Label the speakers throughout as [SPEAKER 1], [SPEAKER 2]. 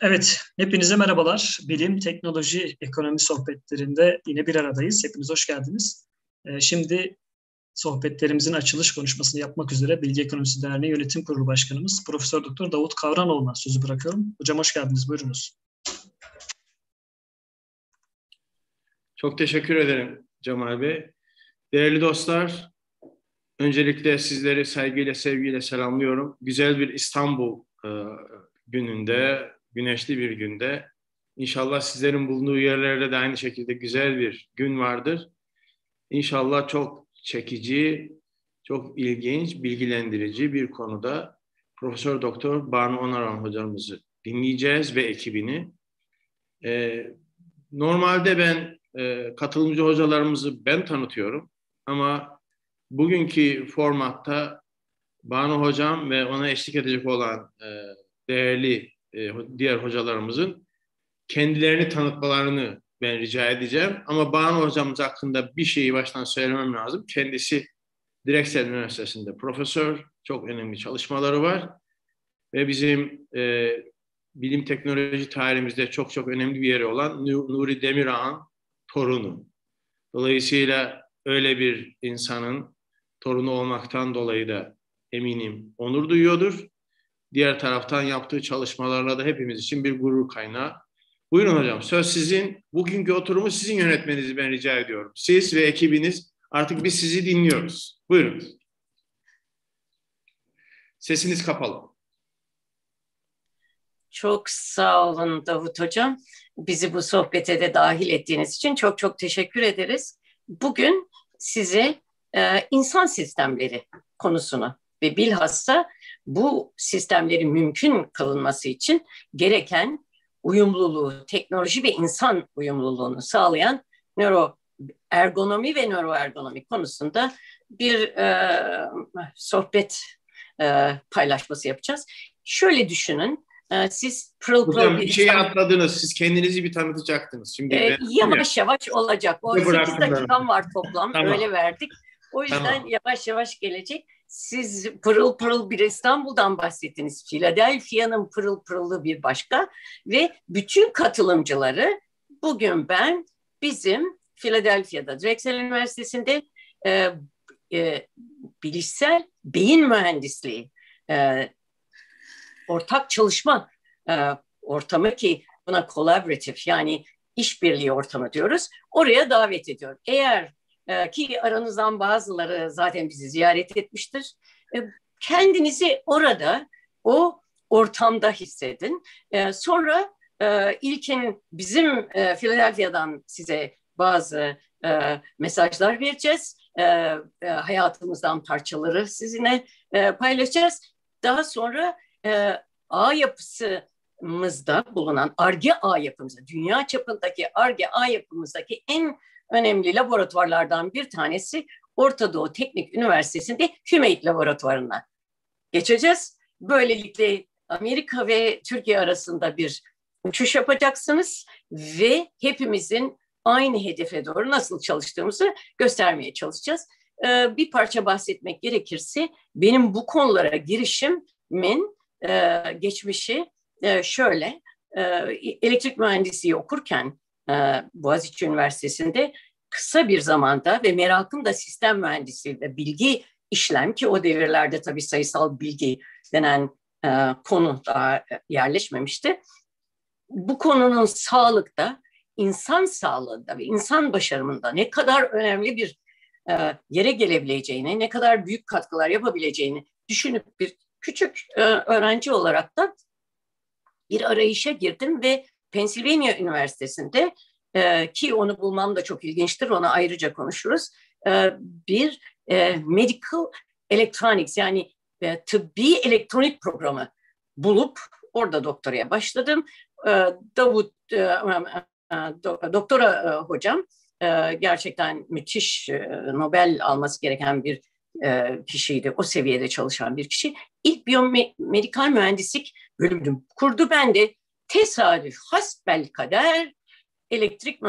[SPEAKER 1] Evet, hepinize merhabalar. Bilim, teknoloji, ekonomi sohbetlerinde yine bir aradayız. Hepiniz hoş geldiniz. Şimdi sohbetlerimizin açılış konuşmasını yapmak üzere Bilgi Ekonomisi Derneği Yönetim Kurulu Başkanımız Profesör Doktor Davut Kavranoğlu'na sözü bırakıyorum. Hocam hoş geldiniz, buyurunuz.
[SPEAKER 2] Çok teşekkür ederim Cemal Bey. Değerli dostlar, öncelikle sizleri saygıyla, sevgiyle selamlıyorum. Güzel bir İstanbul gününde, güneşli bir günde, İnşallah sizlerin bulunduğu yerlerde de aynı şekilde güzel bir gün vardır. İnşallah çok çekici, çok ilginç, bilgilendirici bir konuda Profesör Doktor Banu Onaran hocamızı dinleyeceğiz ve ekibini. Normalde ben katılımcı hocalarımızı ben tanıtıyorum ama bugünkü formatta Banu hocam ve ona eşlik edecek olan değerli diğer hocalarımızın kendilerini tanıtmalarını ben rica edeceğim. Ama Banu hocamız hakkında bir şeyi baştan söylemem lazım. Kendisi Drexel Üniversitesi'nde profesör, çok önemli çalışmaları var ve bizim bilim teknoloji tarihimizde çok çok önemli bir yeri olan Nuri Demirağ'ın torunu. Dolayısıyla öyle bir insanın torunu olmaktan dolayı da eminim onur duyuyordur. Diğer taraftan yaptığı çalışmalarla da hepimiz için bir gurur kaynağı. Buyurun hocam, söz sizin. Bugünkü oturumu sizin yönetmenizi ben rica ediyorum. Siz ve ekibiniz, artık biz sizi dinliyoruz. Buyurun. Sesiniz kapalı.
[SPEAKER 3] Çok sağ olun Davut Hocam. Bizi bu sohbete de dahil ettiğiniz için çok çok teşekkür ederiz. Bugün size insan sistemleri konusunu ve bilhassa bu sistemlerin mümkün kılınması için gereken uyumluluğu, teknoloji ve insan uyumluluğunu sağlayan nöroergonomi ve nöroergonomi konusunda bir sohbet paylaşması yapacağız. Şöyle düşünün. Siz
[SPEAKER 2] Hocam bir şeyi atladınız. Siz kendinizi bir tanıtacaktınız. Şimdi
[SPEAKER 3] yavaş yavaş olacak. O 8 dakikam var toplam.
[SPEAKER 2] Tamam.
[SPEAKER 3] Öyle verdik. O yüzden yavaş yavaş gelecek. Siz pırıl pırıl bir İstanbul'dan bahsettiniz. Philadelphia'nın pırıl pırılı bir başka. Ve bütün katılımcıları bugün ben bizim Philadelphia'da Drexel Üniversitesi'nde bilişsel beyin mühendisliği ortak çalışma ortamı, ki buna collaborative yani işbirliği ortamı diyoruz. Oraya davet ediyorum. Eğer ki aranızdan bazıları zaten bizi ziyaret etmiştir. Kendinizi orada, o ortamda hissedin. Sonra İlkin bizim Philadelphia'dan size bazı mesajlar vereceğiz. Hayatımızdan parçaları sizinle paylaşacağız. Daha sonra ağ yapısımızda bulunan Ar-Ge ağ yapımızda, dünya çapındaki Ar-Ge ağ yapımızdaki en önemli laboratuvarlardan bir tanesi Orta Doğu Teknik Üniversitesi'nde HUMATE laboratuvarına geçeceğiz. Böylelikle Amerika ve Türkiye arasında bir uçuş yapacaksınız ve hepimizin aynı hedefe doğru nasıl çalıştığımızı göstermeye çalışacağız. Bir parça bahsetmek gerekirse benim bu konulara girişimin geçmişi şöyle. Elektrik mühendisliği okurken Boğaziçi Üniversitesi'nde kısa bir zamanda ve merakım da sistem mühendisliği ve bilgi işlem, ki o devirlerde tabii sayısal bilgi denen konu daha yerleşmemişti. Bu konunun sağlıkta, insan sağlığında ve insan başarımında ne kadar önemli bir yere gelebileceğini, ne kadar büyük katkılar yapabileceğini düşünüp bir küçük öğrenci olarak da bir arayışa girdim ve Pennsylvania Üniversitesi'nde ki onu bulmam da çok ilginçtir, ona ayrıca konuşuruz, bir medical electronics yani tıbbi elektronik programı bulup orada doktoraya başladım. Doktora hocam gerçekten müthiş, Nobel alması gereken bir kişiydi. O seviyede çalışan bir kişi. İlk biyomedikal mühendislik bölümünü kurdu. Ben de tesadüf, hasbelkader elektrik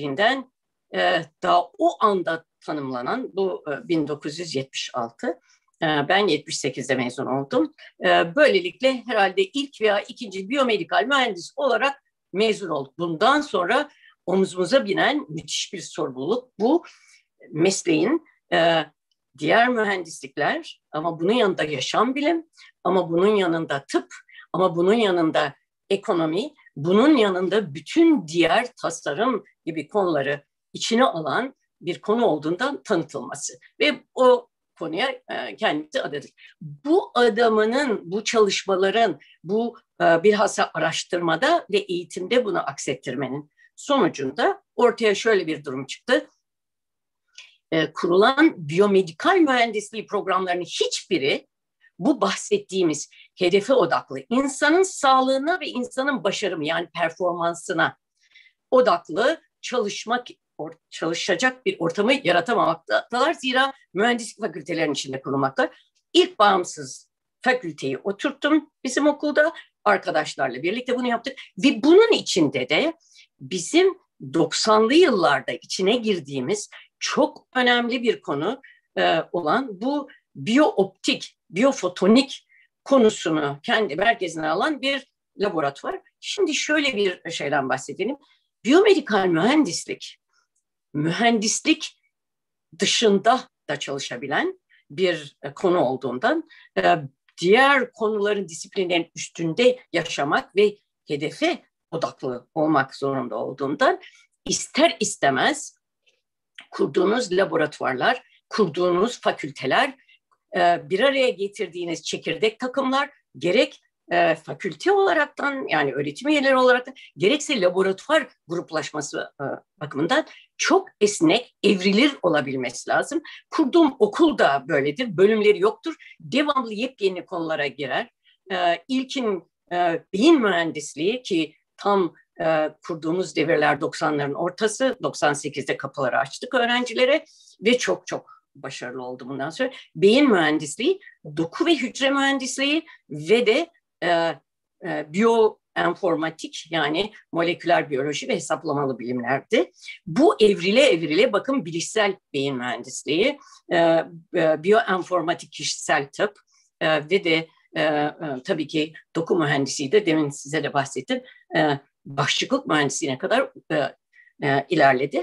[SPEAKER 3] mühendisliğinden daha o anda tanımlanan bu 1976 Ben 78'de mezun oldum. Böylelikle herhalde ilk veya ikinci biyomedikal mühendis olarak mezun olduk. Bundan sonra omzumuza binen müthiş bir sorumluluk. Bu mesleğin diğer mühendislikler, ama bunun yanında yaşam bilim, ama bunun yanında tıp, ama bunun yanında ekonomi, bunun yanında bütün diğer tasarım gibi konuları içine alan bir konu olduğundan tanıtılması. Ve o konuya kendimizi adadık. Bu adamının, bu çalışmaların, bu bilhassa araştırmada ve eğitimde bunu aksettirmenin sonucunda ortaya şöyle bir durum çıktı. Kurulan biyomedikal mühendisliği programlarının hiçbiri bu bahsettiğimiz hedefe odaklı, insanın sağlığına ve insanın başarımı, yani performansına odaklı çalışacak bir ortamı yaratamamaktalar. Zira mühendislik fakültelerinin içinde kurulmakta. İlk bağımsız fakülteyi oturttum bizim okulda. Arkadaşlarla birlikte bunu yaptık. Ve bunun içinde de bizim 90'lı yıllarda içine girdiğimiz çok önemli bir konu olan bu biyooptik, biyofotonik konusunu kendi merkezine alan bir laboratuvar. Şimdi şöyle bir şeyden bahsedelim. Biyomedikal mühendislik dışında da çalışabilen bir konu olduğundan, diğer konuların, disiplinlerin üstünde yaşamak ve hedefe odaklı olmak zorunda olduğundan ister istemez kurduğunuz laboratuvarlar, kurduğunuz fakülteler, bir araya getirdiğiniz çekirdek takımlar gerek fakülte olaraktan, yani öğretim üyeleri olarak da, gerekse laboratuvar gruplaşması bakımından çok esnek, evrilir olabilmesi lazım. Kurduğum okul da böyledir. Bölümleri yoktur. Devamlı yepyeni konulara girer. İlkin beyin mühendisliği, ki tam kurduğumuz devirler 90'ların ortası, 98'de kapıları açtık öğrencilere ve çok çok başarılı oldu bundan sonra. Beyin mühendisliği, doku ve hücre mühendisliği ve de biyoenformatik, yani moleküler biyoloji ve hesaplamalı bilimlerdi. Bu evrile bakın bilişsel beyin mühendisliği, biyoenformatik kişisel tıp ve de tabii ki doku mühendisliği de demin size de bahsettim. Bağışıklık mühendisliğine kadar ilerledi.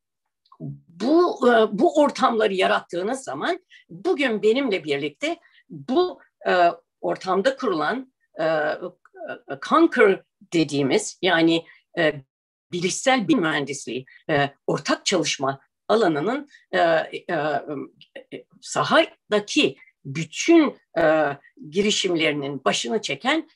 [SPEAKER 3] Bu ortamları yarattığınız zaman bugün benimle birlikte bu ortamda kurulan Conquer dediğimiz, yani bilişsel bir mühendisliği ortak çalışma alanının sahadaki bütün girişimlerinin başını çeken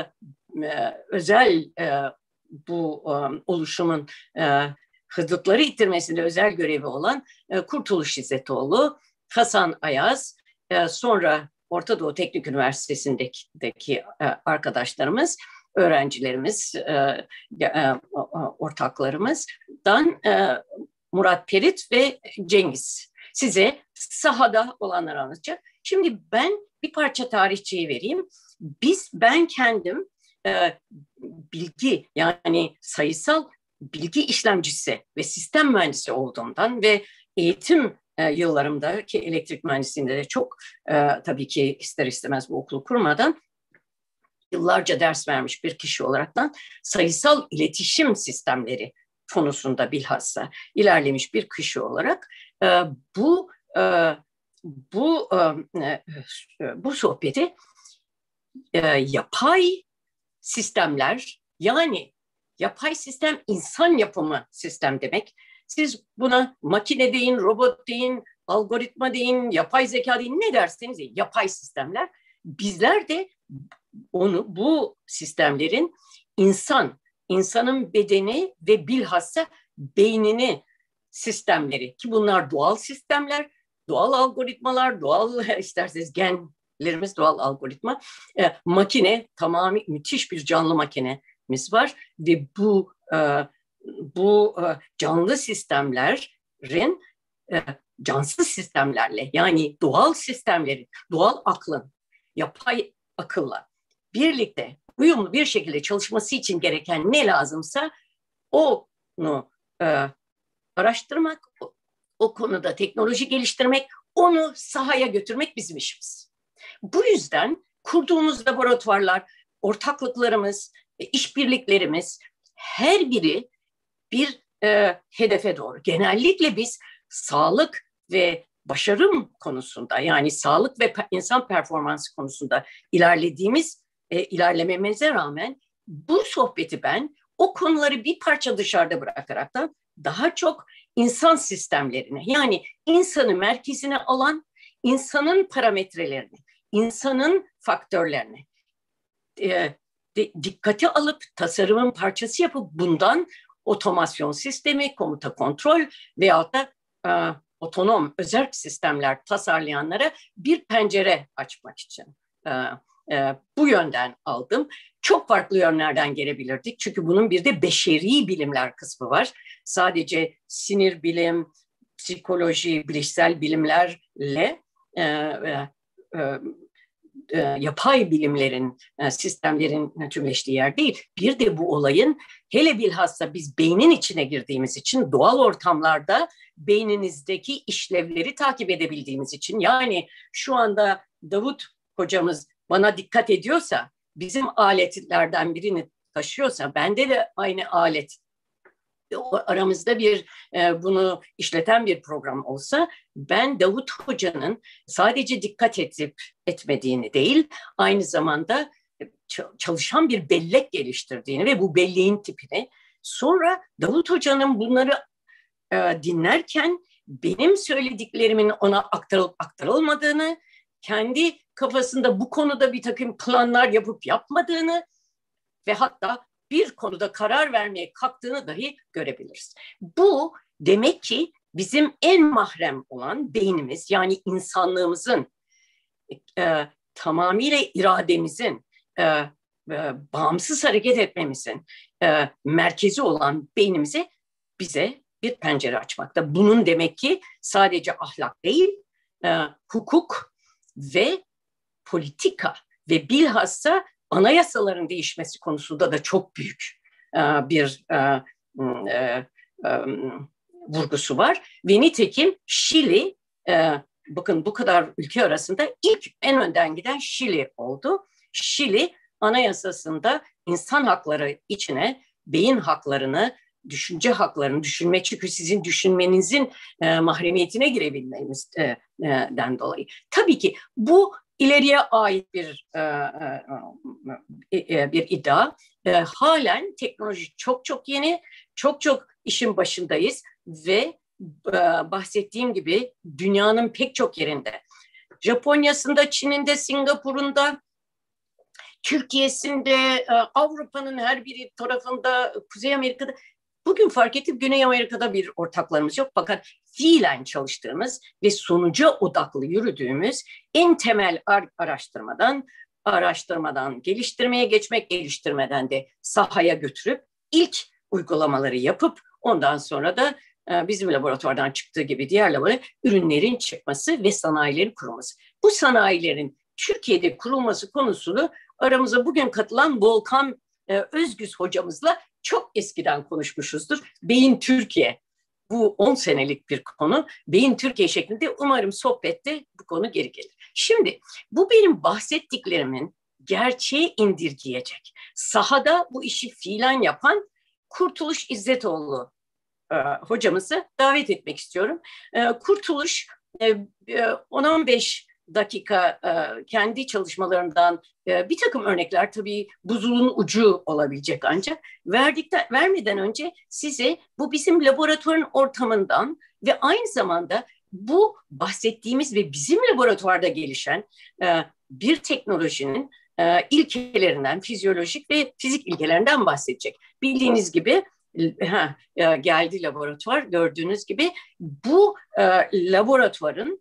[SPEAKER 3] özel bu oluşumun hızlıkları ittirmesinde özel görevi olan Kurtuluş İzzetoğlu, Hasan Ayaz, sonra Orta Doğu Teknik Üniversitesi'ndeki arkadaşlarımız, öğrencilerimiz, ortaklarımızdan Murat Perit ve Cengiz size sahada olanları anlatacak. Şimdi ben bir parça tarihçeyi vereyim. Ben kendim bilgi, yani sayısal bilgi işlemcisi ve sistem mühendisi olduğumdan ve eğitim yıllarımda, ki elektrik mühendisliğinde de çok tabii ki ister istemez bu okulu kurmadan yıllarca ders vermiş bir kişi olaraktan sayısal iletişim sistemleri konusunda bilhassa ilerlemiş bir kişi olarak bu sohbeti yapay sistemler, yani yapay sistem insan yapımı sistem demek. Siz buna makine deyin, robot deyin, algoritma deyin, yapay zeka deyin, ne derseniz deyin, yapay sistemler. Bizler de bu sistemlerin insanın bedeni ve bilhassa beynini sistemleri, ki bunlar doğal sistemler, doğal algoritmalar, doğal isterseniz genlerimiz doğal algoritma, makine, tamamı müthiş bir canlı makinemiz var ve bu canlı sistemlerin cansız sistemlerle, yani doğal sistemlerin, doğal aklın, yapay akılla birlikte uyumlu bir şekilde çalışması için gereken ne lazımsa onu araştırmak, o konuda teknoloji geliştirmek, onu sahaya götürmek bizim işimiz. Bu yüzden kurduğumuz laboratuvarlar, ortaklıklarımız, işbirliklerimiz her biri bir hedefe doğru. Genellikle biz sağlık ve başarım konusunda, yani sağlık ve insan performansı konusunda ilerlememize rağmen bu sohbeti ben o konuları bir parça dışarıda bırakaraktan daha çok insan sistemlerine, yani insanı merkezine alan, insanın parametrelerini, insanın faktörlerini dikkate alıp tasarımın parçası yapıp bundan otomasyon sistemi, komuta kontrol veyahut da otonom özerk sistemler tasarlayanlara bir pencere açmak için bu yönden aldım. Çok farklı yönlerden gelebilirdik. Çünkü bunun bir de beşeri bilimler kısmı var. Sadece sinir bilim, psikoloji, bilişsel bilimlerle yapay bilimlerin, sistemlerin tümleştiği yer değil. Bir de bu olayın hele bilhassa biz beynin içine girdiğimiz için doğal ortamlarda beyninizdeki işlevleri takip edebildiğimiz için, yani şu anda Davut hocamız bana dikkat ediyorsa, bizim aletlerden birini taşıyorsa, bende de aynı alet, aramızda bir bunu işleten bir program olsa, ben Davut Hoca'nın sadece dikkat edip etmediğini değil, aynı zamanda çalışan bir bellek geliştirdiğini ve bu belleğin tipini, sonra Davut Hoca'nın bunları dinlerken benim söylediklerimin ona aktarılıp aktarılmadığını, kendi kafasında bu konuda bir takım planlar yapıp yapmadığını ve hatta bir konuda karar vermeye kalktığını dahi görebiliriz. Bu demek ki bizim en mahrem olan beynimiz, yani insanlığımızın tamamıyla irademizin, bağımsız hareket etmemizin merkezi olan beynimize bize bir pencere açmakta. Bunun demek ki sadece ahlak değil, hukuk ve politika ve bilhassa anayasaların değişmesi konusunda da çok büyük bir vurgusu var. Ve nitekim Şili, bakın bu kadar ülke arasında ilk en önden giden Şili oldu. Şili anayasasında insan hakları içine beyin haklarını, düşünce haklarını, düşünme, çünkü sizin düşünmenizin mahremiyetine girebilmenizden dolayı. Tabii ki bu ileriye ait bir iddia. Halen teknoloji çok yeni, çok işin başındayız ve bahsettiğim gibi dünyanın pek çok yerinde, Japonya'sında, Çin'inde, Singapur'unda, Türkiye'sinde, Avrupa'nın her bir tarafında, Kuzey Amerika'da, bugün fark ettim Güney Amerika'da bir ortaklarımız yok, fakat fiilen çalıştığımız ve sonuca odaklı yürüdüğümüz en temel araştırmadan geliştirmeye geçmek, geliştirmeden de sahaya götürüp ilk uygulamaları yapıp ondan sonra da bizim laboratuvardan çıktığı gibi diğer laboratuvar ürünlerin çıkması ve sanayilerin kurulması. Bu sanayilerin Türkiye'de kurulması konusunu aramıza bugün katılan Volkan Özgüz hocamızla çok eskiden konuşmuşuzdur. Beyin Türkiye, bu 10 senelik bir konu. Beyin Türkiye şeklinde umarım sohbette bu konu geri gelir. Şimdi bu benim bahsettiklerimin gerçeğe indirgeyecek, sahada bu işi fiilen yapan Kurtuluş İzzetoğlu hocamızı davet etmek istiyorum. Kurtuluş 10-15 dakika kendi çalışmalarından bir takım örnekler, tabii buzulun ucu olabilecek ancak vermeden önce size bu bizim laboratuvarın ortamından ve aynı zamanda bu bahsettiğimiz ve bizim laboratuvarda gelişen bir teknolojinin ilkelerinden, fizyolojik ve fizik ilkelerinden bahsedecek. Bildiğiniz gibi geldi laboratuvar, gördüğünüz gibi bu laboratuvarın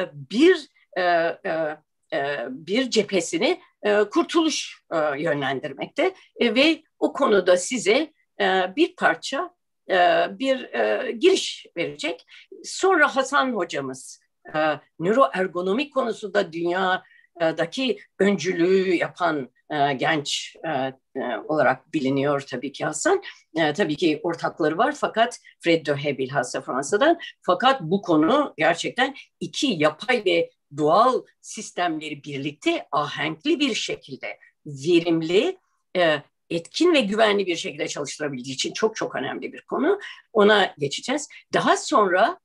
[SPEAKER 3] bir cephesini Kurtuluş yönlendirmekte ve o konuda size bir parça giriş verecek. Sonra Hasan hocamız nöroergonomi konusunda dünyadaki öncülüğü yapan genç olarak biliniyor tabii ki Hasan. Tabii ki ortakları var fakat Fred Döhe bilhassa Fransa'dan. Fakat bu konu gerçekten iki yapay ve doğal sistemleri birlikte ahenkli bir şekilde verimli, etkin ve güvenli bir şekilde çalıştırabildiği için çok çok önemli bir konu. Ona geçeceğiz. Daha sonra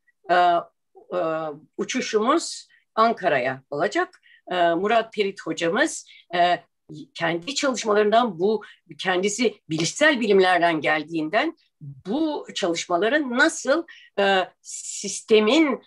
[SPEAKER 3] uçuşumuz Ankara'ya olacak. Murat Perit hocamız kendi çalışmalarından kendisi bilişsel bilimlerden geldiğinden bu çalışmaların nasıl sistemin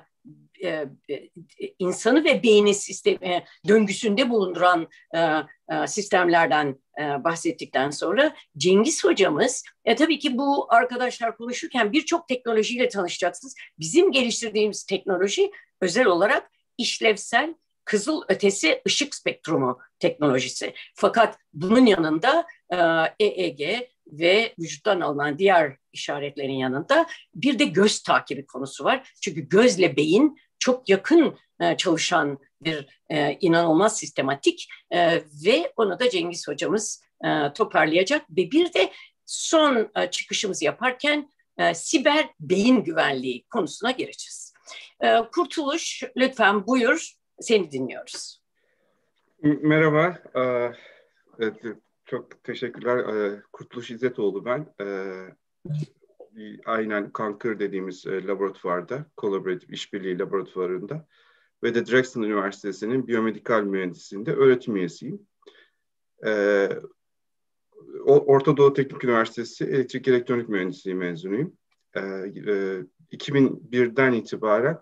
[SPEAKER 3] insanı ve beyni sistemi döngüsünde bulunduran sistemlerden bahsettikten sonra Cengiz hocamız tabii ki bu arkadaşlar konuşurken birçok teknolojiyle tanışacaksınız. Bizim geliştirdiğimiz teknoloji özel olarak işlevsel kızıl ötesi ışık spektrumu teknolojisi. Fakat bunun yanında EEG ve vücuttan alınan diğer işaretlerin yanında bir de göz takibi konusu var. Çünkü gözle beyin çok yakın çalışan bir inanılmaz sistematik ve onu da Cengiz hocamız toparlayacak. Ve bir de son çıkışımızı yaparken siber beyin güvenliği konusuna gireceğiz. Kurtuluş, lütfen buyur, seni dinliyoruz.
[SPEAKER 4] Merhaba, çok teşekkürler. Kurtuluş İzzetoğlu ben. Aynen Conquer dediğimiz laboratuvarda, Collaborative İşbirliği Laboratuvarında ve de Drexel Üniversitesi'nin biyomedikal mühendisliğinde öğretim üyesiyim. Orta Doğu Teknik Üniversitesi Elektrik Elektronik Mühendisliği mezunuyum. 2001'den itibaren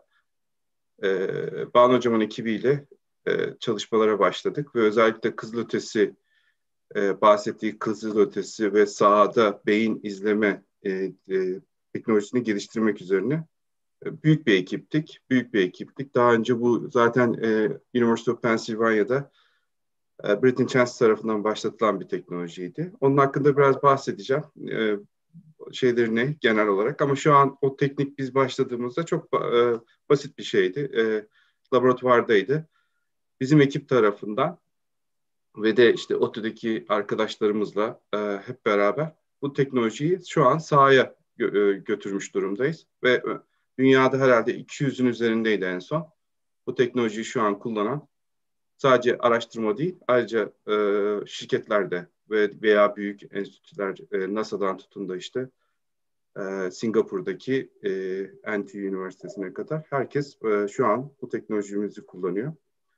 [SPEAKER 4] Banu Hocam'ın ekibiyle çalışmalara başladık ve özellikle kızılötesi, bahsettiği kızılötesi ve sahada beyin izleme teknolojisini geliştirmek üzerine büyük bir ekiptik. Daha önce bu zaten University of Pennsylvania'da Britton Chance tarafından başlatılan bir teknolojiydi. Onun hakkında biraz bahsedeceğim. Şeylerini genel olarak ama şu an o teknik biz başladığımızda çok basit bir şeydi. Laboratuvardaydı. Bizim ekip tarafından ve de işte ODTÜ'deki arkadaşlarımızla hep beraber bu teknolojiyi şu an sahaya götürmüş durumdayız. Ve dünyada herhalde 200'ün üzerindeydi en son. Bu teknolojiyi şu an kullanan sadece araştırma değil, ayrıca şirketlerde veya büyük enstitüler, NASA'dan tutun da işte Singapur'daki NTU Üniversitesi'ne kadar herkes şu an bu teknolojimizi kullanıyor.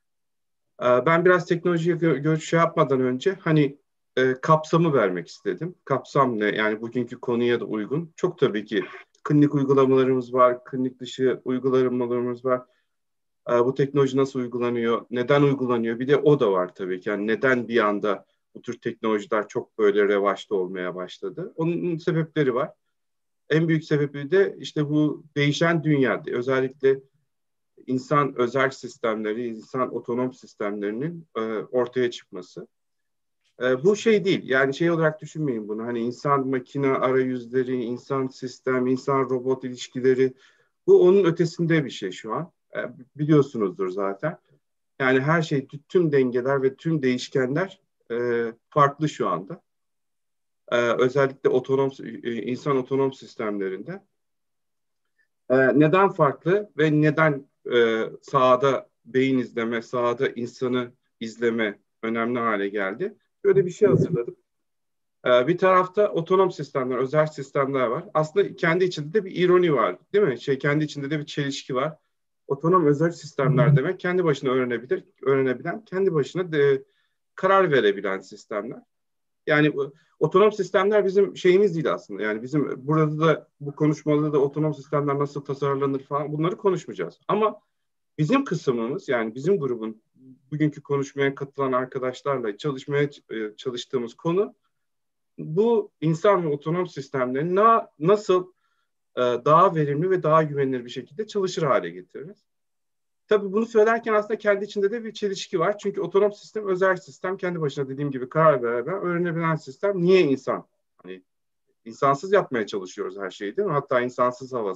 [SPEAKER 4] Ben biraz teknolojiye şey yapmadan önce hani kapsamı vermek istedim. Kapsam ne? Yani bugünkü konuya da uygun. Çok tabii ki klinik uygulamalarımız var, klinik dışı uygulamalarımız var. Bu teknoloji nasıl uygulanıyor, neden uygulanıyor? Bir de o da var tabii ki. Yani neden bir anda bu tür teknolojiler çok böyle revaçta olmaya başladı? Onun sebepleri var. En büyük sebebi de işte bu değişen dünyada, özellikle insan özel sistemleri, insan otonom sistemlerinin ortaya çıkması. Bu şey değil, yani şey olarak düşünmeyin bunu. Hani insan makine arayüzleri, insan sistem, insan robot ilişkileri, bu onun ötesinde bir şey şu an. Biliyorsunuzdur zaten. Yani her şey, tüm dengeler ve tüm değişkenler farklı şu anda. Özellikle insan otonom sistemlerinde. Neden farklı ve neden sahada beyin izleme, sahada insanı izleme önemli hale geldi? Böyle bir şey hazırladım. Bir tarafta otonom sistemler, özel sistemler var. Aslında kendi içinde de bir ironi var, değil mi? Kendi içinde de bir çelişki var. Otonom özel sistemler demek kendi başına öğrenebilen, kendi başına karar verebilen sistemler. Yani otonom sistemler bizim şeyimiz değil aslında. Yani bizim burada da bu konuşmada da otonom sistemler nasıl tasarlanır falan bunları konuşmayacağız. Ama bizim kısmımız, yani bizim grubun bugünkü konuşmaya katılan arkadaşlarla çalışmaya çalıştığımız konu bu insan ve otonom sistemlerin nasıl daha verimli ve daha güvenilir bir şekilde çalışır hale getiririz. Tabii bunu söylerken aslında kendi içinde de bir çelişki var. Çünkü otonom sistem, özel sistem, kendi başına dediğim gibi karar veren, öğrenebilen sistem. Niye insan? Hani insansız yapmaya çalışıyoruz her şeyi, değil mi? Hatta insansız hava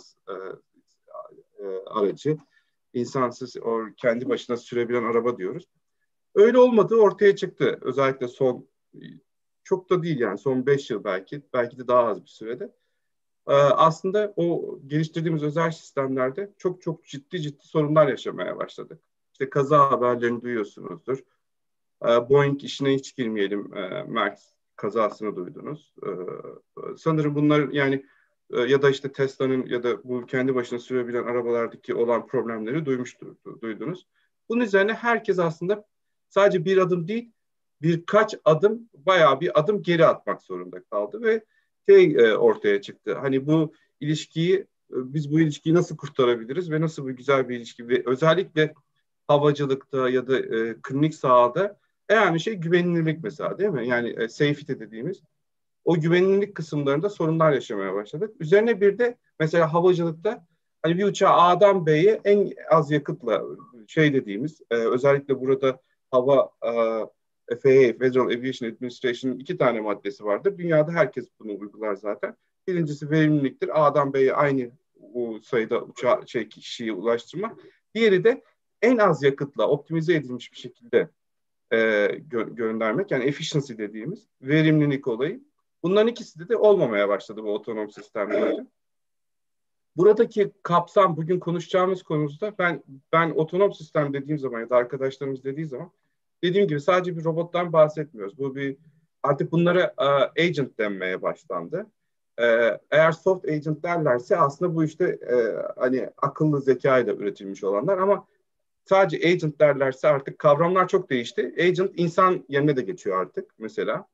[SPEAKER 4] aracı, insansız kendi başına sürebilen araba diyoruz. Öyle olmadığı ortaya çıktı. Özellikle son, çok da değil yani, son 5 yıl belki de daha az bir sürede. Aslında o geliştirdiğimiz özel sistemlerde çok çok ciddi sorunlar yaşamaya başladık. İşte kaza haberlerini duyuyorsunuzdur. Boeing işine hiç girmeyelim. Max kazasını duydunuz. Sanırım bunlar yani ya da işte Tesla'nın ya da bu kendi başına sürebilen arabalardaki olan problemleri duydunuz. Bunun üzerine herkes aslında sadece bir adım değil, birkaç adım, bayağı bir adım geri atmak zorunda kaldı ve ortaya çıktı. Hani bu ilişkiyi, biz bu ilişkiyi nasıl kurtarabiliriz ve nasıl bu güzel bir ilişki, ve özellikle havacılıkta ya da klinik sahada önemli şey güvenilirlik mesela, değil mi? Yani safety dediğimiz o güvenilirlik kısımlarında sorunlar yaşamaya başladık. Üzerine bir de mesela havacılıkta hani bir uçağı A'dan B'ye en az yakıtla dediğimiz, özellikle burada hava FAA, Federal Aviation Administration'ın 2 tane maddesi vardır. Dünyada herkes bunu uygular zaten. Birincisi verimliliktir. A'dan B'ye aynı o sayıda uçağı, kişiyi ulaştırmak. Diğeri de en az yakıtla optimize edilmiş bir şekilde göndermek. Yani efficiency dediğimiz verimlilik olayı. Bunların ikisi de olmamaya başladı bu otonom sistemlerde. Buradaki kapsam, bugün konuşacağımız konumuzda ben otonom sistem dediğim zaman ya da arkadaşlarımız dediği zaman, dediğim gibi sadece bir robottan bahsetmiyoruz. Bu artık bunlara agent denmeye başlandı. Eğer soft agent derlerse aslında bu işte hani akıllı zeka ile üretilmiş olanlar, ama sadece agent derlerse artık kavramlar çok değişti. Agent insan yerine de geçiyor artık mesela.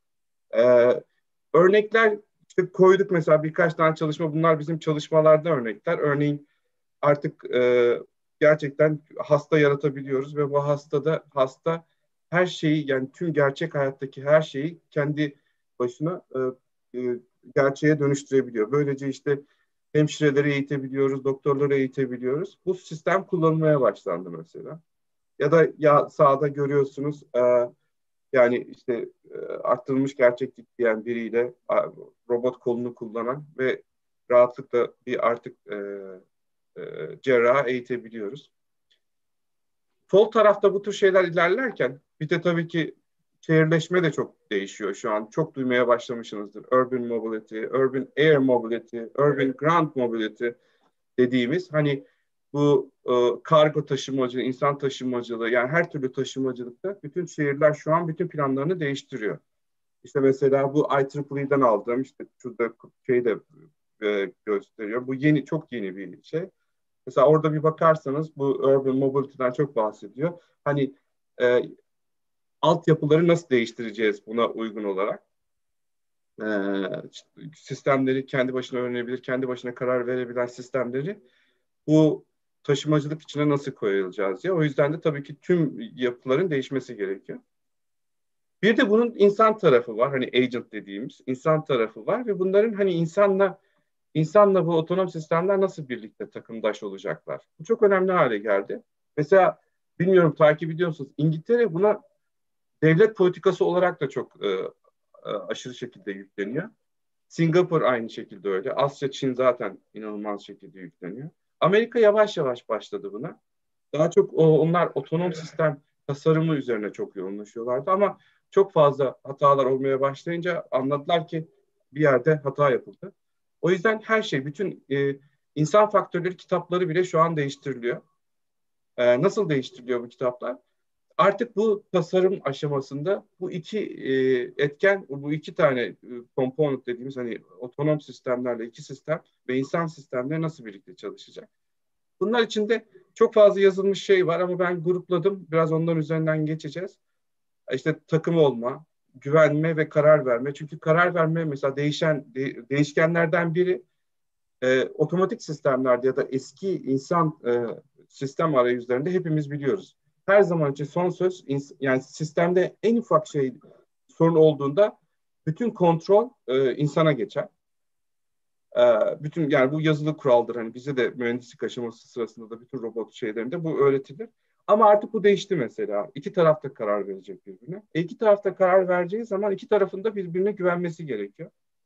[SPEAKER 4] Örnekler işte koyduk mesela, birkaç tane çalışma, bunlar bizim çalışmalarda örnekler. Örneğin artık gerçekten hasta yaratabiliyoruz ve bu hasta her şeyi, yani tüm gerçek hayattaki her şeyi kendi başına gerçeğe dönüştürebiliyor. Böylece işte hemşireleri eğitebiliyoruz, doktorları eğitebiliyoruz. Bu sistem kullanılmaya başlandı mesela. Ya da sahada görüyorsunuz, yani işte arttırılmış gerçeklik diyen biriyle robot kolunu kullanan ve rahatlıkla bir artık cerrahı eğitebiliyoruz. Sol tarafta bu tür şeyler ilerlerken bir de tabii ki şehirleşme de çok değişiyor şu an. Çok duymaya başlamışsınızdır. Urban mobility, urban air mobility, urban ground mobility dediğimiz, hani bu kargo taşımacılığı, insan taşımacılığı, yani her türlü taşımacılıkta bütün şehirler şu an bütün planlarını değiştiriyor. İşte mesela bu IEEE'den aldığım, işte şurada de gösteriyor. Bu çok yeni bir şey. Mesela orada bir bakarsanız bu urban mobility'den çok bahsediyor. Hani altyapıları nasıl değiştireceğiz buna uygun olarak? Sistemleri kendi başına öğrenebilir, kendi başına karar verebilen sistemleri bu taşımacılık içine nasıl koyulacağız diye. O yüzden de tabii ki tüm yapıların değişmesi gerekiyor. Bir de bunun insan tarafı var. Hani agent dediğimiz insan tarafı var ve bunların hani insanla bu otonom sistemler nasıl birlikte takımdaş olacaklar? Bu çok önemli hale geldi. Mesela bilmiyorum, takip ediyor musunuz? İngiltere buna devlet politikası olarak da çok aşırı şekilde yükleniyor. Singapur aynı şekilde öyle. Asya, Çin zaten inanılmaz şekilde yükleniyor. Amerika yavaş yavaş başladı buna. Daha çok onlar otonom sistem tasarımı üzerine çok yoğunlaşıyorlardı, ama çok fazla hatalar olmaya başlayınca anladılar ki bir yerde hata yapıldı. O yüzden her şey, bütün insan faktörleri kitapları bile şu an değiştiriliyor. Nasıl değiştiriliyor bu kitaplar? Artık bu tasarım aşamasında bu iki etken, bu iki tane component dediğimiz hani otonom sistemlerle iki sistem ve insan sistemleri nasıl birlikte çalışacak? Bunlar içinde çok fazla yazılmış şey var ama ben grupladım. Biraz onların üzerinden geçeceğiz. İşte takım olma, güvenme ve karar verme. Çünkü karar verme mesela değişkenlerden biri otomatik sistemlerde ya da eski insan sistem arayüzlerinde hepimiz biliyoruz. Her zaman için son söz, yani sistemde en ufak şey sorun olduğunda bütün kontrol insana geçer. Bütün, yani bu yazılı kuraldır. Hani bize de mühendislik aşaması sırasında da bütün robot şeylerinde bu öğretilir. Ama artık bu değişti mesela. İki taraf da karar verecek birbirine. İki taraf da karar vereceği zaman iki tarafın da birbirine güvenmesi gerekiyor.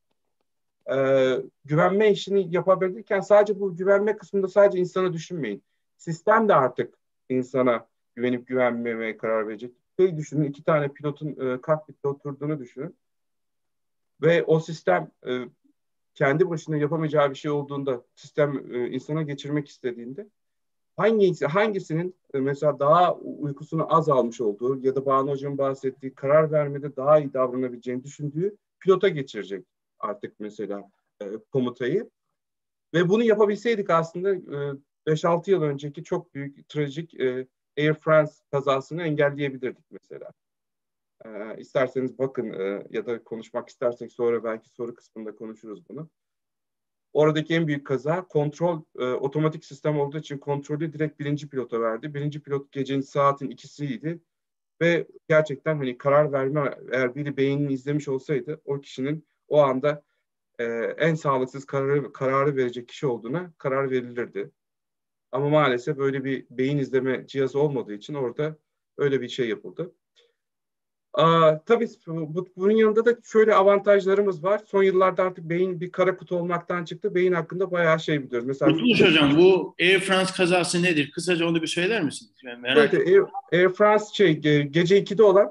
[SPEAKER 4] Güvenme işini yapabilirken sadece bu güvenme kısmında sadece insanı düşünmeyin. Sistem de artık insana güvenip güvenmemeye karar verecek. düşünün, 2 tane pilotun kokpitte oturduğunu düşünün. Ve o sistem kendi başına yapamayacağı bir şey olduğunda, sistem insana geçirmek istediğinde hangisinin mesela daha uykusunu az almış olduğu ya da Banu Hocam'ın bahsettiği karar vermede daha iyi davranabileceğini düşündüğü pilota geçirecek artık mesela komutayı. Ve bunu yapabilseydik aslında 5-6 yıl önceki çok büyük trajik Air France kazasını engelleyebilirdik mesela. İsterseniz bakın ya da konuşmak istersek sonra belki soru kısmında konuşuruz bunu. Oradaki en büyük kaza otomatik sistem olduğu için kontrolü direkt birinci pilota verdi. Birinci pilot gecenin saatin 2'siydi ve gerçekten hani karar verme, eğer biri beynini izlemiş olsaydı o kişinin o anda en sağlıksız kararı verecek kişi olduğuna karar verilirdi. Ama maalesef böyle bir beyin izleme cihazı olmadığı için orada öyle bir şey yapıldı. Tabii bunun yanında da şöyle avantajlarımız var. Son yıllarda artık beyin bir kara kutu olmaktan çıktı. Beyin hakkında bayağı şey biliyoruz. Mesela
[SPEAKER 2] Kurtuluş Hocam, bu Air France kazası nedir? Kısaca onu bir söyler misiniz? Ben merak ediyorum.
[SPEAKER 4] Air France gece 2'de olan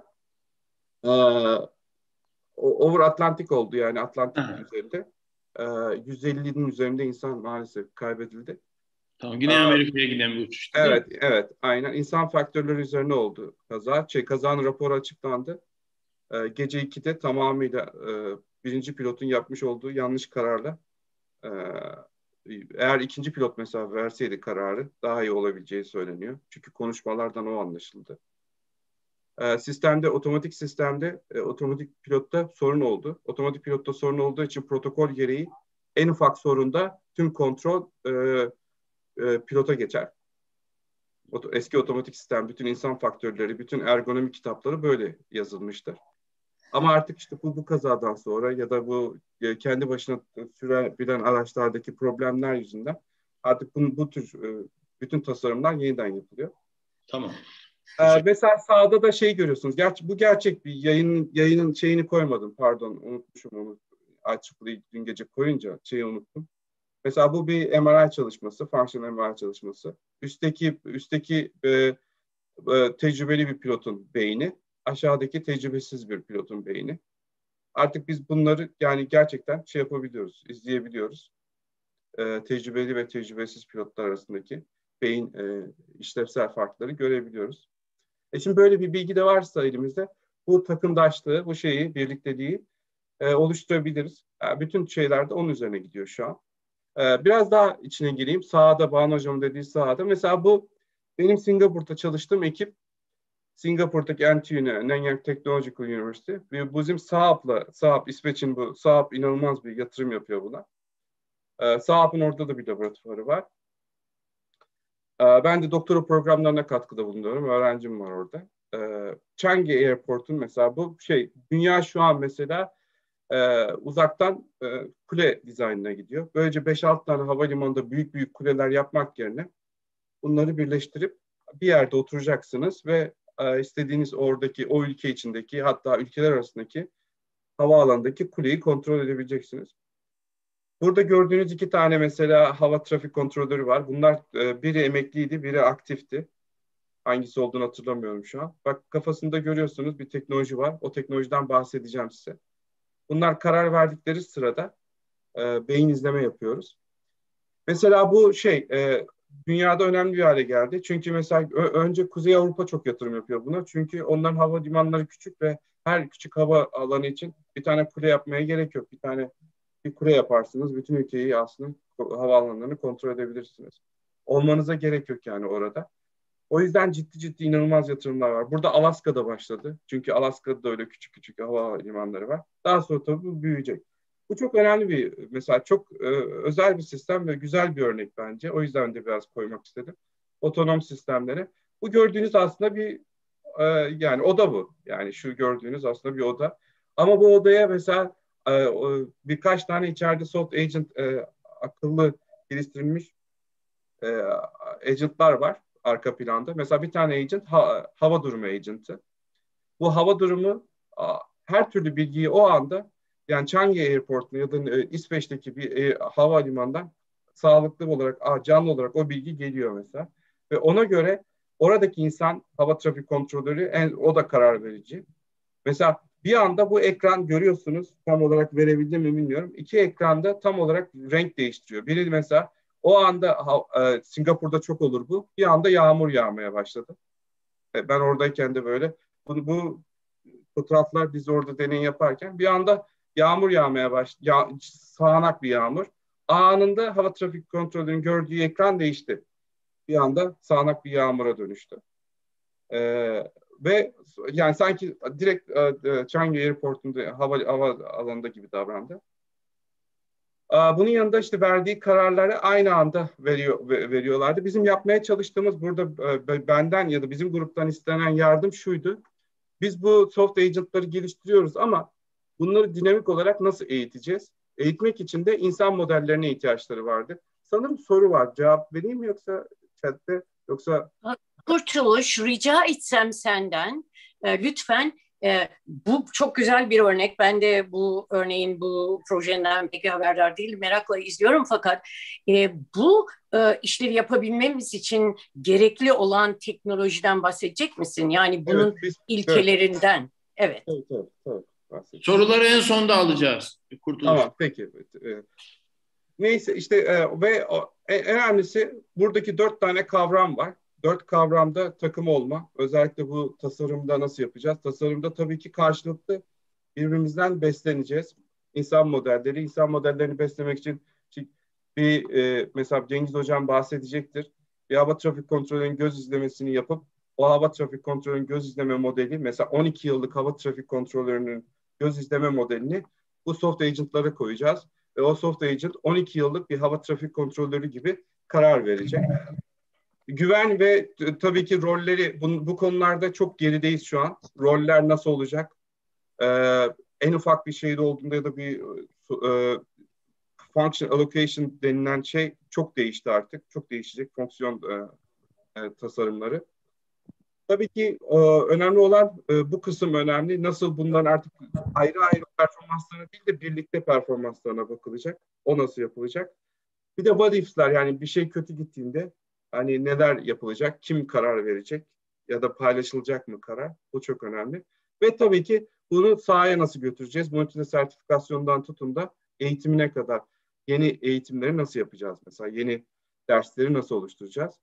[SPEAKER 4] over Atlantik oldu, yani Atlantik üzerinde. 150'nin üzerinde insan maalesef kaybedildi.
[SPEAKER 2] Tamam, Güney Amerika'ya giden bir uçuştu.
[SPEAKER 4] Evet, aynen. İnsan faktörleri üzerine oldu kaza. Kazanın raporu açıklandı. Gece 2'de tamamıyla birinci pilotun yapmış olduğu yanlış kararla, eğer ikinci pilot mesela verseydi kararı daha iyi olabileceği söyleniyor. Çünkü konuşmalardan o anlaşıldı. Otomatik sistemde, otomatik pilotta sorun oldu. Otomatik pilotta sorun olduğu için protokol gereği en ufak sorunda tüm kontrol pilota geçer. Eski otomatik sistem, bütün insan faktörleri, bütün ergonomi kitapları böyle yazılmıştır. Ama artık işte bu kazadan sonra ya da bu kendi başına sürebilen araçlardaki problemler yüzünden artık bu tür bütün tasarımlar yeniden yapılıyor.
[SPEAKER 2] Tamam.
[SPEAKER 4] Mesela sağda da şey görüyorsunuz. Bu gerçek bir yayının şeyini koymadım. Pardon, unutmuşum onu. IEEE dün gece koyunca şeyi unuttum. Mesela bu bir MRI çalışması, functional MRI çalışması. Üstteki tecrübeli bir pilotun beyni, aşağıdaki tecrübesiz bir pilotun beyni. Artık biz bunları yani gerçekten şey yapabiliyoruz, izleyebiliyoruz. Tecrübeli ve tecrübesiz pilotlar arasındaki beyin işlevsel farkları görebiliyoruz. Şimdi böyle bir bilgi de varsa elimizde, bu takımdaşlığı, bu birlikteliği oluşturabiliriz. Bütün şeyler de onun üzerine gidiyor şu an. Biraz daha içine gireyim. Sahada, Banu Hocam'ın dediği sahada. Mesela bu benim Singapur'da çalıştığım ekip, Singapur'daki NTU, Nanyang Technological University. Ve bizim Saab, İsveç'in bu Saab inanılmaz bir yatırım yapıyor buna. Saab'ın orada da bir laboratuvarı var. Ben de doktora programlarına katkıda bulunuyorum. Öğrencim var orada. Changi Airport'un mesela bu dünya şu an mesela uzaktan kule dizaynına gidiyor. Böylece 5-6 tane havalimanında büyük kuleler yapmak yerine bunları birleştirip bir yerde oturacaksınız ve istediğiniz oradaki, o ülke içindeki, hatta ülkeler arasındaki havaalanındaki kuleyi kontrol edebileceksiniz. Burada gördüğünüz 2 tane mesela hava trafik kontrolörü var. Bunlar biri emekliydi, biri aktifti. Hangisi olduğunu hatırlamıyorum şu an. Bak, kafasında görüyorsunuz bir teknoloji var. O teknolojiden bahsedeceğim size. Bunlar karar verdikleri sırada beyin izleme yapıyoruz. Mesela bu dünyada önemli bir hale geldi. Çünkü mesela önce Kuzey Avrupa çok yatırım yapıyor buna. Çünkü onların havalimanları küçük ve her küçük hava alanı için bir tane kule yapmaya gerek yok. Bir kule yaparsınız. Bütün ülkeyi aslında havaalanlarını kontrol edebilirsiniz. Olmanıza gerek yok yani orada. O yüzden ciddi inanılmaz yatırımlar var. Burada Alaska'da başladı. Çünkü Alaska'da da öyle küçük havalimanları var. Daha sonra tabii bu büyüyecek. Bu çok önemli mesela çok özel bir sistem ve güzel bir örnek bence. O yüzden de biraz koymak istedim. Otonom sistemleri. Bu gördüğünüz aslında yani oda bu. Yani şu gördüğünüz aslında bir oda. Ama bu odaya mesela birkaç tane içeride soft agent, akıllı geliştirilmiş agentlar var arka planda. Mesela bir tane agent hava durumu agentı. Bu hava durumu her türlü bilgiyi o anda, yani Changi Airport'un ya da İsveç'teki bir havalimanından sağlıklı olarak, canlı olarak o bilgi geliyor mesela. Ve ona göre Oradaki insan hava trafik kontrolörü, o da karar verici. Mesela bir anda bu ekran görüyorsunuz, tam olarak verebildim mi bilmiyorum. İki ekranda tam olarak renk değiştiriyor. Biri mesela o anda Singapur'da çok olur bu. Bir anda yağmur yağmaya başladı. Ben oradayken de böyle. Bu fotoğraflar biz orada deney yaparken bir anda yağmur yağmaya başladı. Sağanak bir yağmur. Anında hava trafik kontrolünün gördüğü ekran değişti. Bir anda sağanak bir yağmura dönüştü. Ve yani sanki direkt Changi Airport'unda hava alanında gibi davrandı. Bunun yanında işte verdiği kararları aynı anda veriyorlardı. Bizim yapmaya çalıştığımız burada benden ya da bizim gruptan istenen yardım şuydu. Biz bu soft agent'ları geliştiriyoruz ama bunları dinamik olarak nasıl eğiteceğiz? Eğitmek için de insan modellerine ihtiyaçları vardı. Sanırım soru var. Cevap vereyim mi yoksa chatte yoksa...
[SPEAKER 3] Kurtuluş, rica etsem senden lütfen, bu çok güzel bir örnek. Ben de bu örneğin bu projeden pek haberdar değilim. Merakla izliyorum fakat bu işleri yapabilmemiz için gerekli olan teknolojiden bahsedecek misin? Yani bunun ilkelerinden. Evet.
[SPEAKER 4] Evet.
[SPEAKER 2] Soruları en sonda alacağız. Kurtuluş.
[SPEAKER 4] Tamam, peki. Neyse işte ve en önemlisi buradaki 4 tane kavram var. 4 kavramda takım olma. Özellikle bu tasarımda nasıl yapacağız? Tasarımda tabii ki karşılıklı birbirimizden besleneceğiz. İnsan modellerini beslemek için mesela Cengiz Hocam bahsedecektir. Bir hava trafik kontrolünün göz izlemesini yapıp o hava trafik kontrolünün göz izleme modeli, mesela 12 yıllık hava trafik kontrolörünün göz izleme modelini bu soft agent'lara koyacağız. Ve o soft agent 12 yıllık bir hava trafik kontrolörü gibi karar verecek. Güven ve tabii ki rolleri, bu konularda çok gerideyiz şu an. Roller nasıl olacak? En ufak bir şeyde olduğunda ya da bir function allocation denilen şey çok değişti artık. Çok değişecek fonksiyon tasarımları. Tabii ki önemli olan bu kısım önemli. Nasıl bunların artık ayrı ayrı performanslarına değil de birlikte performanslarına bakılacak. O nasıl yapılacak? Bir de what if'ler, yani bir şey kötü gittiğinde hani neler yapılacak, kim karar verecek ya da paylaşılacak mı karar? Bu çok önemli. Ve tabii ki bunu sahaya nasıl götüreceğiz? Bunun için de sertifikasyondan tutun da eğitimine kadar yeni eğitimleri nasıl yapacağız? Mesela yeni dersleri nasıl oluşturacağız?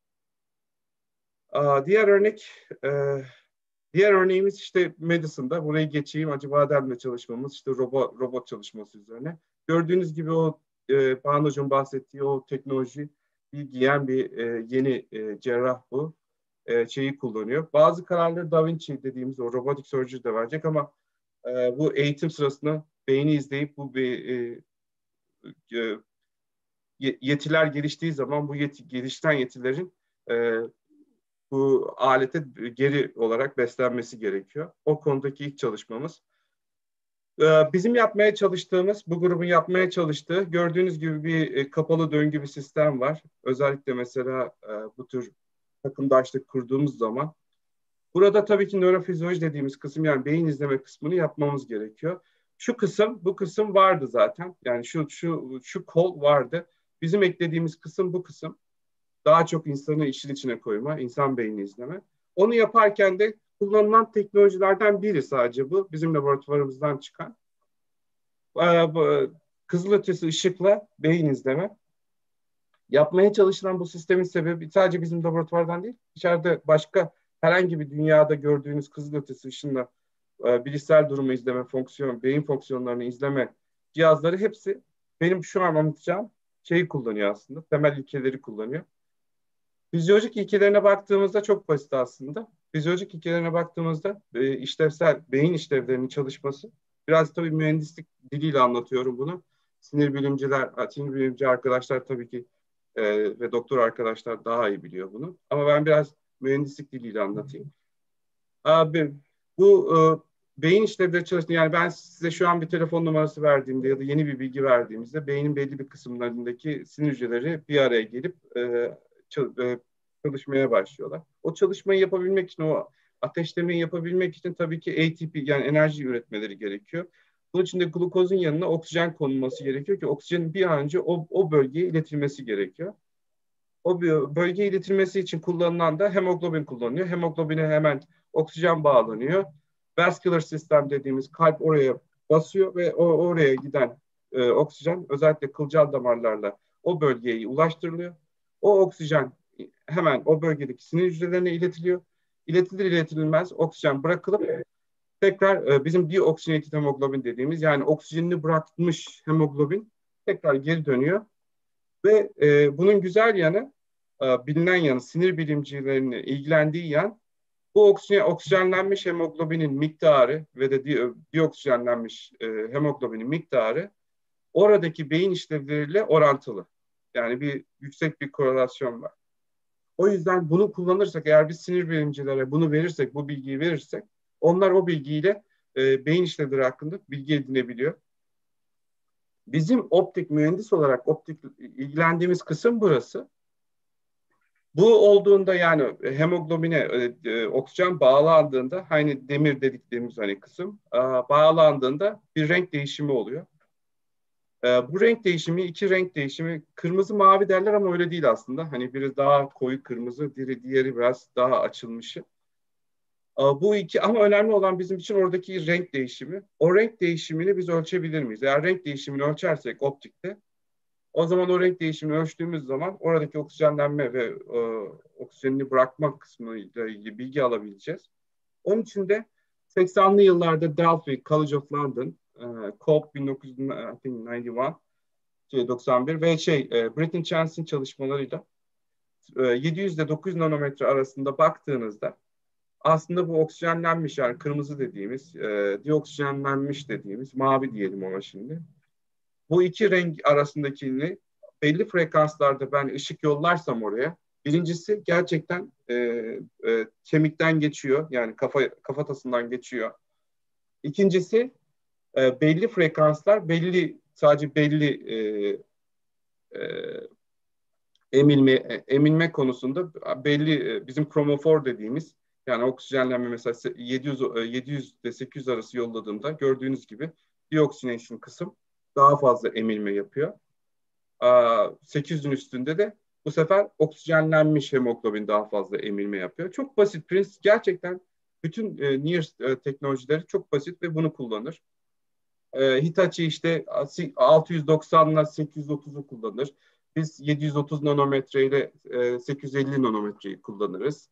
[SPEAKER 4] Diğer örneğimiz işte Madison'da. Burayı geçeyim. Acaba Adem'le çalışmamız, işte robot çalışması üzerine. Gördüğünüz gibi o Banu Hocam bahsettiği o teknoloji giyen bir yeni cerrah bu. Şeyi kullanıyor. Bazı kararları Da Vinci dediğimiz o robotic surgery de verecek ama bu eğitim sırasında beyni izleyip bu yetiler geliştiği zaman bu gelişen yetilerin bu alete geri olarak beslenmesi gerekiyor. O konudaki ilk çalışmamız. Bizim yapmaya çalıştığımız, bu grubun yapmaya çalıştığı, gördüğünüz gibi bir kapalı döngü bir sistem var. Özellikle mesela bu tür takımdaşlık kurduğumuz zaman. Burada tabii ki nörofizyoloji dediğimiz kısım, yani beyin izleme kısmını yapmamız gerekiyor. Bu kısım vardı zaten. Yani şu kol vardı. Bizim eklediğimiz kısım bu kısım. Daha çok insanı işin içine koyma, insan beynini izleme. Onu yaparken de kullanılan teknolojilerden biri sadece bu. Bizim laboratuvarımızdan çıkan. Kızılötesi ışıkla beyin izleme. Yapmaya çalışılan bu sistemin sebebi sadece bizim laboratuvardan değil, içeride başka herhangi bir dünyada gördüğünüz kızılötesi ışınla bilişsel durumu izleme, beyin fonksiyonlarını izleme cihazları hepsi benim şu an anlatacağım şeyi kullanıyor aslında. Temel ilkeleri kullanıyor. Fizyolojik ilkelerine baktığımızda çok basit aslında. Fizyolojik ilkelerine baktığımızda işlevsel beyin işlevlerinin çalışması, biraz tabii mühendislik diliyle anlatıyorum bunu. Sinir bilimci arkadaşlar tabii ki ve doktor arkadaşlar daha iyi biliyor bunu. Ama ben biraz mühendislik diliyle anlatayım. Bu beyin işlevleri çalıştığında, yani ben size şu an bir telefon numarası verdiğimde ya da yeni bir bilgi verdiğimizde beynin belli bir kısımlarındaki sinir hücreleri bir araya gelip çalışmaya başlıyorlar. O çalışmayı yapabilmek için, o ateşlemeyi yapabilmek için tabii ki ATP, yani enerji üretmeleri gerekiyor. Bunun için de glukozun yanına oksijen konulması gerekiyor ki oksijenin bir an önce o bölgeye iletilmesi gerekiyor. O bölgeye iletilmesi için kullanılan da hemoglobin kullanılıyor. Hemoglobine hemen oksijen bağlanıyor. Vascular sistem dediğimiz kalp oraya basıyor ve oraya giden oksijen özellikle kılcal damarlarla o bölgeye ulaştırılıyor. O oksijen hemen o bölgedeki sinir hücrelerine iletiliyor. İletilir iletilmez oksijen bırakılıp tekrar bizim deoksijinated hemoglobin dediğimiz yani oksijenini bırakmış hemoglobin tekrar geri dönüyor. Ve bunun güzel yanı, bilinen yanı, sinir bilimcilerinin ilgilendiği yan, bu oksijenlenmiş hemoglobinin miktarı ve de deoksijenlenmiş hemoglobinin miktarı oradaki beyin işlevleriyle orantılı. Yani yüksek bir korelasyon var. O yüzden bunu kullanırsak, eğer biz sinir bilimcilere bunu verirsek, bu bilgiyi verirsek, onlar o bilgiyle beyin işlevleri hakkında bilgi edinebiliyor. Bizim optik mühendis olarak ilgilendiğimiz kısım burası. Bu olduğunda yani hemoglobine oksijen bağlandığında hani demir dediklerimiz hani kısım bağlandığında bir renk değişimi oluyor. Bu renk değişimi, iki renk değişimi, kırmızı mavi derler ama öyle değil aslında. Hani biri daha koyu kırmızı, diğeri biraz daha açılmışı. Bu iki ama önemli olan bizim için oradaki renk değişimi. O renk değişimini biz ölçebilir miyiz? Eğer renk değişimini ölçersek optikte, o zaman o renk değişimini ölçtüğümüz zaman oradaki oksijenlenme ve oksijenini bırakma kısmıyla ilgili bilgi alabileceğiz. Onun için de 80'li yıllarda Delphi, College of London, COP 1991 ve Britton Chance'in çalışmalarıyla 700 ile 900 nanometre arasında baktığınızda aslında bu oksijenlenmiş yani kırmızı dediğimiz, deoksijenlenmiş dediğimiz, mavi diyelim ona şimdi. Bu iki renk arasındakini belli frekanslarda ben ışık yollarsam oraya, birincisi gerçekten kemikten geçiyor, yani kafatasından geçiyor. İkincisi belli frekanslar, sadece belli emilme konusunda belli bizim kromofor dediğimiz, yani oksijenlenme mesela 700 ile 800 arası yolladığımda gördüğünüz gibi deoxygenation kısım daha fazla emilme yapıyor. 800'ün üstünde de bu sefer oksijenlenmiş hemoglobin daha fazla emilme yapıyor. Çok basit prens. Gerçekten bütün NIRS teknolojileri çok basit ve bunu kullanır. Hitachi işte 690 ile 830'u kullanır. Biz 730 nanometre ile 850 nanometreyi kullanırız.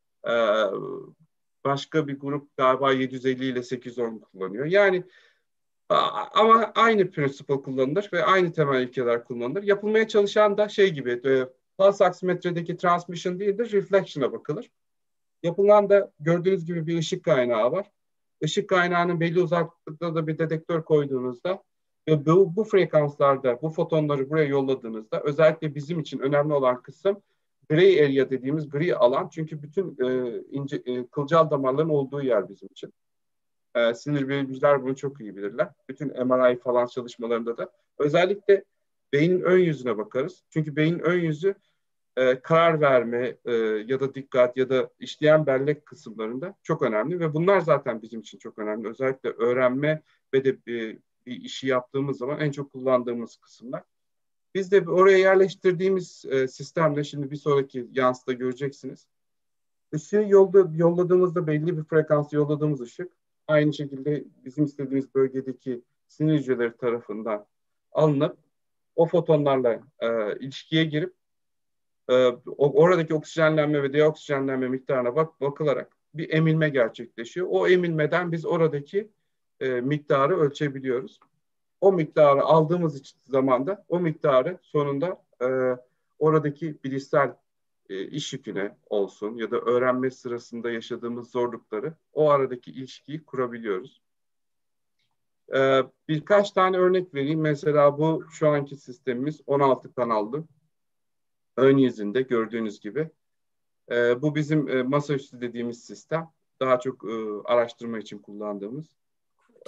[SPEAKER 4] Başka bir grup galiba 750 ile 810 kullanıyor. Yani ama aynı principle kullanılır ve aynı temel ilkeler kullanılır. Yapılmaya çalışan da şey gibi, pulse oximetredeki transmission değil de reflection'a bakılır. Yapılan da gördüğünüz gibi bir ışık kaynağı var. Işık kaynağının belli uzaklıkta da bir dedektör koyduğunuzda ve bu frekanslarda bu fotonları buraya yolladığınızda özellikle bizim için önemli olan kısım gray area dediğimiz gri alan. Çünkü bütün kılcal damarların olduğu yer bizim için. Sinir bilimciler bunu çok iyi bilirler. Bütün MRI falan çalışmalarında da. Özellikle beynin ön yüzüne bakarız. Çünkü beynin ön yüzü karar verme ya da dikkat ya da işleyen bellek kısımlarında çok önemli ve bunlar zaten bizim için çok önemli. Özellikle öğrenme ve de bir işi yaptığımız zaman en çok kullandığımız kısımlar. Biz de oraya yerleştirdiğimiz sistemle şimdi bir sonraki yansıda göreceksiniz. Işığı yolladığımızda belli bir frekansı yolladığımız ışık aynı şekilde bizim istediğimiz bölgedeki sinir hücreleri tarafından alınıp o fotonlarla ilişkiye girip oradaki oksijenlenme ve deoksijenlenme miktarına bakılarak bir emilme gerçekleşiyor. O emilmeden biz oradaki miktarı ölçebiliyoruz. O miktarı aldığımız zaman da o miktarı sonunda oradaki bilişsel iş yüküne olsun ya da öğrenme sırasında yaşadığımız zorlukları o aradaki ilişkiyi kurabiliyoruz. Birkaç tane örnek vereyim. Mesela bu şu anki sistemimiz 16 kanallı. Ön yüzünde gördüğünüz gibi. Bu bizim masaüstü dediğimiz sistem. Daha çok araştırma için kullandığımız.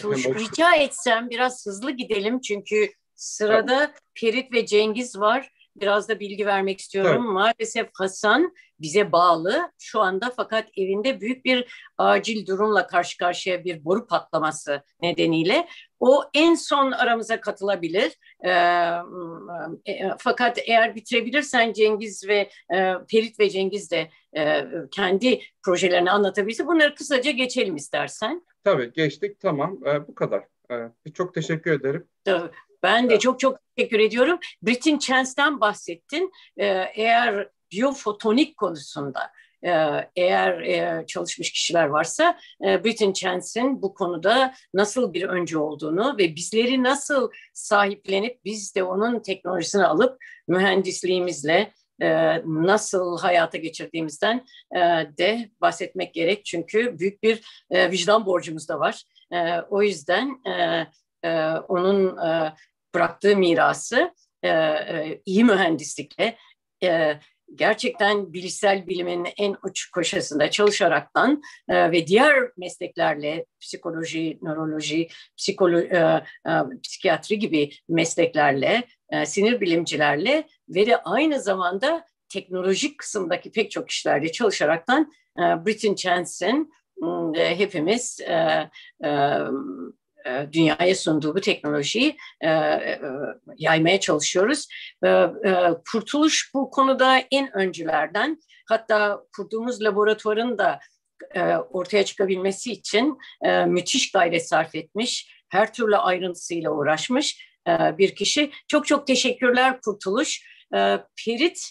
[SPEAKER 3] Rica etsem biraz hızlı gidelim çünkü sırada Ferit ve Cengiz var. biraz da bilgi vermek istiyorum.
[SPEAKER 4] Tabii.
[SPEAKER 3] Maalesef Hasan bize bağlı şu anda, fakat evinde büyük bir acil durumla karşı karşıya, bir boru patlaması nedeniyle. O en son aramıza katılabilir. Fakat eğer bitirebilirsen Cengiz ve Ferit ve Cengiz de kendi projelerini anlatabilirse bunları kısaca geçelim istersen.
[SPEAKER 4] Tabii geçtik, tamam. Bu kadar. Çok teşekkür ederim.
[SPEAKER 3] Ben de çok çok teşekkür ediyorum. Britton Chance'den bahsettin. Eğer biyofotonik konusunda eğer çalışmış kişiler varsa Britton Chance'in bu konuda nasıl bir öncü olduğunu ve bizleri nasıl sahiplenip biz de onun teknolojisini alıp mühendisliğimizle nasıl hayata geçirdiğimizden de bahsetmek gerek. Çünkü büyük bir vicdan borcumuz da var. O yüzden onun bıraktığı mirası iyi mühendislikle, gerçekten bilişsel bilimin en uç köşesinde çalışaraktan ve diğer mesleklerle, psikoloji, nöroloji, psikiyatri gibi mesleklerle, sinir bilimcilerle ve de aynı zamanda teknolojik kısımdaki pek çok kişilerle çalışaraktan Britton Chance'in hepimiz dünyaya sunduğu bu teknolojiyi yaymaya çalışıyoruz. Kurtuluş bu konuda en öncülerden. Hatta kurduğumuz laboratuvarın da ortaya çıkabilmesi için müthiş gayret sarf etmiş, her türlü ayrıntısıyla uğraşmış bir kişi. Çok çok teşekkürler Kurtuluş. Ferit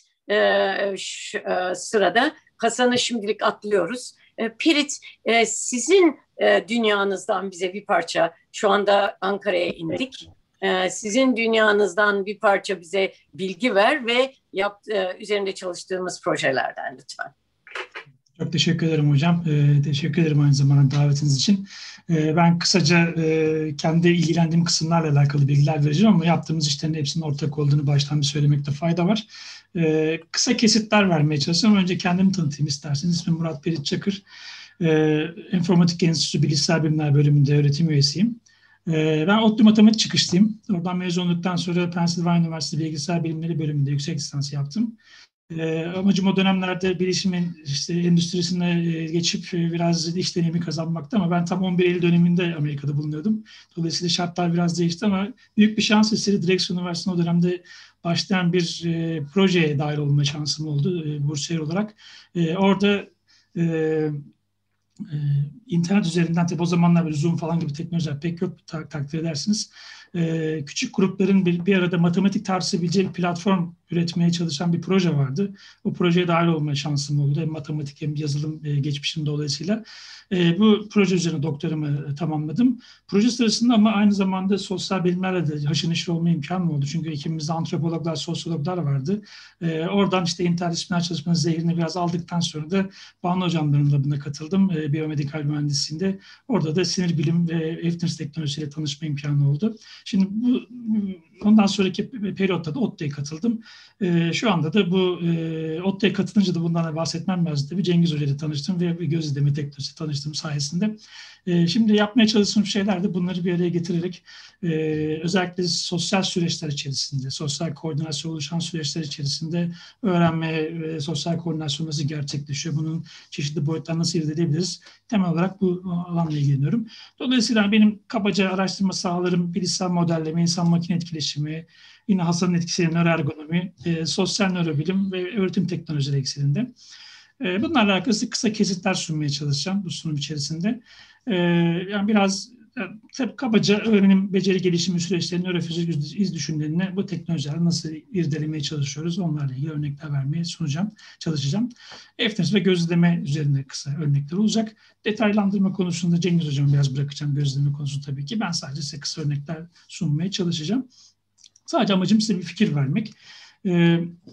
[SPEAKER 3] sırada. Hasan'ı şimdilik atlıyoruz. Ferit, sizin dünyanızdan bize bir parça, şu anda Ankara'ya indik. Sizin dünyanızdan bir parça bize bilgi ver ve üzerinde çalıştığımız projelerden lütfen.
[SPEAKER 5] Çok teşekkür ederim hocam. Teşekkür ederim aynı zamanda davetiniz için. Ben kısaca kendi ilgilendiğim kısımlarla alakalı bilgiler vereceğim ama yaptığımız işlerin hepsinin ortak olduğunu baştan bir söylemekte fayda var. Kısa kesitler vermeye çalışacağım. Önce kendimi tanıtayım isterseniz. İsmim Murat Ferit Çakır. İnformatik Enstitüsü Bilişsel Bilimler Bölümünde öğretim üyesiyim. Ben ODTÜ Matematik çıkışlıyım. Oradan mezun olduktan sonra Pennsylvania Üniversitesi Bilgisayar Bilimleri Bölümünde yüksek lisans yaptım. Amacım o dönemlerde bilişimin endüstrisine geçip biraz iş deneyimi kazanmaktı ama ben tam 11 Eylül döneminde Amerika'da bulunuyordum. Dolayısıyla şartlar biraz değişti ama büyük bir şans eseri Drexel Üniversitesi'nde o dönemde başlayan bir projeye dahil olma şansım oldu bursiyer olarak. Orada internet üzerinden, tabi o zamanlar böyle Zoom falan gibi teknolojiler pek yok, takdir edersiniz. Küçük grupların bir arada matematik tartışabileceği bir platform üretmeye çalışan bir proje vardı. O projeye dahil olma şansım oldu. Hem matematik hem yazılım geçmişim dolayısıyla. Bu proje üzerine doktoramı tamamladım. Proje sırasında ama aynı zamanda sosyal bilimlerle de haşır neşir olma imkanım oldu. Çünkü ekibimizde antropologlar, sosyologlar vardı. Oradan işte interdisipliner çalışmanın zehrini biraz aldıktan sonra da Banu Hocamların labına katıldım. Biyomedikal mühendisliğinde. Orada da sinir bilim ve Efters teknolojisiyle tanışma imkanı oldu. Şimdi ondan sonraki periyotta da ODTÜ'ye katıldım. Şu anda da bu ODTÜ'ye katılınca da bundan bahsetmem lazım. Tabii Cengiz Hoca ile tanıştım ve göz izleme teknolojisi tanıştığım sayesinde. Şimdi yapmaya çalıştığım şeyler de bunları bir araya getirerek özellikle sosyal süreçler içerisinde, sosyal koordinasyon oluşan süreçler içerisinde öğrenme ve sosyal koordinasyon nasıl gerçekleşiyor, bunun çeşitli boyutlarını nasıl irdedebiliriz? Temel olarak bu alanla ilgileniyorum. Dolayısıyla benim kabaca araştırma sahalarım bilişsel modelleme, insan-makine etkileşimi, yine Hasan'ın etkisiyle nöroergonomi, sosyal nörobilim ve öğretim teknolojileri ekseninde. Bunlarla alakalı kısa kesitler sunmaya çalışacağım bu sunum içerisinde. Yani biraz tabii kabaca öğrenim, beceri gelişimi süreçlerinin nörofizik iz düşümlerini bu teknolojilerle nasıl irdelemeye çalışıyoruz, onlarla ilgili örnekler vermeye çalışacağım. Efters ve gözleme üzerinde kısa örnekler olacak. Detaylandırma konusunda Cengiz Hocam'a biraz bırakacağım gözleme konusunu tabii ki. Ben sadece size kısa örnekler sunmaya çalışacağım. Sadece amacım size bir fikir vermek.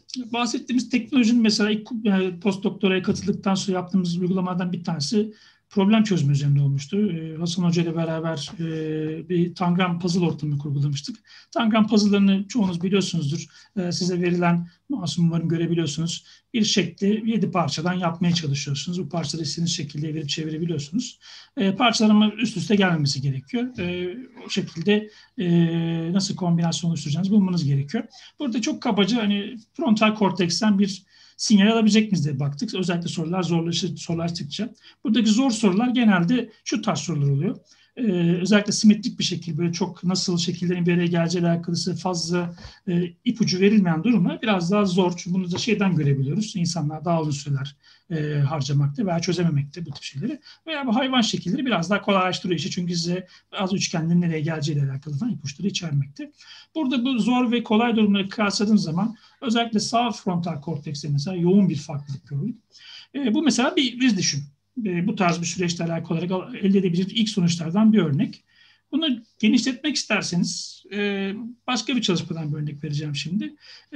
[SPEAKER 5] Bahsettiğimiz teknolojinin mesela ilk postdoktoraya katıldıktan sonra yaptığımız uygulamalardan bir tanesi problem çözme üzerinde olmuştu. Hasan Hoca ile beraber bir Tangram puzzle ortamı kurgulamıştık. Tangram puzzle'larını çoğunuz biliyorsunuzdur. Size verilen, masum umarım görebiliyorsunuz. Bir şekli 7 parçadan yapmaya çalışıyorsunuz. Bu parçaları istediğiniz şekilde evirip çevirebiliyorsunuz. Parçalar ama üst üste gelmemesi gerekiyor. O şekilde nasıl kombinasyon oluşturacağınızı bulmanız gerekiyor. Burada çok kabaca hani frontal korteksten bir sinyal alabilecek miyiz diye baktık. Özellikle sorular zorlaştıkça. Buradaki zor sorular genelde şu tarz sorular oluyor. Özellikle simetrik bir şekilde böyle çok nasıl şekillerin bir araya geleceğiyle alakalı fazla ipucu verilmeyen durumlar biraz daha zor. Çünkü bunu da şeyden görebiliyoruz. İnsanlar daha uzun süreler harcamakta veya çözememekte bu tip şeyleri. Veya bu hayvan şekilleri biraz daha kolaylaştırıyor işi. Çünkü size az üçgenlerin nereye geleceğiyle alakalı falan ipuçları içermekte. Burada bu zor ve kolay durumları kıyasladığım zaman özellikle sağ frontal kortekste mesela yoğun bir farklılık gördük. Bu mesela bir düşün. Bu tarz bir süreçle alakalı olarak elde edebileceğiniz ilk sonuçlardan bir örnek. Bunu genişletmek isterseniz başka bir çalışmadan bir örnek vereceğim şimdi.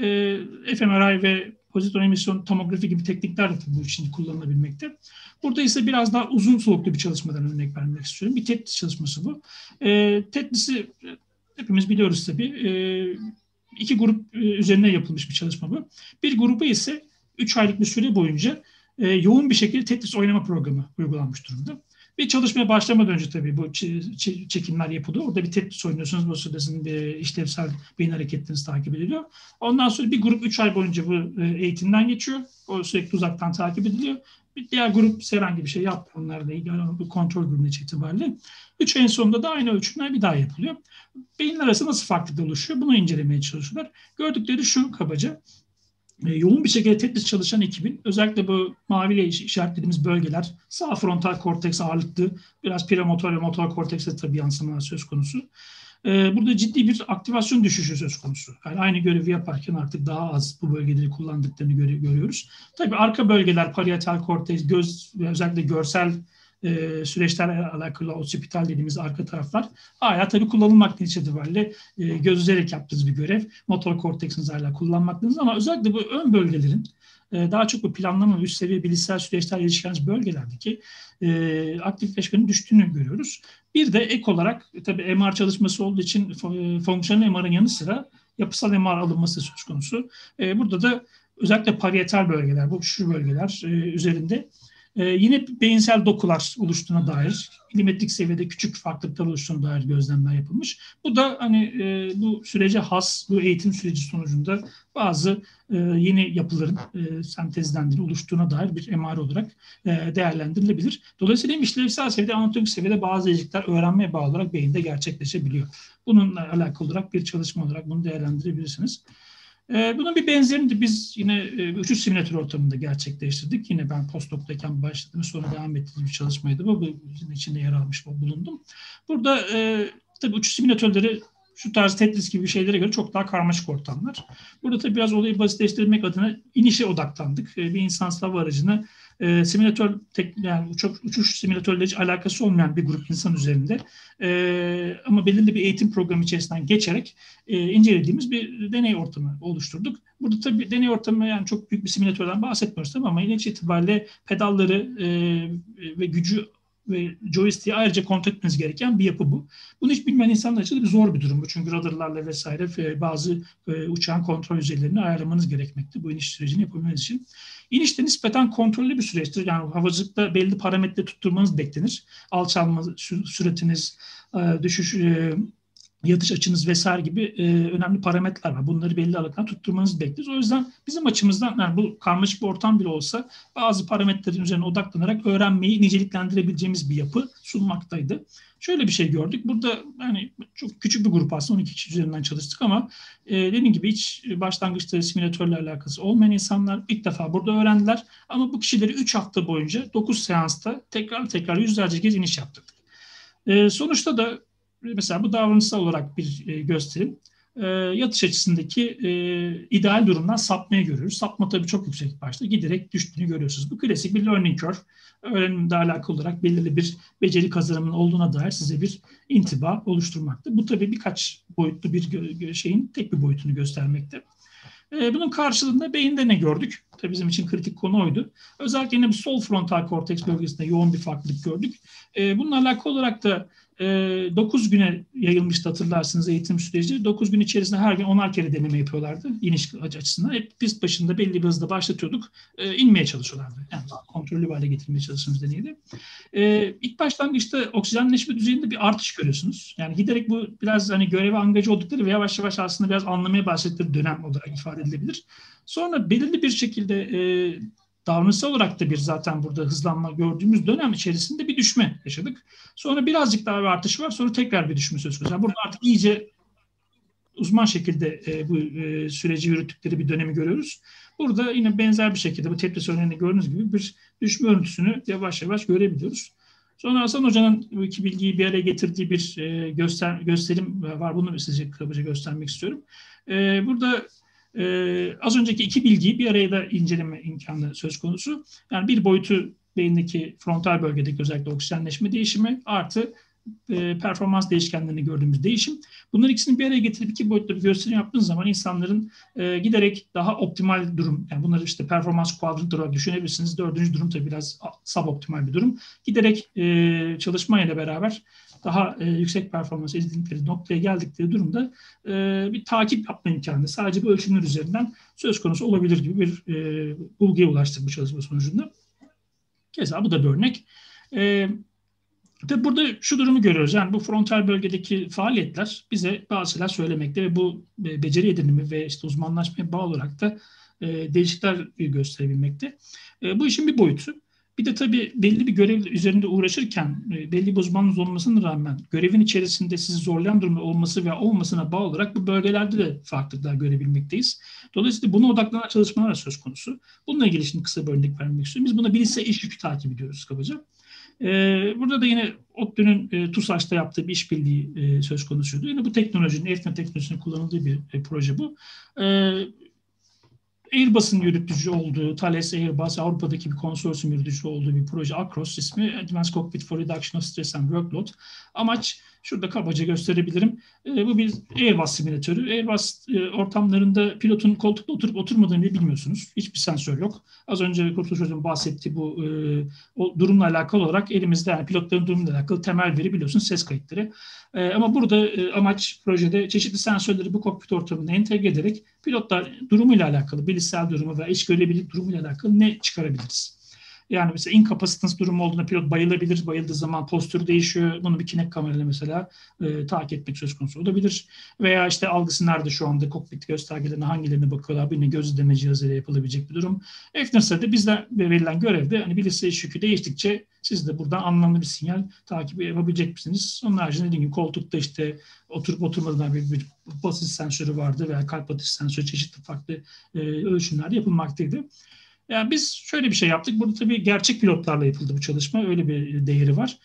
[SPEAKER 5] fMRI ve pozitron emisyon tomografi gibi teknikler de bu için kullanılabilmekte. Burada ise biraz daha uzun soluklu bir çalışmadan örnek vermek istiyorum. Bir TETRIS çalışması bu. TETRIS'i hepimiz biliyoruz tabii. 2 grup üzerine yapılmış bir çalışma bu. Bir grubu ise 3 aylık bir süre boyunca yoğun bir şekilde Tetris oynama programı uygulanmış durumda. Bir çalışmaya başlamadan önce tabii bu çekimler yapılıyor. Orada bir Tetris oynuyorsunuz. Bu sırada sizin işlevsel beyin hareketleriniz takip ediliyor. Ondan sonra bir grup 3 ay boyunca bu eğitimden geçiyor. O sürekli uzaktan takip ediliyor. Bir diğer grup herhangi bir şey yapmıyor. Onlarla ilgili bu kontrol grubuna itibariyle. 3 ayın sonunda da aynı ölçümler bir daha yapılıyor. Beyinler arasında nasıl farklılık oluşuyor? Bunu incelemeye çalışıyorlar. Gördükleri şu kabaca. Yoğun bir şekilde Tetris çalışan ekibin özellikle bu maviyle işaretlediğimiz bölgeler sağ frontal korteks ağırlıklı, biraz premotor ve motor kortekse tabii yansımalar söz konusu. Burada ciddi bir aktivasyon düşüşü söz konusu. Yani aynı görevi yaparken artık daha az bu bölgeleri kullandıklarını görüyoruz. Tabii arka bölgeler, parietal korteks, göz ve özellikle görsel süreçlerle alakalı occipital dediğimiz arka taraflar hala tabii kullanılmak itibariyle gözleyerek yaptığınız bir görev. Motor korteksiniz hala kullanmaktınız ama özellikle bu ön bölgelerin daha çok bu planlama ve üst seviye bilişsel süreçlerle ilişkilenen bölgelerdeki aktifleşmenin düştüğünü görüyoruz. Bir de ek olarak tabii MR çalışması olduğu için fonksiyonel MR'ın yanı sıra yapısal MR alınması söz konusu. Burada da özellikle parietal bölgeler, bu şu bölgeler üzerinde yine beyinsel dokular oluştuğuna dair, milimetrik seviyede küçük farklılıklar oluştuğuna dair gözlemler yapılmış. Bu da hani bu sürece has, bu eğitim süreci sonucunda bazı yeni yapıların sentezlendiğini oluştuğuna dair bir MR olarak değerlendirilebilir. Dolayısıyla işlevsel seviyede, anatomik seviyede bazı değişiklikler öğrenmeye bağlı olarak beyinde gerçekleşebiliyor. Bununla alakalı olarak bir çalışma olarak bunu değerlendirebilirsiniz. Bunun bir benzerini de biz yine uçuş simülatör ortamında gerçekleştirdik. Yine ben postdoc'tayken başladım, sonra devam ettiğim bir çalışmaydı bu. Bunun içinde yer almış bulundum. Burada tabii uçuş simülatörleri şu tarz Tetris gibi şeylere göre çok daha karmaşık ortamlar. Burada tabii biraz olayı basitleştirmek adına inişe odaklandık. Bir insansız hava aracını simülatör, yani uçuş simülatörleri hiç alakası olmayan bir grup insan üzerinde ama belirli bir eğitim programı içerisinden geçerek incelediğimiz bir deney ortamı oluşturduk. Burada tabii deney ortamı, yani çok büyük bir simülatörden bahsetmiyoruz tabii ama yine itibariyle pedalları ve gücü ve joystick'i ayrıca kontrol etmeniz gereken bir yapı bu. Bunu hiç bilmeyen insanlar için de zor bir durum bu. Çünkü radarlarla vesaire bazı uçağın kontrol yüzeylerini ayarlamanız gerekmekte bu iniş sürecini yapabilmeniz için. İnişte nispeten kontrollü bir süreçtir. Yani havacılıkta belli parametre tutturmanız beklenir. Alçalma süratiniz, düşüş, yatış açınız vesaire gibi önemli parametreler var. Bunları belli aralıklarla tutturmanız bekleriz. O yüzden bizim açımızdan, yani bu karmaşık bir ortam bile olsa bazı parametrelerin üzerine odaklanarak öğrenmeyi niceliklendirebileceğimiz bir yapı sunmaktaydı. Şöyle bir şey gördük. Burada yani çok küçük bir grup, aslında 12 kişi üzerinden çalıştık ama dediğim gibi hiç başlangıçta simülatörle alakası olmayan insanlar ilk defa burada öğrendiler. Ama bu kişileri 3 hafta boyunca 9 seansta tekrar yüzlerce kez iniş yaptırdık. Sonuçta da mesela bu davranışsal olarak bir gösterim. Yatış açısındaki ideal durumdan sapmayı görüyoruz. Sapma tabii çok yüksek başta. Giderek düştüğünü görüyorsunuz. Bu klasik bir learning curve. Öğrenimle alakalı olarak belirli bir beceri kazanımının olduğuna dair size bir intiba oluşturmakta. Bu tabii birkaç boyutlu bir şeyin tek bir boyutunu göstermekte. Bunun karşılığında beyinde ne gördük? Tabii bizim için kritik konu oydu. Özellikle yine bir sol frontal korteks bölgesinde yoğun bir farklılık gördük. Bununla alakalı olarak da 9 güne yayılmıştı hatırlarsınız eğitim süreci. 9 gün içerisinde her gün 10'ar kere deneme yapıyorlardı iniş açısından. Hep pist başında belli bir hızda başlatıyorduk. İnmeye çalışıyorlardı. Yani kontrollü bir hale getirmeye çalıştığımız deneydi. İlk başlangıçta oksijenleşme düzeyinde bir artış görüyorsunuz. Yani giderek bu biraz hani göreve angaja oldukları ve yavaş yavaş aslında biraz anlamaya başladıkları dönem olarak ifade edilebilir. Sonra belirli bir şekilde davranışsal olarak da bir zaten burada hızlanma gördüğümüz dönem içerisinde bir düşme yaşadık. Sonra birazcık daha bir artış var. Sonra tekrar bir düşme söz konusu. Yani burada artık iyice uzman şekilde bu süreci yürüttükleri bir dönemi görüyoruz. Burada yine benzer bir şekilde bu Tetris örneğinde gördüğünüz gibi bir düşme örüntüsünü yavaş yavaş görebiliyoruz. Sonra Hasan Hoca'nın bu iki bilgiyi bir araya getirdiği bir gösterim var. Bunu size kabaca göstermek istiyorum. Burada az önceki iki bilgiyi bir araya da inceleme imkanı söz konusu. Yani bir boyutu beyindeki frontal bölgedeki özellikle oksijenleşme değişimi artı performans değişkenlerini gördüğümüz değişim. Bunların ikisini bir araya getirip iki boyutlu bir gösterim yaptığınız zaman insanların giderek daha optimal durum, yani bunları işte performans kuadrant olarak düşünebilirsiniz. Dördüncü durum tabii biraz suboptimal bir durum. Giderek çalışmayla beraber daha yüksek performans edildikleri noktaya geldikleri durumda bir takip yapma imkanı sadece bu ölçümler üzerinden söz konusu olabilir gibi bir bulguya ulaştık bu çalışma sonucunda. Keza bu da bir örnek. Tabii burada şu durumu görüyoruz. Yani bu frontal bölgedeki faaliyetler bize bazı şeyler söylemekte ve bu beceri edinimi ve işte uzmanlaşmaya bağlı olarak da değişiklikler gösterebilmekte. Bu işin bir boyutu. Bir de tabii belli bir görev üzerinde uğraşırken belli bir uzmanlığınız olmasına rağmen görevin içerisinde sizi zorlayan durumda olması veya olmasına bağlı olarak bu bölgelerde de farklılıklar görebilmekteyiz. Dolayısıyla buna odaklanan çalışmalar söz konusu. Bununla ilgili şimdi kısa bir örnek vermek istiyorum. Biz buna bilişsel iş yükü takip ediyoruz kabaca. Burada da yine ODTÜ'nün TUSAŞ'ta yaptığı bir işbirliği söz konusuydu. Yine bu teknolojinin, eğitim teknolojisinin kullanıldığı bir proje bu. Airbus'un yürütücü olduğu, Thales Airbus, Avrupa'daki bir konsorsiyum yürütücü olduğu bir proje, ACROS ismi, Advanced Cockpit for Reduction of Stress and Workload. Amaç, şurada kabaca gösterebilirim, bu bir Airbus simülatörü. Airbus ortamlarında pilotun koltukta oturup oturmadığını bile bilmiyorsunuz. Hiçbir sensör yok. Az önce Kurtuluş Hocam bahsetti bu o durumla alakalı olarak elimizde, yani pilotların durumuyla alakalı temel veri biliyorsunuz ses kayıtları. Ama burada amaç projede çeşitli sensörleri bu kokpit ortamına entegre ederek pilotlar durumuyla alakalı, bilişsel durumu ve iş görebilirlik durumuyla alakalı ne çıkarabiliriz? Yani mesela incapacitance durumu olduğunda pilot bayılabilir. Bayıldığı zaman postürü değişiyor. Bunu bir kinek kamerayla mesela takip etmek söz konusu olabilir. Veya işte algısı nerede şu anda? Kokpit göstergelerine hangilerine bakıyorlar? Birine göz izleme cihazıyla yapılabilecek bir durum. FNIRS'de bizden verilen görevde hani bilişsel iş yükü değiştikçe siz de buradan anlamlı bir sinyal takibi yapabilecek misiniz? Onun haricinde dediğim gibi koltukta işte oturup oturmadan bir basınç sensörü vardı veya kalp atış sensörü, çeşitli farklı ölçümlerde yapılmaktaydı. Yani biz şöyle bir şey yaptık. Burada tabii gerçek pilotlarla yapıldı bu çalışma. Öyle bir değeri var.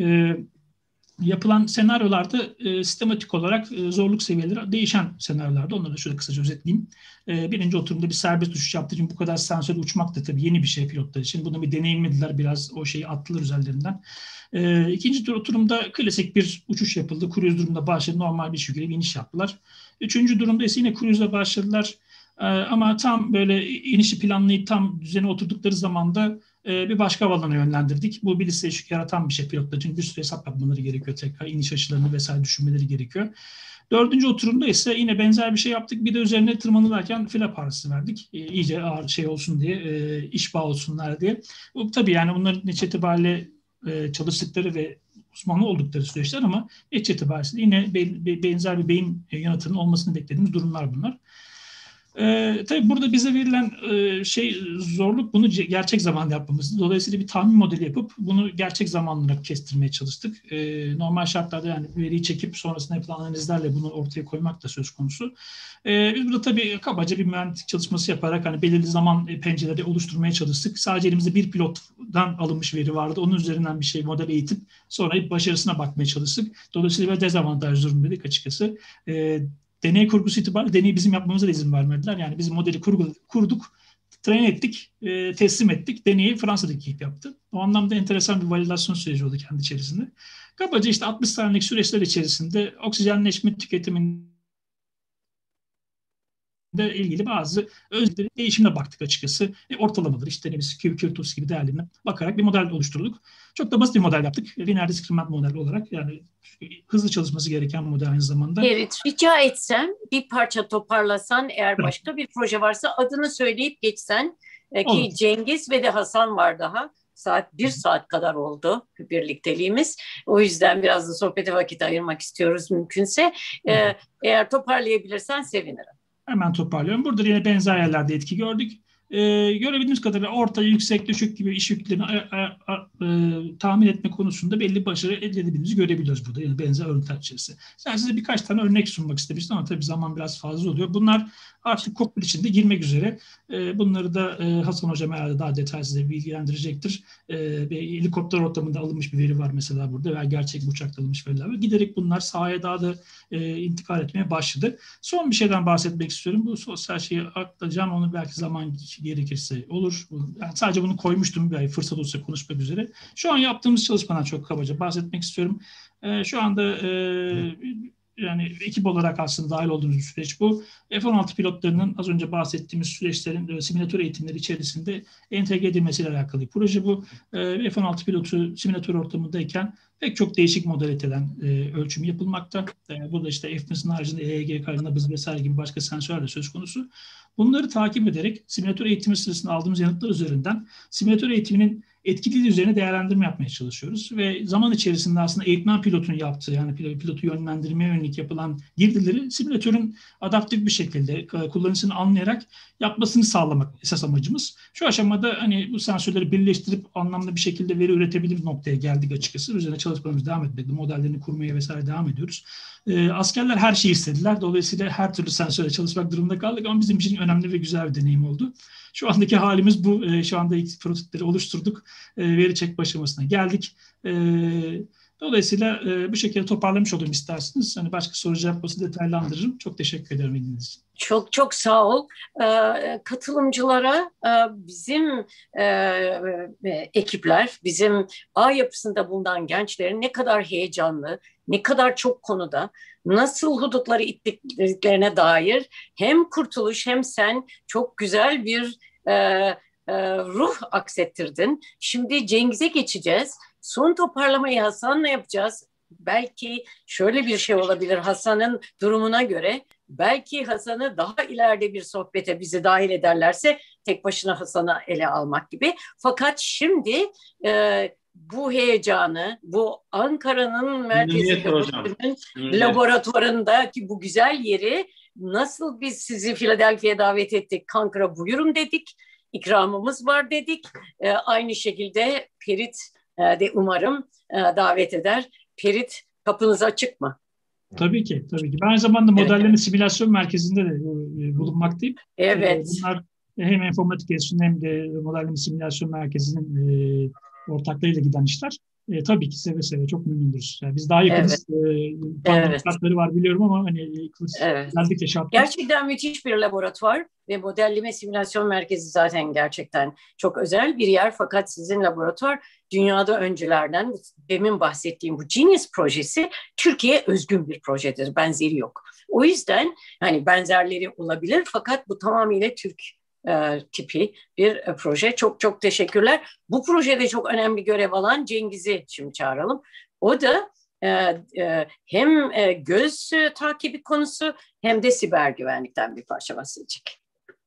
[SPEAKER 5] Yapılan senaryolarda sistematik olarak zorluk seviyeleri değişen senaryolarda. Onları da şöyle kısaca özetleyeyim. Birinci oturumda bir serbest uçuş yaptığı için bu kadar sensör uçmak da tabii yeni bir şey pilotlar için. Bunu bir deneyimlediler. Biraz o şeyi attılar üzerlerinden. İkinci oturumda klasik bir uçuş yapıldı. Cruise durumunda başladı. Normal bir şekilde bir iniş yaptılar. Üçüncü durumda ise yine cruise'la başladılar. Ama tam böyle inişi planlayıp tam düzene oturdukları zaman da bir başka alana yönlendirdik. Bu bilişsel iş yaratan bir şey pilotlar için. Bir sürü hesap yapmaları gerekiyor. Tekrar iniş açılarını vesaire düşünmeleri gerekiyor. Dördüncü oturumda ise yine benzer bir şey yaptık. Bir de üzerine tırmanırken flap ağrısı verdik. İyice ağır şey olsun diye, iş bağı olsunlar diye. Bu tabii yani bunların netice itibariyle çalıştıkları ve uzmanlı oldukları süreçler ama netice itibariyle yine benzer bir beyin yanıtının olmasını beklediğimiz durumlar bunlar. Tabii burada bize verilen zorluk bunu gerçek zamanda yapmamızdı. Dolayısıyla bir tahmin modeli yapıp bunu gerçek zamanlı kestirmeye çalıştık. Normal şartlarda yani veriyi çekip sonrasında yapılan analizlerle bunu ortaya koymak da söz konusu. Biz burada tabii kabaca bir mühendislik çalışması yaparak hani belirli zaman pencereleri oluşturmaya çalıştık. Sadece elimizde bir pilottan alınmış veri vardı. Onun üzerinden bir model eğitip sonra başarısına bakmaya çalıştık. Dolayısıyla bir dezavantaj durum dedik açıkçası. Deney kurgusu itibariyle deneyi bizim yapmamıza da izin vermediler. Yani biz modeli kurduk, train ettik, teslim ettik. Deneyi Fransa'daki ekip yaptı. O anlamda enteresan bir validasyon süreci oldu kendi içerisinde. Kabaca işte 60 saniyelik süreçler içerisinde oksijenleşme tüketiminin ilgili bazı özellikleri değişimine baktık açıkçası. Ortalamaları işte biz Q2 gibi değerlerine bakarak bir model oluşturduk. Çok da basit bir model yaptık. Linear discriminant model olarak, yani hızlı çalışması gereken model aynı zamanda.
[SPEAKER 3] Evet, rica etsem bir parça toparlasan, eğer başka bir proje varsa adını söyleyip geçsen ki Cengiz ve de Hasan var daha. Bir saat kadar oldu birlikteliğimiz. O yüzden biraz da sohbete vakit ayırmak istiyoruz mümkünse. Eğer toparlayabilirsen sevinirim.
[SPEAKER 5] Hemen toparlıyorum. Burada yine benzer yerlerde etki gördük. Görebildiğimiz kadarıyla orta, yüksek, düşük gibi iş yüklerini tahmin etme konusunda belli başarı elde edebildiğimizi görebiliyoruz burada. Yani benzer örnekler içerisinde. Ben size birkaç tane örnek sunmak istemiştim ama tabii zaman biraz fazla oluyor. Bunlar artık kokpit içinde girmek üzere. Bunları da Hasan Hocam herhalde daha detaylı size bilgilendirecektir. Helikopter ortamında alınmış bir veri var mesela burada veya gerçek bir uçakta alınmış veriler var. Giderek bunlar sahaya daha da intikal etmeye başladı. Son bir şeyden bahsetmek istiyorum. Bu sosyal şeyi aktaracağım. Onu belki zaman gerekirse olur. Yani sadece bunu koymuştum. Bir fırsat olsa konuşmak üzere. Şu an yaptığımız çalışmadan çok kabaca bahsetmek istiyorum. Şu anda yani ekip olarak aslında dahil olduğumuz bir süreç bu. F-16 pilotlarının az önce bahsettiğimiz süreçlerin simülatör eğitimleri içerisinde entegre edilmesiyle alakalı bir proje bu. F-16 pilotu simülatör ortamındayken pek çok değişik modaliteden ölçüm yapılmakta. Burada işte FMS'in haricinde EEG, nabız vesaire gibi başka sensörler de söz konusu. Bunları takip ederek simülatör eğitimi sırasında aldığımız yanıtlar üzerinden simülatör eğitiminin etkililiği üzerine değerlendirme yapmaya çalışıyoruz. Ve zaman içerisinde aslında eğitmen pilotun yaptığı, yani pilotu yönlendirmeye yönelik yapılan girdileri simülatörün adaptif bir şekilde kullanıcısını anlayarak yapmasını sağlamak esas amacımız. Şu aşamada hani bu sensörleri birleştirip anlamlı bir şekilde veri üretebilir noktaya geldik açıkçası. Üzerine çalışmalarımız devam etmekte. Modellerini kurmaya vesaire devam ediyoruz. Askerler her şeyi istediler. Dolayısıyla her türlü sensörle çalışmak durumunda kaldık ama bizim için önemli ve güzel bir deneyim oldu. Şu andaki halimiz bu. Şu anda ilk prototipleri oluşturduk. Veri çekme aşamasına geldik. Dolayısıyla bu şekilde toparlamış olayım isterseniz. Hani başka soru cevap olsa detaylandırırım. Çok teşekkür ederim ilginiz için.
[SPEAKER 3] Çok çok sağ ol. Katılımcılara bizim ekipler, bizim ağ yapısında bulunan gençlerin ne kadar heyecanlı, ne kadar çok konuda, nasıl hudutları ittiklerine dair hem Kurtuluş hem sen çok güzel bir ruh aksettirdin. Şimdi Cengiz'e geçeceğiz. Son toparlamayı Hasan'la yapacağız. Belki şöyle bir şey olabilir Hasan'ın durumuna göre. Belki Hasan'ı daha ileride bir sohbete bizi dahil ederlerse tek başına Hasan'ı ele almak gibi. Fakat şimdi bu heyecanı, bu Ankara'nın merkezi laboratuvarındaki bu güzel yeri nasıl biz sizi Philadelphia'ya davet ettik, Ankara buyurun dedik, ikramımız var dedik. Aynı şekilde Perit de umarım davet eder. Perit kapınız açık mı?
[SPEAKER 5] Tabii ki, tabii ki. Ben aynı zamanda modelleme simülasyon merkezinde de bulunmaktayım.
[SPEAKER 3] Evet.
[SPEAKER 5] Bunlar hem informatik enstitüsünün hem de modelleme simülasyon merkezinin ortaklarıyla giden işler. Tabii ki seve seve çok memnunuz. Yani biz daha yakınız. Evet. Şartları var biliyorum ama hani özellikle şartlar.
[SPEAKER 3] Gerçekten müthiş bir laboratuvar ve modelleme simülasyon merkezi zaten gerçekten çok özel bir yer. Fakat sizin laboratuvar dünyada öncülerden, demin bahsettiğim bu Genius projesi Türkiye'ye özgün bir projedir. Benzeri yok. O yüzden hani benzerleri olabilir fakat bu tamamıyla Türk tipi bir proje. Çok çok teşekkürler. Bu projede çok önemli görev alan Cengiz'i şimdi çağıralım. O da hem göz takibi konusu hem de siber güvenlikten bir parça bahsedecek.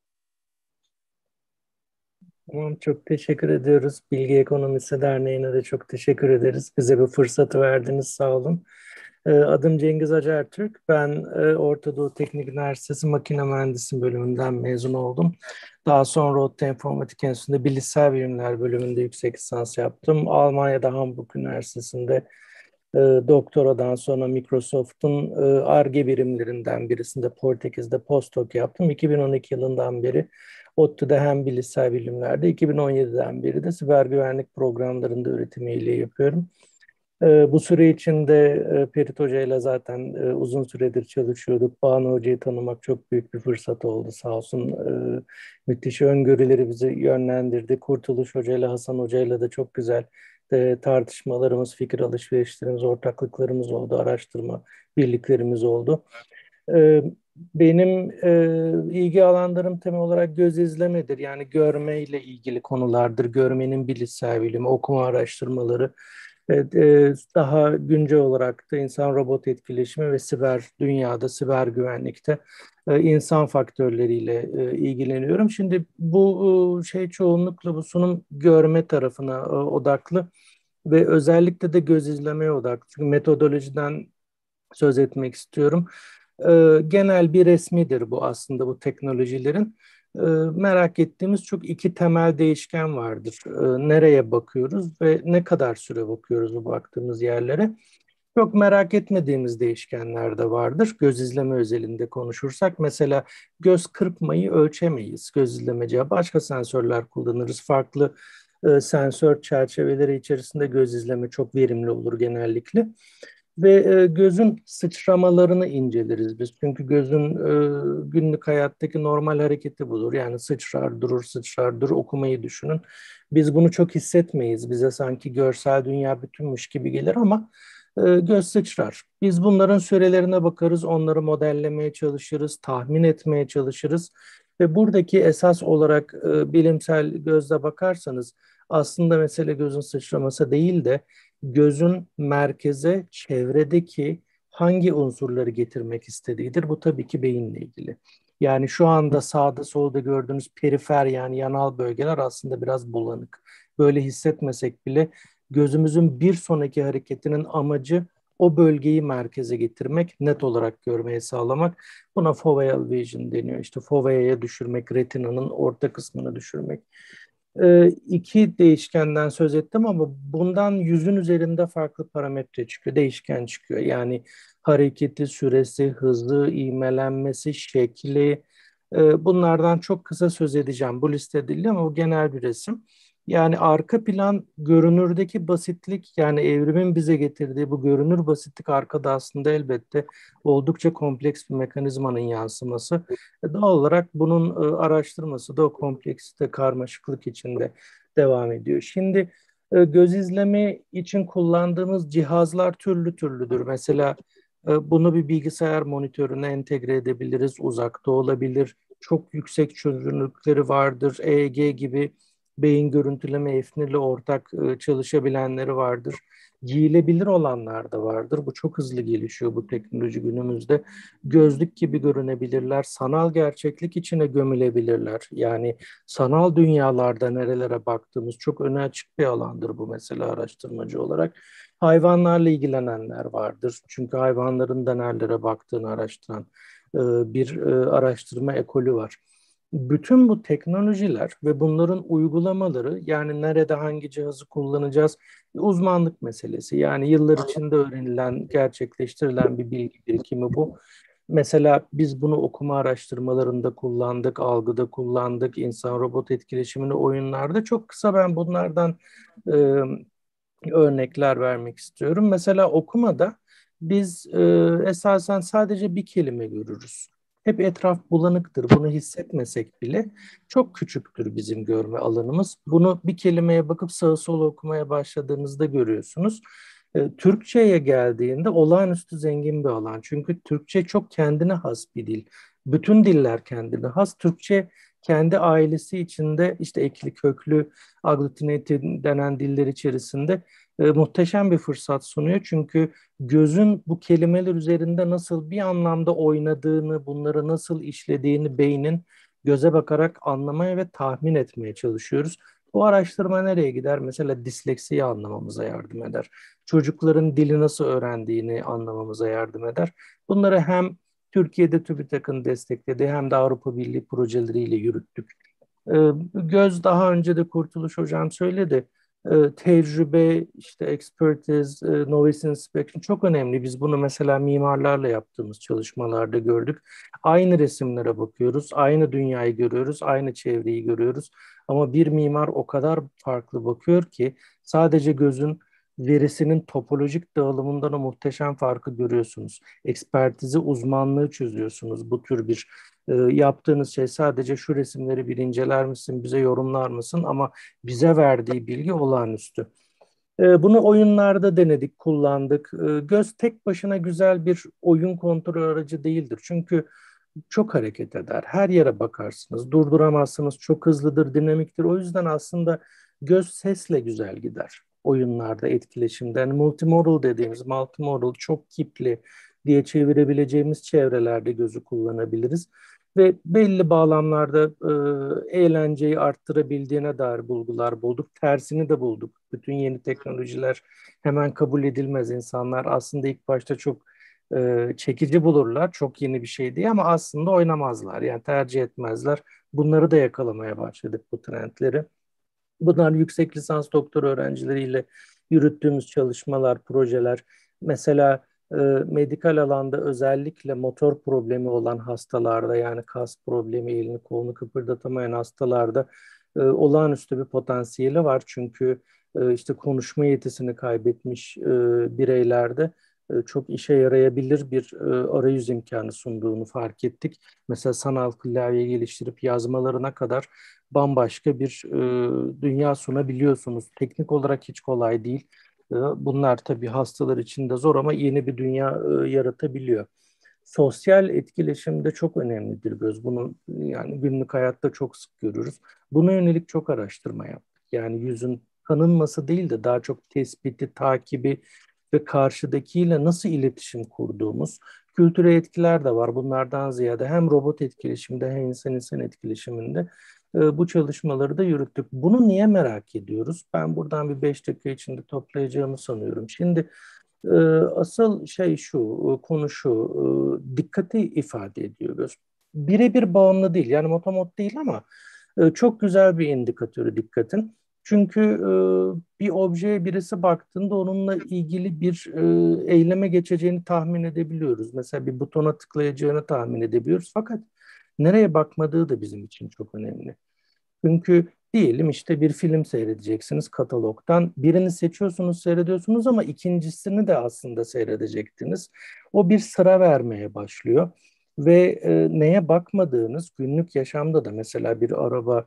[SPEAKER 6] Tamam, çok teşekkür ediyoruz. Bilgi Ekonomisi Derneği'ne de çok teşekkür ederiz. Bize bu fırsatı verdiniz, sağ olun. Adım Cengiz Acartürk. Ben Orta Doğu Teknik Üniversitesi Makine Mühendisliği bölümünden mezun oldum. Daha sonra ODTÜ Informatik Enstitüsü'nde Bilişsel Bilimler bölümünde yüksek lisans yaptım. Almanya'da Hamburg Üniversitesi'nde doktoradan sonra Microsoft'un Ar-Ge birimlerinden birisinde Portekiz'de postdoc yaptım. 2012 yılından beri ODTÜ'de hem bilişsel bilimlerde, 2017'den beri de siber güvenlik programlarında öğretim üyeliği yapıyorum. Bu süre içinde Perit Hoca ile zaten uzun süredir çalışıyorduk. Banu Hoca'yı tanımak çok büyük bir fırsat oldu sağ olsun. Müthiş öngörüleri bizi yönlendirdi. Kurtuluş Hoca ile Hasan Hoca ile de çok güzel tartışmalarımız, fikir alışverişlerimiz, ortaklıklarımız oldu, araştırma birliklerimiz oldu. Benim ilgi alanlarım temel olarak göz izlemedir. Yani görmeyle ilgili konulardır. Görmenin bilişsel bilimi, okuma araştırmaları. Daha güncel olarak da insan robot etkileşimi ve siber dünyada, siber güvenlikte insan faktörleriyle ilgileniyorum. Şimdi bu çoğunlukla bu sunum görme tarafına odaklı ve özellikle de göz izlemeye odaklı. Çünkü metodolojiden söz etmek istiyorum. Genel bir resmidir bu aslında bu teknolojilerin. Merak ettiğimiz çok iki temel değişken vardır. Nereye bakıyoruz ve ne kadar süre bakıyoruz bu baktığımız yerlere. Çok merak etmediğimiz değişkenler de vardır. Göz izleme özelinde konuşursak mesela göz kırpmayı ölçemeyiz göz izlemeciye. Başka sensörler kullanırız. Farklı sensör çerçeveleri içerisinde göz izleme çok verimli olur genellikle. Ve gözün sıçramalarını inceleriz biz. Çünkü gözün günlük hayattaki normal hareketi budur. Yani sıçrar durur, sıçrar durur, okumayı düşünün. Biz bunu çok hissetmeyiz. Bize sanki görsel dünya bütünmüş gibi gelir ama göz sıçrar. Biz bunların sürelerine bakarız, onları modellemeye çalışırız, tahmin etmeye çalışırız. Ve buradaki esas olarak bilimsel gözle bakarsanız aslında mesele gözün sıçraması değil de gözün merkeze çevredeki hangi unsurları getirmek istediğidir. Bu tabii ki beyinle ilgili. Yani şu anda sağda solda gördüğünüz perifer yani yanal bölgeler aslında biraz bulanık. Böyle hissetmesek bile gözümüzün bir sonraki hareketinin amacı o bölgeyi merkeze getirmek, net olarak görmeyi sağlamak. Buna foveal vision deniyor. İşte fovea'ya düşürmek, retinanın orta kısmını düşürmek. İki değişkenden söz ettim ama bundan yüzün üzerinde farklı parametre çıkıyor, değişken çıkıyor. Yani hareketi, süresi, hızı, ivmelenmesi, şekli. Bunlardan çok kısa söz edeceğim. Bu liste değil ama bu genel bir resim. Yani arka plan görünürdeki basitlik yani evrimin bize getirdiği bu görünür basitlik arkada aslında elbette oldukça kompleks bir mekanizmanın yansıması. Doğal olarak bunun araştırması da o kompleksite, karmaşıklık içinde devam ediyor. Şimdi göz izleme için kullandığımız cihazlar türlü türlüdür. Mesela bunu bir bilgisayar monitörüne entegre edebiliriz, uzakta olabilir. Çok yüksek çözünürlükleri vardır. EEG gibi beyin görüntüleme efnirle ortak çalışabilenleri vardır. Giyilebilir olanlar da vardır. Bu çok hızlı gelişiyor bu teknoloji günümüzde. Gözlük gibi görünebilirler. Sanal gerçeklik içine gömülebilirler. Yani sanal dünyalarda nerelere baktığımız çok öne açık bir alandır bu mesela araştırmacı olarak. Hayvanlarla ilgilenenler vardır. Çünkü hayvanların da nerelere baktığını araştıran bir araştırma ekolü var. Bütün bu teknolojiler ve bunların uygulamaları yani nerede hangi cihazı kullanacağız uzmanlık meselesi. Yani yıllar içinde öğrenilen, gerçekleştirilen bir bilgi birikimi bu. Mesela biz bunu okuma araştırmalarında kullandık, algıda kullandık, insan robot etkileşimini oyunlarda. Çok kısa ben bunlardan e, örnekler vermek istiyorum. Mesela okumada biz esasen sadece bir kelime görürüz. Hep etraf bulanıktır. Bunu hissetmesek bile çok küçüktür bizim görme alanımız. Bunu bir kelimeye bakıp sağa sola okumaya başladığınızda görüyorsunuz. Türkçe'ye geldiğinde olağanüstü zengin bir alan. Çünkü Türkçe çok kendine has bir dil. Bütün diller kendine has. Türkçe kendi ailesi içinde işte ekli köklü agglutinated denen diller içerisinde muhteşem bir fırsat sunuyor. Çünkü gözün bu kelimeler üzerinde nasıl bir anlamda oynadığını, bunları nasıl işlediğini beynin göze bakarak anlamaya ve tahmin etmeye çalışıyoruz. Bu araştırma nereye gider? Mesela disleksiyi anlamamıza yardım eder. Çocukların dili nasıl öğrendiğini anlamamıza yardım eder. Bunları hem Türkiye'de TÜBİTAK'ın desteklediği hem de Avrupa Birliği projeleriyle yürüttük. Göz daha önce de Kurtuluş Hocam söyledi. Tecrübe, işte expertise, novice inspection çok önemli. Biz bunu mesela mimarlarla yaptığımız çalışmalarda gördük. Aynı resimlere bakıyoruz, aynı dünyayı görüyoruz, aynı çevreyi görüyoruz. Ama bir mimar o kadar farklı bakıyor ki sadece gözün verisinin topolojik dağılımından o muhteşem farkı görüyorsunuz. Ekspertizi, uzmanlığı çözüyorsunuz. Bu tür bir yaptığınız şey sadece şu resimleri bir inceler misin, bize yorumlar mısın? Ama bize verdiği bilgi olağanüstü. Bunu oyunlarda denedik, kullandık. Göz tek başına güzel bir oyun kontrol aracı değildir. Çünkü çok hareket eder. Her yere bakarsınız, durduramazsınız, çok hızlıdır, dinamiktir. O yüzden aslında göz sesle güzel gider oyunlarda, etkileşimde. Yani multimodal dediğimiz, multimodal, çok tipli diye çevirebileceğimiz çevrelerde gözü kullanabiliriz. Ve belli bağlamlarda eğlenceyi arttırabildiğine dair bulgular bulduk. Tersini de bulduk. Bütün yeni teknolojiler hemen kabul edilmez. İnsanlar aslında ilk başta çok çekici bulurlar. Çok yeni bir şey diye ama aslında oynamazlar. Yani tercih etmezler. Bunları da yakalamaya başladık, bu trendleri. Bunlar yüksek lisans doktor öğrencileriyle yürüttüğümüz çalışmalar, projeler. Mesela medikal alanda özellikle motor problemi olan hastalarda, yani kas problemi, elini kolunu kıpırdatamayan hastalarda olağanüstü bir potansiyeli var. Çünkü işte konuşma yetisini kaybetmiş bireylerde çok işe yarayabilir bir arayüz imkanı sunduğunu fark ettik. Mesela sanal klavye geliştirip yazmalarına kadar bambaşka bir dünya sunabiliyorsunuz. Teknik olarak hiç kolay değil. Bunlar tabii hastalar için de zor ama yeni bir dünya yaratabiliyor. Sosyal etkileşim de çok önemlidir göz. Bunu yani günlük hayatta çok sık görürüz. Buna yönelik çok araştırma yaptık. Yani yüzün tanınması değil de daha çok tespiti, takibi ve karşıdakiyle nasıl iletişim kurduğumuz kültürel etkiler de var. Bunlardan ziyade hem robot etkileşiminde hem insan etkileşiminde bu çalışmaları da yürüttük. Bunu niye merak ediyoruz? Ben buradan bir 5 dakika içinde toplayacağımı sanıyorum. Şimdi asıl şey şu, konu şu, dikkati ifade ediyoruz. Birebir bağımlı değil, yani motomot değil ama çok güzel bir indikatörü dikkatin. Çünkü bir objeye birisi baktığında onunla ilgili bir eyleme geçeceğini tahmin edebiliyoruz. Mesela bir butona tıklayacağını tahmin edebiliyoruz. Fakat nereye bakmadığı da bizim için çok önemli. Çünkü diyelim işte bir film seyredeceksiniz katalogdan. Birini seçiyorsunuz, seyrediyorsunuz ama ikincisini de aslında seyredecektiniz. O bir sıra vermeye başlıyor. Ve neye bakmadığınız günlük yaşamda da mesela bir araba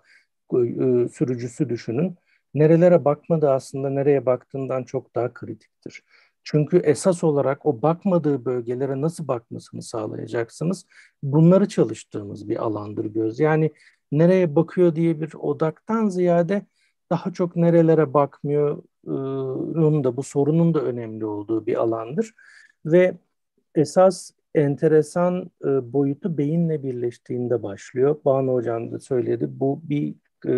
[SPEAKER 6] sürücüsü düşünün. Nerelere bakmadığı aslında nereye baktığından çok daha kritiktir. Çünkü esas olarak o bakmadığı bölgelere nasıl bakmasını sağlayacaksınız. Bunları çalıştığımız bir alandır göz. Yani nereye bakıyor diye bir odaktan ziyade daha çok nerelere bakmıyor, onun da bu sorunun da önemli olduğu bir alandır. Ve esas enteresan boyutu beyinle birleştiğinde başlıyor. Banu Hocam da söyledi. Bu bir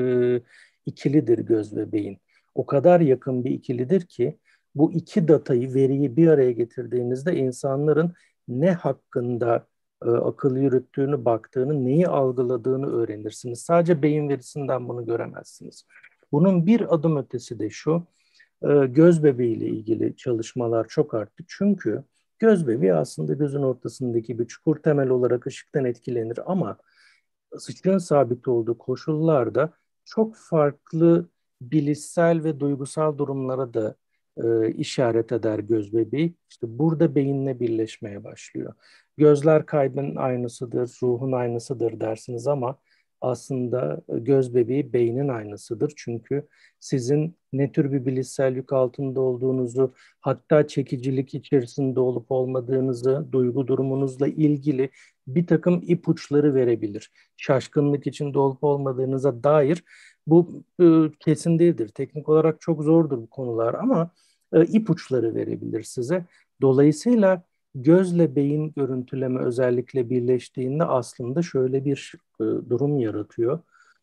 [SPEAKER 6] ikilidir göz ve beyin. O kadar yakın bir ikilidir ki bu iki datayı, veriyi bir araya getirdiğinizde insanların ne hakkında akıl yürüttüğünü, baktığını, neyi algıladığını öğrenirsiniz. Sadece beyin verisinden bunu göremezsiniz. Bunun bir adım ötesi de şu, göz bebeğiyle ilgili çalışmalar çok arttı. Çünkü göz bebeği aslında gözün ortasındaki bir çukur, temel olarak ışıktan etkilenir ama ışığın sabit olduğu koşullarda çok farklı bilişsel ve duygusal durumlara da işaret eder göz bebeği. İşte burada beyinle birleşmeye başlıyor. Gözler kalbin aynasıdır, ruhun aynasıdır dersiniz ama aslında göz bebeği beynin aynasıdır. Çünkü sizin ne tür bir bilişsel yük altında olduğunuzu, hatta çekicilik içerisinde olup olmadığınızı, duygu durumunuzla ilgili bir takım ipuçları verebilir. Şaşkınlık içinde olup olmadığınıza dair bu kesin değildir. Teknik olarak çok zordur bu konular ama ipuçları verebilir size. Dolayısıyla gözle beyin görüntüleme özellikle birleştiğinde aslında şöyle bir durum yaratıyor.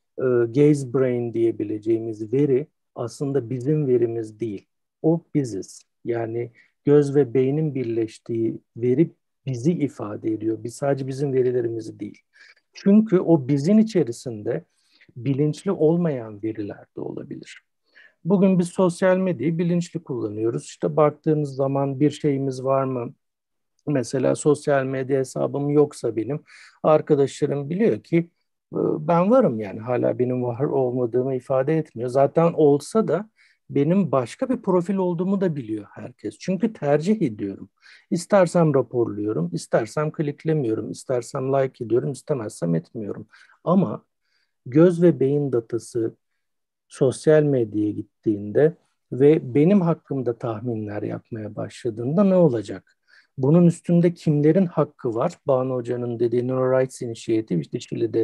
[SPEAKER 6] Gaze brain diyebileceğimiz veri aslında bizim verimiz değil. O biziz. Yani göz ve beynin birleştiği veri bizi ifade ediyor. Biz sadece bizim verilerimizi değil. Çünkü o bizin içerisinde bilinçli olmayan veriler de olabilir. Bugün biz sosyal medyayı bilinçli kullanıyoruz. İşte baktığınız zaman bir şeyimiz var mı? Mesela sosyal medya hesabım yoksa benim, arkadaşlarım biliyor ki ben varım, yani hala benim var olmadığımı ifade etmiyor. Zaten olsa da benim başka bir profil olduğumu da biliyor herkes. Çünkü tercih ediyorum. İstersem raporluyorum, istersem kliklemiyorum, istersem like ediyorum, istemezsem etmiyorum. Ama göz ve beyin datası sosyal medyaya gittiğinde ve benim hakkımda tahminler yapmaya başladığında ne olacak? Bunun üstünde kimlerin hakkı var? Banu Hoca'nın dediği Neurorights Initiative, işte Şili'de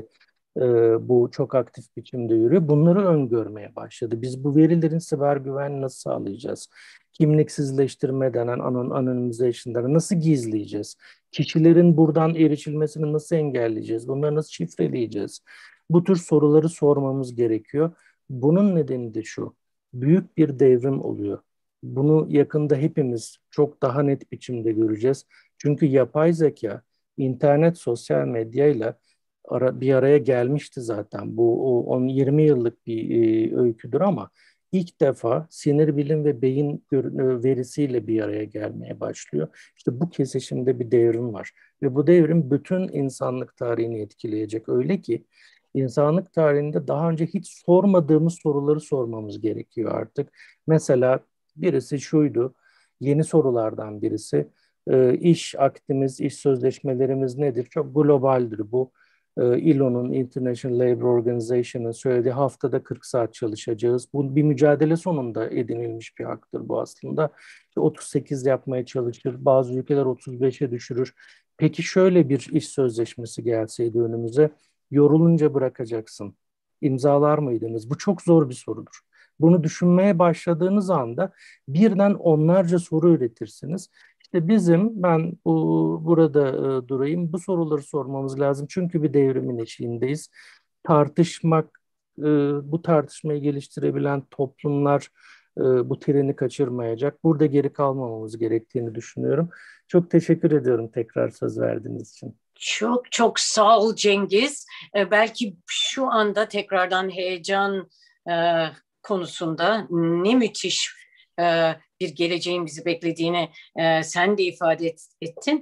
[SPEAKER 6] bu çok aktif biçimde yürüyor. Bunları öngörmeye başladı. Biz bu verilerin siber güvenliğini nasıl sağlayacağız? Kimliksizleştirme denen anonymization'ları nasıl gizleyeceğiz? Kişilerin buradan erişilmesini nasıl engelleyeceğiz? Bunları nasıl şifreleyeceğiz? Bu tür soruları sormamız gerekiyor. Bunun nedeni de şu: büyük bir devrim oluyor. Bunu yakında hepimiz çok daha net biçimde göreceğiz. Çünkü yapay zeka, internet, sosyal medyayla bir araya gelmişti zaten. Bu 20 yıllık bir öyküdür ama ilk defa sinir bilim ve beyin verisiyle bir araya gelmeye başlıyor. İşte bu kesişimde bir devrim var. Ve bu devrim bütün insanlık tarihini etkileyecek. Öyle ki insanlık tarihinde daha önce hiç sormadığımız soruları sormamız gerekiyor artık. Mesela birisi şuydu, yeni sorulardan birisi. İş aktimiz, iş sözleşmelerimiz nedir? Çok globaldir bu. ILO'nun, International Labour Organization'ın söylediği haftada 40 saat çalışacağız. Bu bir mücadele sonunda edinilmiş bir haktır bu aslında. 38 yapmaya çalışır, bazı ülkeler 35'e düşürür. Peki şöyle bir iş sözleşmesi gelseydi önümüze, yorulunca bırakacaksın. İmzalar mıydınız? Bu çok zor bir sorudur. Bunu düşünmeye başladığınız anda birden onlarca soru üretirsiniz. İşte ben burada durayım. Bu soruları sormamız lazım. Çünkü bir devrimin eşiğindeyiz. Tartışmak, bu tartışmayı geliştirebilen toplumlar bu treni kaçırmayacak. Burada geri kalmamamız gerektiğini düşünüyorum. Çok teşekkür ediyorum tekrar söz verdiğiniz için.
[SPEAKER 3] Çok çok sağ ol Cengiz. Belki şu anda tekrardan heyecan konusunda ne müthiş bir geleceğin bizi beklediğini sen de ifade ettin.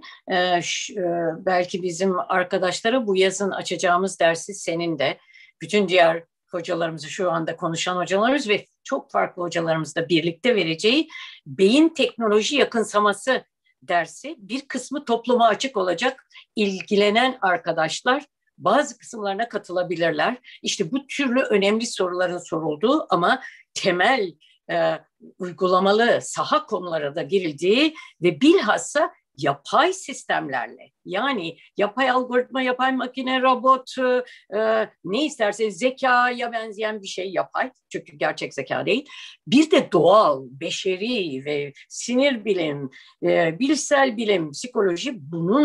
[SPEAKER 3] Belki bizim arkadaşlara bu yazın açacağımız dersi senin de, bütün diğer hocalarımızı, şu anda konuşan hocalarımız ve çok farklı hocalarımızla birlikte vereceği beyin teknoloji yakınsaması dersi bir kısmı topluma açık olacak. İlgilenen arkadaşlar bazı kısımlarına katılabilirler. İşte bu türlü önemli soruların sorulduğu ama temel uygulamalı saha konulara da girildiği ve bilhassa yapay sistemlerle, yani yapay algoritma, yapay makine, robot, ne isterseniz zekaya benzeyen bir şey yapay, çünkü gerçek zeka değil. Bir de doğal, beşeri ve sinir bilim, bilişsel bilim, psikoloji,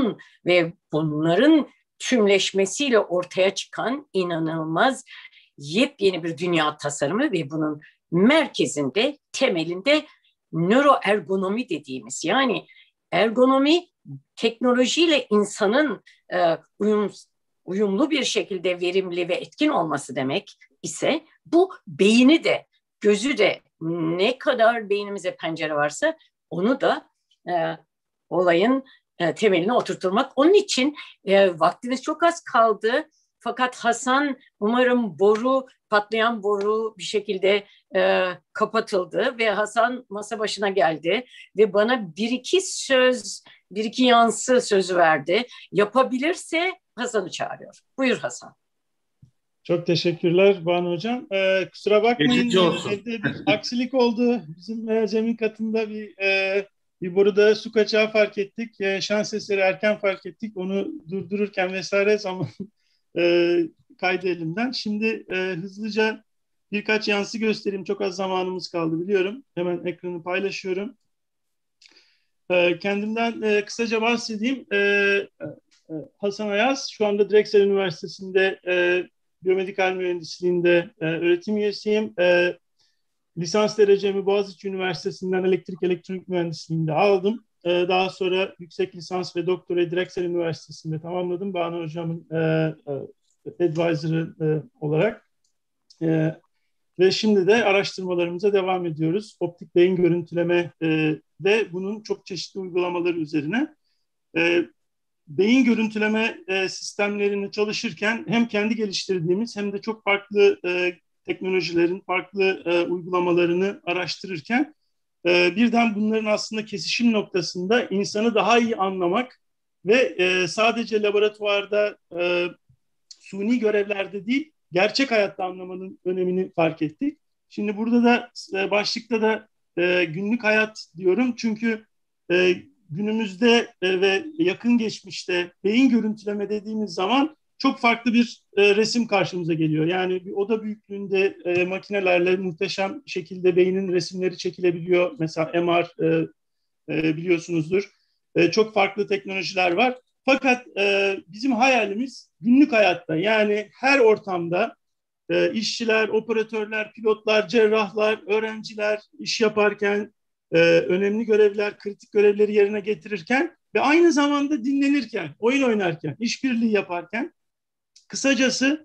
[SPEAKER 3] bunların tümleşmesiyle ortaya çıkan inanılmaz yepyeni bir dünya tasarımı ve bunun merkezinde, temelinde nöroergonomi dediğimiz, yani ergonomi, teknolojiyle insanın uyumlu bir şekilde verimli ve etkin olması demek ise bu beyni de, gözü de, ne kadar beynimize pencere varsa onu da olayın temeline oturtturmak. Onun için vaktimiz çok az kaldı. Fakat Hasan, umarım patlayan boru bir şekilde kapatıldı ve Hasan masa başına geldi ve bana bir iki yansı sözü verdi. Yapabilirse Hasan'ı çağırıyor. Buyur Hasan.
[SPEAKER 5] Çok teşekkürler Banu Hocam. Kusura bakmayın, evde bir aksilik oldu. Bizim zemin katında bir boruda su kaçağı fark ettik. Şans eseri erken fark ettik. Onu durdururken vesaire zaman kaydı elimden. Şimdi hızlıca birkaç yansı göstereyim. Çok az zamanımız kaldı biliyorum. Hemen ekranı paylaşıyorum. Kendimden kısaca bahsedeyim. Hasan Ayaz, şu anda Drexel Üniversitesi'nde biyomedikal mühendisliğinde öğretim üyesiyim. Lisans derecemi Boğaziçi Üniversitesi'nden elektrik elektronik mühendisliğinde aldım. Daha sonra yüksek lisans ve doktorayı Drexel Üniversitesi'nde tamamladım. Banu Hocam'ın advisor'ı olarak. Ve şimdi de araştırmalarımıza devam ediyoruz. Optik beyin görüntüleme ve bunun çok çeşitli uygulamaları üzerine. Beyin görüntüleme sistemlerini çalışırken hem kendi geliştirdiğimiz hem de çok farklı teknolojilerin farklı uygulamalarını araştırırken birden bunların aslında kesişim noktasında insanı daha iyi anlamak ve sadece laboratuvarda suni görevlerde değil, gerçek hayatta anlamanın önemini fark ettik. Şimdi burada da başlıkta da günlük hayat diyorum çünkü
[SPEAKER 7] günümüzde ve yakın geçmişte beyin görüntüleme dediğimiz zaman çok farklı bir resim karşımıza geliyor. Yani bir oda büyüklüğünde makinelerle muhteşem şekilde beynin resimleri çekilebiliyor. Mesela MR biliyorsunuzdur. Çok farklı teknolojiler var. Fakat bizim hayalimiz günlük hayatta, yani her ortamda işçiler, operatörler, pilotlar, cerrahlar, öğrenciler iş yaparken, önemli görevler, kritik görevleri yerine getirirken ve aynı zamanda dinlenirken, oyun oynarken, işbirliği yaparken, kısacası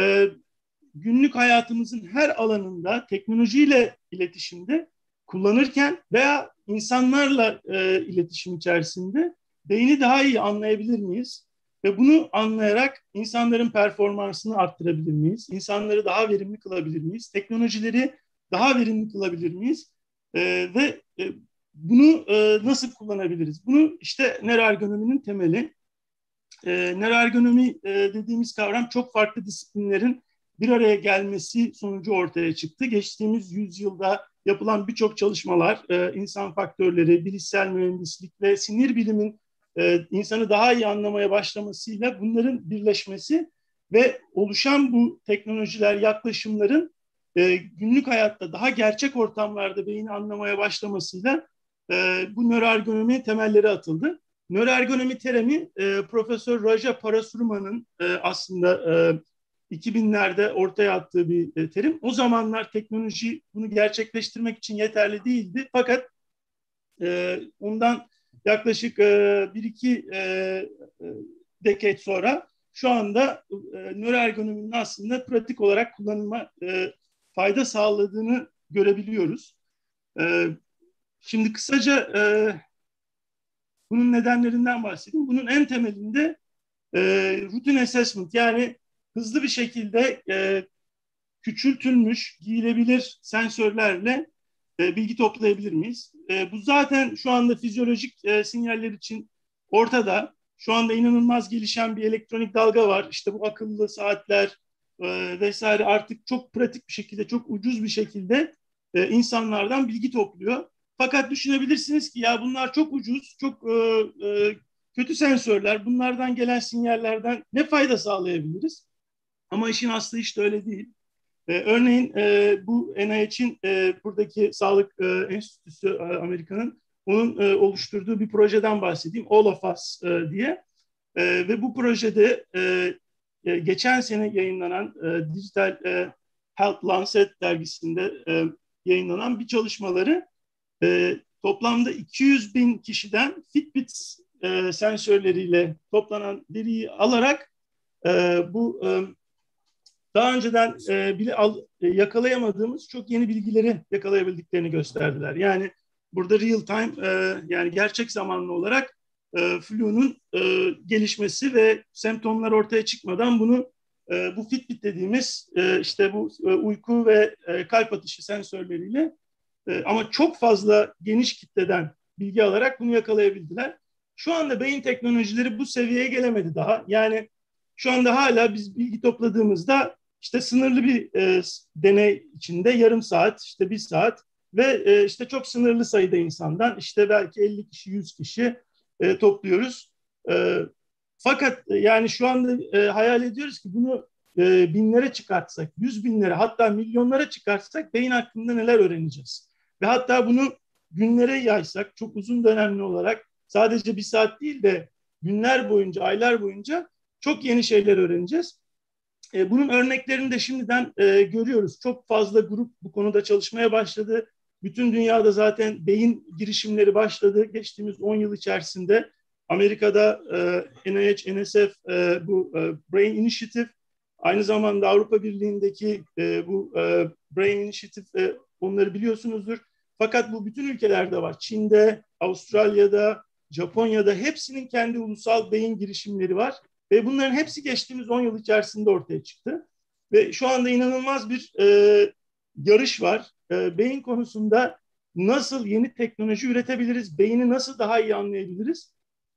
[SPEAKER 7] günlük hayatımızın her alanında teknolojiyle iletişimde kullanırken veya insanlarla iletişim içerisinde beyni daha iyi anlayabilir miyiz? Ve bunu anlayarak insanların performansını arttırabilir miyiz? İnsanları daha verimli kılabilir miyiz? Teknolojileri daha verimli kılabilir miyiz? Ve bunu nasıl kullanabiliriz? Bunu işte nöroergonominin temeli. Nöroergonomi dediğimiz kavram çok farklı disiplinlerin bir araya gelmesi sonucu ortaya çıktı. Geçtiğimiz yüzyılda yapılan birçok çalışmalar, insan faktörleri, bilişsel mühendislik ve sinir bilimin insanı daha iyi anlamaya başlamasıyla bunların birleşmesi ve oluşan bu teknolojiler, yaklaşımların günlük hayatta daha gerçek ortamlarda beyni anlamaya başlamasıyla bu nöroergonomi temelleri atıldı. Nöroergonomi terimi Profesör Raja Parasurman'ın aslında 2000'lerde ortaya attığı bir terim. O zamanlar teknoloji bunu gerçekleştirmek için yeterli değildi. Fakat ondan yaklaşık 1-2 decade sonra şu anda nöroergonominin aslında pratik olarak kullanılma fayda sağladığını görebiliyoruz. Şimdi kısaca bunun nedenlerinden bahsedeyim. Bunun en temelinde routine assessment, yani hızlı bir şekilde küçültülmüş, giyilebilir sensörlerle bilgi toplayabilir miyiz? Bu zaten şu anda fizyolojik sinyaller için ortada. Şu anda inanılmaz gelişen bir elektronik dalga var. İşte bu akıllı saatler vesaire artık çok pratik bir şekilde, çok ucuz bir şekilde insanlardan bilgi topluyor. Fakat düşünebilirsiniz ki ya bunlar çok ucuz, çok kötü sensörler. Bunlardan gelen sinyallerden ne fayda sağlayabiliriz? Ama işin aslı işte öyle değil. Örneğin bu NIH'in buradaki Sağlık Enstitüsü Amerika'nın onun oluşturduğu bir projeden bahsedeyim. All of Us diye. Ve bu projede geçen sene yayınlanan Digital Health Lancet dergisinde yayınlanan bir çalışmaları toplamda 200 bin kişiden Fitbit sensörleriyle toplanan veriyi alarak bu daha önceden bile yakalayamadığımız çok yeni bilgileri yakalayabildiklerini gösterdiler. Yani burada real time yani gerçek zamanlı olarak flu'nun gelişmesi ve semptomlar ortaya çıkmadan bunu bu Fitbit dediğimiz işte bu uyku ve kalp atışı sensörleriyle ama çok fazla geniş kitleden bilgi alarak bunu yakalayabildiler. Şu anda beyin teknolojileri bu seviyeye gelemedi daha. Yani şu anda hala biz bilgi topladığımızda işte sınırlı bir deney içinde yarım saat, işte 1 saat ve işte çok sınırlı sayıda insandan işte belki 50 kişi, 100 kişi topluyoruz. Fakat yani şu anda hayal ediyoruz ki bunu binlere çıkartsak, 100 binlere hatta milyonlara çıkartsak beyin hakkında neler öğreneceğiz? Ve hatta bunu günlere yaysak çok uzun dönemli olarak sadece 1 saat değil de günler boyunca, aylar boyunca çok yeni şeyler öğreneceğiz. Bunun örneklerini de şimdiden görüyoruz. Çok fazla grup bu konuda çalışmaya başladı. Bütün dünyada zaten beyin girişimleri başladı. Geçtiğimiz 10 yıl içerisinde Amerika'da NIH, NSF, bu Brain Initiative, aynı zamanda Avrupa Birliği'ndeki bu Brain Initiative, onları biliyorsunuzdur. Fakat bu bütün ülkelerde var. Çin'de, Avustralya'da, Japonya'da hepsinin kendi ulusal beyin girişimleri var. Ve bunların hepsi geçtiğimiz 10 yıl içerisinde ortaya çıktı. Ve şu anda inanılmaz bir yarış var. Beyin konusunda nasıl yeni teknoloji üretebiliriz? Beyni nasıl daha iyi anlayabiliriz?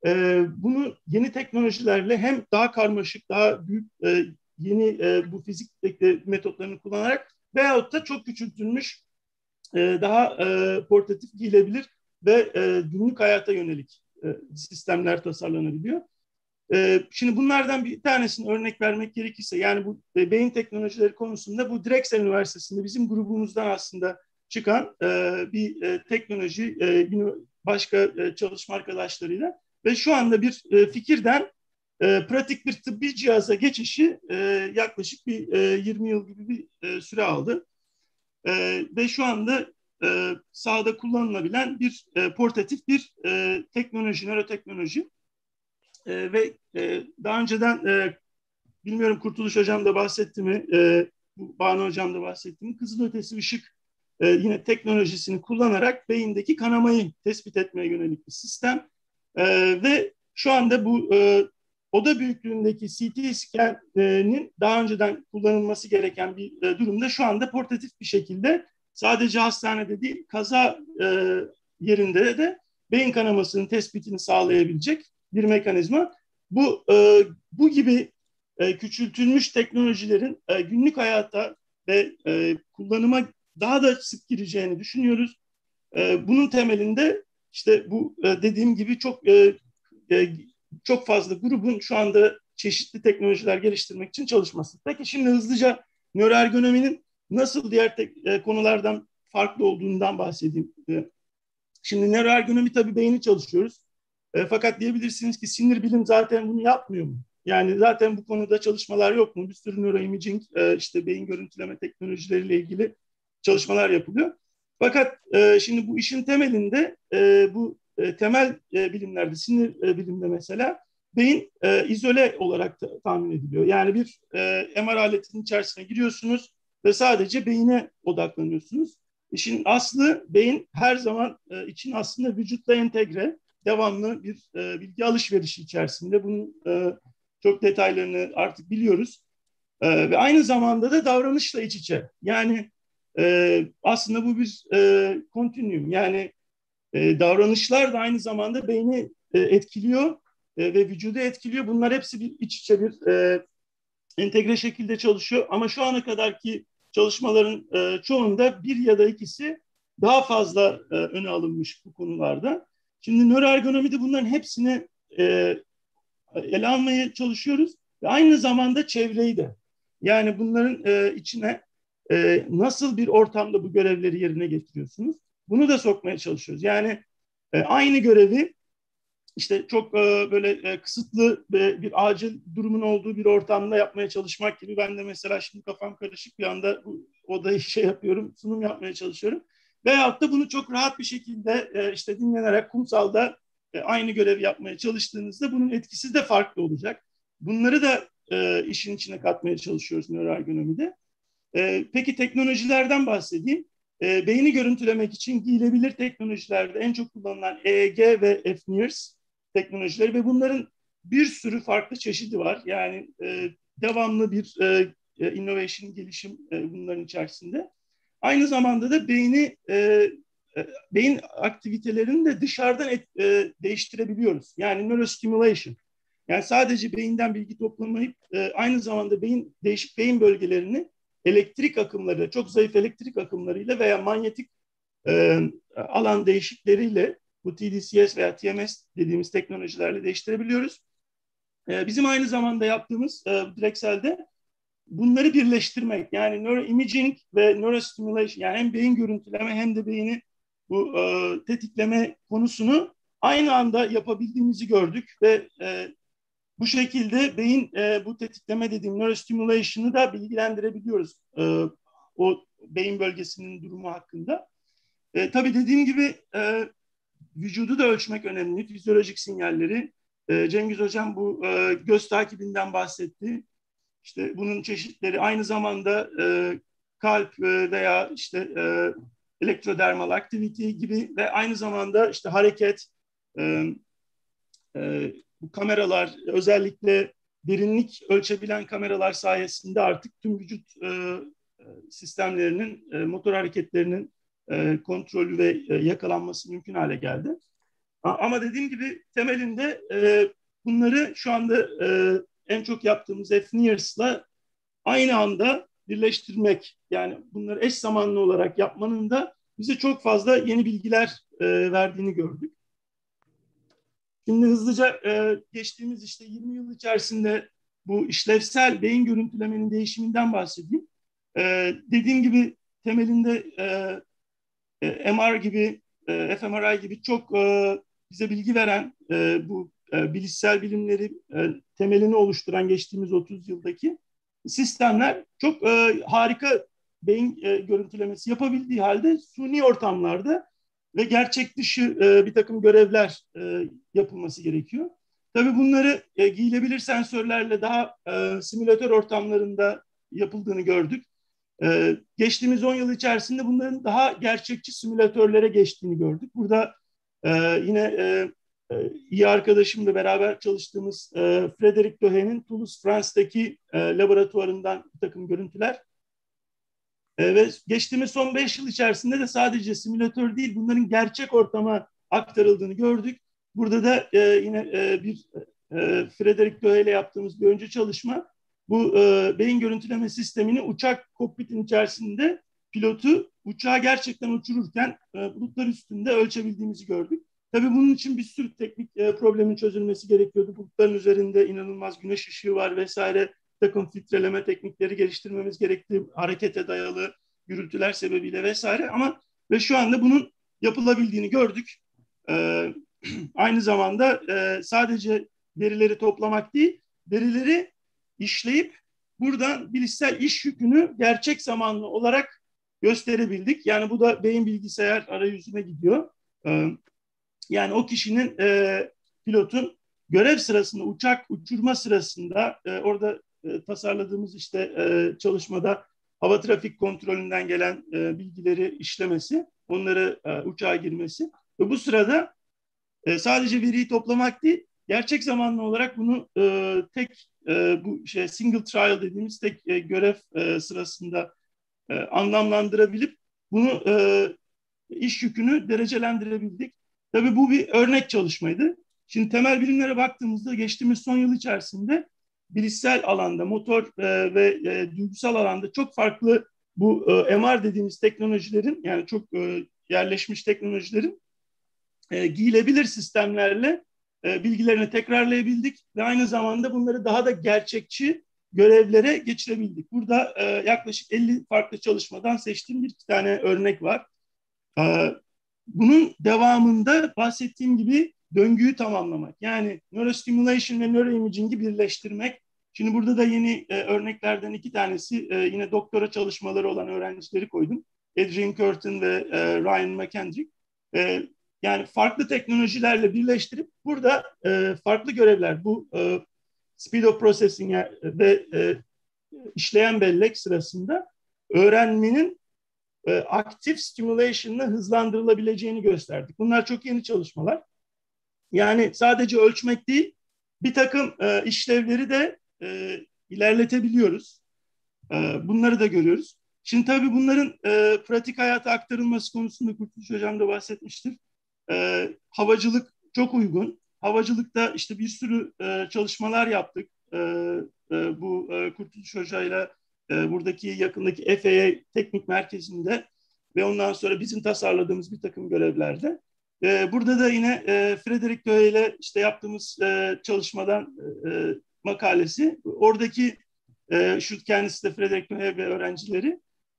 [SPEAKER 7] Bunu yeni teknolojilerle hem daha karmaşık, daha büyük yeni bu fizik metotlarını kullanarak veyahut da çok küçültülmüş, daha portatif giyilebilir ve günlük hayata yönelik sistemler tasarlanabiliyor. Şimdi bunlardan bir tanesini örnek vermek gerekirse, yani bu beyin teknolojileri konusunda bu Drexel Üniversitesi'nde bizim grubumuzdan aslında çıkan bir teknoloji, başka çalışma arkadaşlarıyla ve şu anda bir fikirden pratik bir tıbbi cihaza geçişi yaklaşık bir 20 yıl gibi bir süre aldı. Ve şu anda sahada kullanılabilen bir portatif bir teknoloji, nöroteknoloji. Ve daha önceden bilmiyorum Kurtuluş Hocam da bahsetti mi, Banu Hocam da bahsetti mi, kızılötesi ışık yine teknolojisini kullanarak beyindeki kanamayı tespit etmeye yönelik bir sistem. Ve şu anda bu oda büyüklüğündeki CT scan'inin daha önceden kullanılması gereken bir durumda şu anda portatif bir şekilde sadece hastanede değil, kaza yerinde de beyin kanamasının tespitini sağlayabilecek bir mekanizma. Bu gibi küçültülmüş teknolojilerin günlük hayata ve kullanıma daha da sık gireceğini düşünüyoruz. Bunun temelinde işte bu dediğim gibi çok fazla grubun şu anda çeşitli teknolojiler geliştirmek için çalışması. Peki şimdi hızlıca nöroergonominin nasıl diğer konulardan farklı olduğundan bahsedeyim. Şimdi nöroergonomi tabii beyni çalışıyoruz. Fakat diyebilirsiniz ki sinir bilim zaten bunu yapmıyor mu? Yani zaten bu konuda çalışmalar yok mu? Bir sürü nöroimaging, işte beyin görüntüleme teknolojileriyle ilgili çalışmalar yapılıyor. Fakat şimdi bu işin temelinde bu temel bilimlerde, sinir bilimde mesela beyin izole olarak tahmin ediliyor. Yani bir MR aletinin içerisine giriyorsunuz ve sadece beyine odaklanıyorsunuz. İşin aslı beyin her zaman için aslında vücutla entegre, devamlı bir bilgi alışverişi içerisinde. Bunun çok detaylarını artık biliyoruz. Ve aynı zamanda da davranışla iç içe. Yani aslında bu bir kontinüum. Yani davranışlar da aynı zamanda beyni etkiliyor ve vücudu etkiliyor. Bunlar hepsi bir iç içe bir entegre şekilde çalışıyor. Ama şu ana kadarki çalışmaların çoğunda bir ya da ikisi daha fazla öne alınmış bu konularda. Şimdi nöroergonomide bunların hepsini ele almaya çalışıyoruz ve aynı zamanda çevreyi de. Yani bunların içine nasıl bir ortamda bu görevleri yerine getiriyorsunuz? Bunu da sokmaya çalışıyoruz. Yani aynı görevi işte çok böyle kısıtlı bir acil durumun olduğu bir ortamda yapmaya çalışmak gibi. Ben de mesela şimdi kafam karışık bir anda bu odayı yapıyorum, sunum yapmaya çalışıyorum. Veyahut da bunu çok rahat bir şekilde işte dinlenerek kumsalda aynı görevi yapmaya çalıştığınızda bunun etkisi de farklı olacak. Bunları da işin içine katmaya çalışıyoruz nöroergonomide. Peki teknolojilerden bahsedeyim. Beyni görüntülemek için giyilebilir teknolojilerde en çok kullanılan EEG ve fNIRS teknolojileri ve bunların bir sürü farklı çeşidi var. Yani devamlı bir innovation, gelişim bunların içerisinde. Aynı zamanda da beyin aktivitelerini de dışarıdan değiştirebiliyoruz. Yani neurostimulation. Yani sadece beyinden bilgi toplamayıp aynı zamanda değişik beyin bölgelerini elektrik akımları, çok zayıf elektrik akımlarıyla veya manyetik alan değişikleriyle bu TDCS veya TMS dediğimiz teknolojilerle değiştirebiliyoruz. Bizim aynı zamanda yaptığımız Drexel'de bunları birleştirmek, yani neuroimaging ve neurostimulation, yani hem beyin görüntüleme hem de beyni bu tetikleme konusunu aynı anda yapabildiğimizi gördük ve bu şekilde beyin bu tetikleme dediğim neurostimulation'ı da bilgilendirebiliyoruz o beyin bölgesinin durumu hakkında. Tabii dediğim gibi vücudu da ölçmek önemli, fizyolojik sinyalleri. Cengiz Hocam bu göz takibinden bahsetti. İşte bunun çeşitleri aynı zamanda kalp veya işte elektrodermal activity gibi ve aynı zamanda işte hareket, bu kameralar, özellikle derinlik ölçebilen kameralar sayesinde artık tüm vücut sistemlerinin, motor hareketlerinin kontrolü ve yakalanması mümkün hale geldi. Ama dediğim gibi temelinde bunları şu anda en çok yaptığımız fNIRS'la aynı anda birleştirmek, yani bunları eş zamanlı olarak yapmanın da bize çok fazla yeni bilgiler verdiğini gördük. Şimdi hızlıca geçtiğimiz işte 20 yıl içerisinde bu işlevsel beyin görüntülemenin değişiminden bahsedeyim. Dediğim gibi temelinde MR gibi, fMRI gibi çok bize bilgi veren bu bilişsel bilimleri temelini oluşturan geçtiğimiz 30 yıldaki sistemler çok harika beyin görüntülemesi yapabildiği halde suni ortamlarda ve gerçek dışı bir takım görevler yapılması gerekiyor. Tabii bunları giyilebilir sensörlerle daha simülatör ortamlarında yapıldığını gördük. Geçtiğimiz 10 yıl içerisinde bunların daha gerçekçi simülatörlere geçtiğini gördük. Burada yine iyi arkadaşımla beraber çalıştığımız Frédéric Dohé'nin Toulouse, France'daki laboratuvarından bir takım görüntüler. Ve geçtiğimiz son 5 yıl içerisinde de sadece simülatör değil, bunların gerçek ortama aktarıldığını gördük. Burada da yine bir Frédéric Dohé ile yaptığımız bir öncü çalışma, bu beyin görüntüleme sistemini uçak kokpitin içerisinde pilotu uçağı gerçekten uçururken bulutlar üstünde ölçebildiğimizi gördük. Tabii bunun için bir sürü teknik problemin çözülmesi gerekiyordu. Bulutların üzerinde inanılmaz güneş ışığı var vesaire. Takım filtreleme teknikleri geliştirmemiz gerekti. Harekete dayalı gürültüler sebebiyle vesaire, ama ve şu anda bunun yapılabildiğini gördük. Aynı zamanda sadece verileri toplamak değil, verileri işleyip buradan bilişsel iş yükünü gerçek zamanlı olarak gösterebildik. Yani bu da beyin bilgisayar arayüzüne gidiyor. Yani o kişinin, pilotun görev sırasında, uçak uçurma sırasında orada tasarladığımız işte çalışmada hava trafik kontrolünden gelen bilgileri işlemesi, onları uçağa girmesi ve bu sırada sadece veriyi toplamak değil, gerçek zamanlı olarak bunu tek bu single trial dediğimiz tek görev sırasında anlamlandırabilip bunu iş yükünü derecelendirebildik. Tabii bu bir örnek çalışmaydı. Şimdi temel bilimlere baktığımızda geçtiğimiz son yıl içerisinde bilişsel alanda, motor ve duygusal alanda çok farklı bu MR dediğimiz teknolojilerin, yani çok yerleşmiş teknolojilerin giyilebilir sistemlerle bilgilerini tekrarlayabildik ve aynı zamanda bunları daha da gerçekçi görevlere geçirebildik. Burada yaklaşık 50 farklı çalışmadan seçtiğim bir iki tane örnek var. Bunun devamında bahsettiğim gibi döngüyü tamamlamak. Yani neurostimulation ve neuroimaging'i birleştirmek. Şimdi burada da yeni örneklerden iki tanesi yine doktora çalışmaları olan öğrencileri koydum. Adrian Curtin ve Ryan McKendrick. Yani farklı teknolojilerle birleştirip burada farklı görevler, bu speed of processing ve işleyen bellek sırasında öğrenmenin aktif stimulation'la hızlandırılabileceğini gösterdik. Bunlar çok yeni çalışmalar. Yani sadece ölçmek değil, bir takım işlevleri de ilerletebiliyoruz. Bunları da görüyoruz. Şimdi tabii bunların pratik hayata aktarılması konusunda Kurtuluş Hocam da bahsetmiştir. Havacılık çok uygun. Havacılıkta işte bir sürü çalışmalar yaptık. Bu Kurtuluş Hoca'yla buradaki yakındaki FAA teknik merkezinde ve ondan sonra bizim tasarladığımız bir takım görevlerde. Burada da yine Frédéric Dohé ile işte yaptığımız çalışmadan makalesi. Oradaki şu kendisi de Frédéric Dohé ve öğrencileri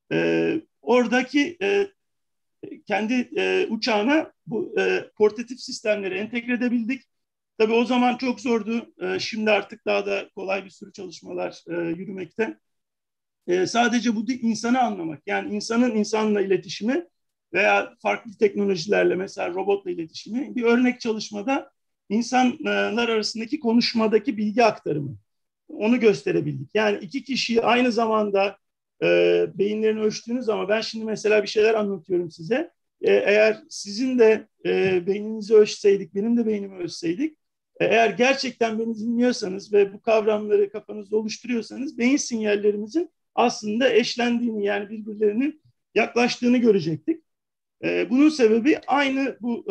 [SPEAKER 7] oradaki kendi uçağına bu portatif sistemleri entegre edebildik. Tabii o zaman çok zordu. Şimdi artık daha da kolay bir sürü çalışmalar yürümekte. Sadece bu insanı anlamak, yani insanın insanla iletişimi veya farklı teknolojilerle, mesela robotla iletişimi, bir örnek çalışmada insanlar arasındaki konuşmadaki bilgi aktarımı, onu gösterebildik. Yani iki kişiyi aynı zamanda beyinlerini ölçtüğünüz zaman, ben şimdi mesela bir şeyler anlatıyorum size. Eğer sizin de beyninizi ölçseydik, benim de beynimi ölçseydik, eğer gerçekten beni dinliyorsanız ve bu kavramları kafanızda oluşturuyorsanız, beyin sinyallerimizin aslında eşlendiğini, yani birbirlerinin yaklaştığını görecektik. Bunun sebebi aynı bu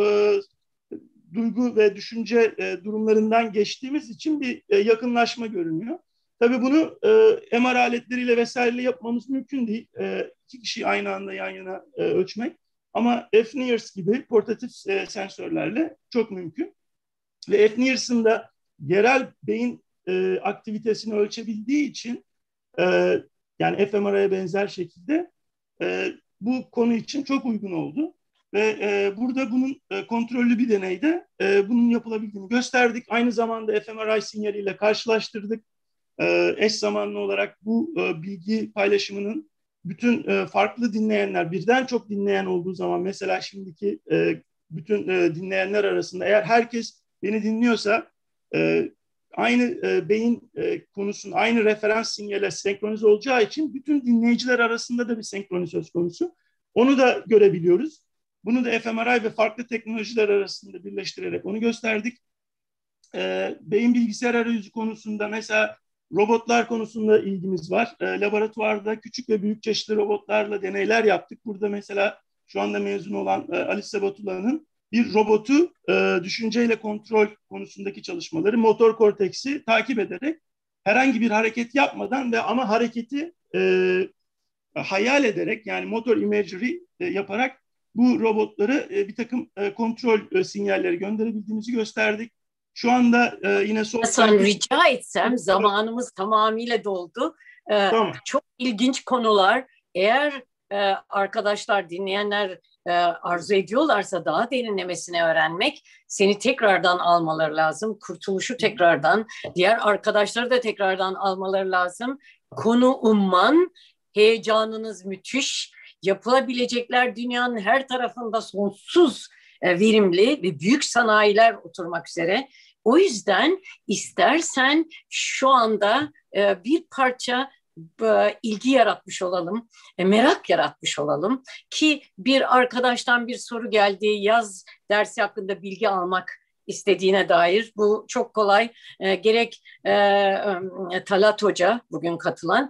[SPEAKER 7] duygu ve düşünce durumlarından geçtiğimiz için bir yakınlaşma görünüyor. Tabii bunu MR aletleriyle vesaireyle yapmamız mümkün değil. İki kişiyi aynı anda yan yana ölçmek. Ama F-Nears gibi portatif sensörlerle çok mümkün. Ve F-Nearson'da yerel beyin aktivitesini ölçebildiği için yani fMRI'ye benzer şekilde bu konu için çok uygun oldu. Ve burada bunun kontrollü bir deneyde bunun yapılabildiğini gösterdik. Aynı zamanda fMRI sinyaliyle karşılaştırdık. Eş zamanlı olarak bu bilgi paylaşımının bütün farklı dinleyenler, birden çok dinleyen olduğu zaman, mesela şimdiki bütün dinleyenler arasında eğer herkes beni dinliyorsa aynı beyin konusunun aynı referans sinyale senkronize olacağı için bütün dinleyiciler arasında da bir senkroni söz konusu. Onu da görebiliyoruz. Bunu da fMRI ve farklı teknolojiler arasında birleştirerek onu gösterdik. Beyin bilgisayar arayüzü konusunda mesela robotlar konusunda ilgimiz var. Laboratuvarda küçük ve büyük çeşitli robotlarla deneyler yaptık. Burada mesela şu anda mezun olan Alice Sabatula'nın bir robotu düşünceyle kontrol konusundaki çalışmaları, motor korteksi takip ederek herhangi bir hareket yapmadan ve ama hareketi hayal ederek, yani motor imagery yaparak bu robotları bir takım kontrol sinyalleri gönderebildiğimizi gösterdik. Şu anda yine
[SPEAKER 3] Hasan, rica etsem, zamanımız tamamıyla doldu.
[SPEAKER 7] Tamam.
[SPEAKER 3] Çok ilginç konular. Eğer arkadaşlar, dinleyenler arzu ediyorlarsa daha derinlemesine öğrenmek, seni tekrardan almaları lazım. Kurtuluş'u tekrardan, diğer arkadaşları da tekrardan almaları lazım. Konu umman, heyecanınız müthiş. Yapılabilecekler dünyanın her tarafında sonsuz verimli ve büyük sanayiler oturmak üzere. O yüzden istersen şu anda bir parça ilgi yaratmış olalım, merak yaratmış olalım ki bir arkadaştan bir soru geldi, yaz dersi hakkında bilgi almak istediğine dair. Bu çok kolay. Gerek Talat Hoca, bugün katılan,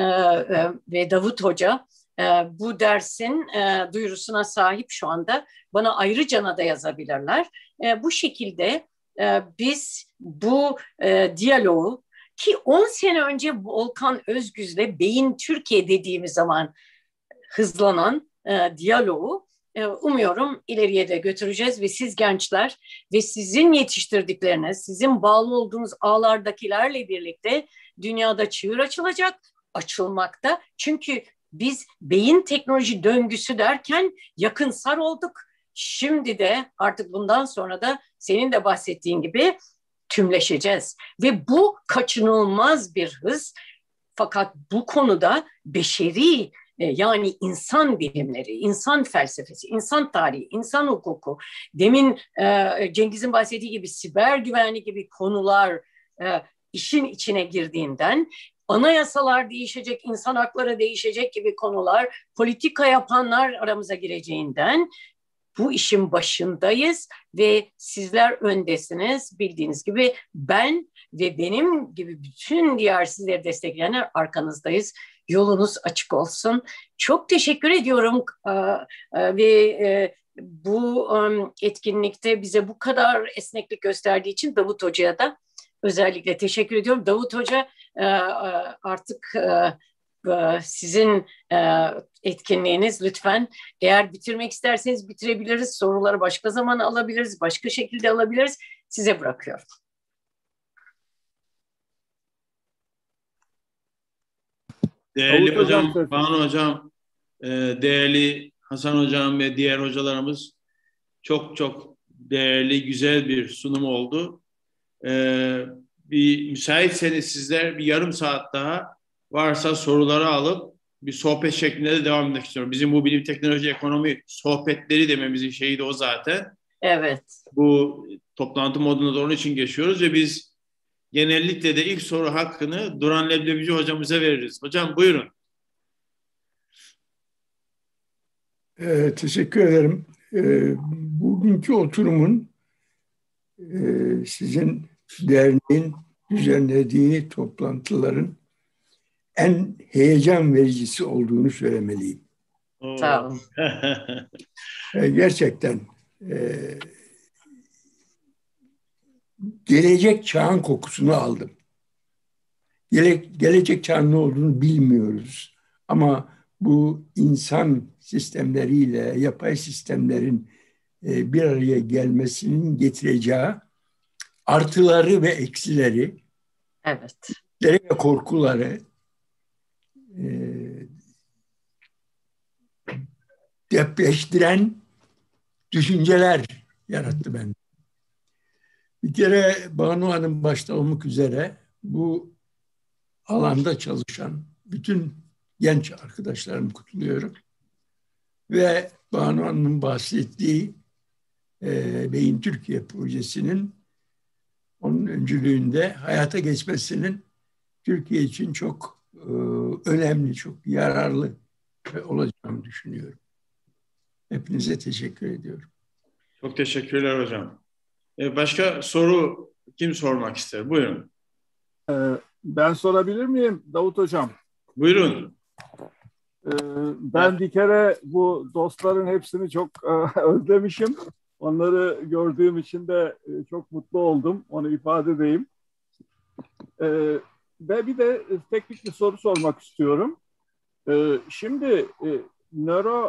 [SPEAKER 3] ve Davut Hoca bu dersin duyurusuna sahip şu anda. Bana ayrıca da yazabilirler. Bu şekilde biz bu diyaloğu, ki 10 sene önce Volkan Özgüz'le Beyin Türkiye dediğimiz zaman hızlanan diyaloğu umuyorum ileriye de götüreceğiz ve siz gençler ve sizin yetiştirdikleriniz, sizin bağlı olduğunuz ağlardakilerle birlikte dünyada çığır açılacak, açılmakta. Çünkü biz beyin teknoloji döngüsü derken yakınsar olduk. Şimdi de artık bundan sonra da senin de bahsettiğin gibi tümleşeceğiz. Ve bu kaçınılmaz bir hız. Fakat bu konuda beşeri, yani insan bilimleri, insan felsefesi, insan tarihi, insan hukuku, demin Cengiz'in bahsettiği gibi siber güvenlik gibi konular işin içine girdiğinden, anayasalar değişecek, insan hakları değişecek gibi konular, politika yapanlar aramıza gireceğinden bu işin başındayız ve sizler öndesiniz. Bildiğiniz gibi ben ve benim gibi bütün diğer sizleri destekleyenler arkanızdayız. Yolunuz açık olsun. Çok teşekkür ediyorum ve bu etkinlikte bize bu kadar esneklik gösterdiği için Davut Hoca'ya da özellikle teşekkür ediyorum. Davut Hoca artık sizin etkinliğiniz, lütfen eğer bitirmek isterseniz bitirebiliriz. Soruları başka zaman alabiliriz, başka şekilde alabiliriz. Size bırakıyorum.
[SPEAKER 2] Değerli hocam, Banu hocam, değerli Hasan hocam ve diğer hocalarımız, çok çok değerli, güzel bir sunum oldu. Bir müsaitseniz sizler bir yarım saat daha varsa soruları alıp bir sohbet şeklinde de devam etmek istiyorum. Bizim bu bilim, teknoloji, ekonomi sohbetleri dememizin şeyi de o zaten.
[SPEAKER 3] Evet.
[SPEAKER 2] Bu toplantı moduna da onun için geçiyoruz ve biz genellikle de ilk soru hakkını Duran Leblebici hocamıza veririz. Hocam buyurun.
[SPEAKER 8] Teşekkür ederim. Bugünkü oturumun sizin derneğin düzenlediği toplantıların en heyecan vericisi olduğunu söylemeliyim.
[SPEAKER 3] Sağ olun.
[SPEAKER 8] Gerçekten gelecek çağın kokusunu aldım. Gelecek çağın ne olduğunu bilmiyoruz. Ama bu insan sistemleriyle yapay sistemlerin bir araya gelmesinin getireceği artıları ve eksileri,
[SPEAKER 3] Evet.
[SPEAKER 8] ve korkuları depreştiren düşünceler yarattı bende. Bir kere Banu Hanım başta olmak üzere bu alanda çalışan bütün genç arkadaşlarımı kutluyorum. Ve Banu Hanım'ın bahsettiği Beyin Türkiye projesinin onun öncülüğünde hayata geçmesinin Türkiye için çok önemli, çok yararlı olacağını düşünüyorum. Hepinize teşekkür ediyorum.
[SPEAKER 2] Çok teşekkürler hocam. Başka soru kim sormak ister? Buyurun.
[SPEAKER 9] Ben sorabilir miyim Davut Hocam?
[SPEAKER 2] Buyurun.
[SPEAKER 9] Ben bir kere bu dostların hepsini çok özlemişim. Onları gördüğüm için de çok mutlu oldum. Onu ifade edeyim. Ve bir de teknik bir soru sormak istiyorum. Şimdi nöro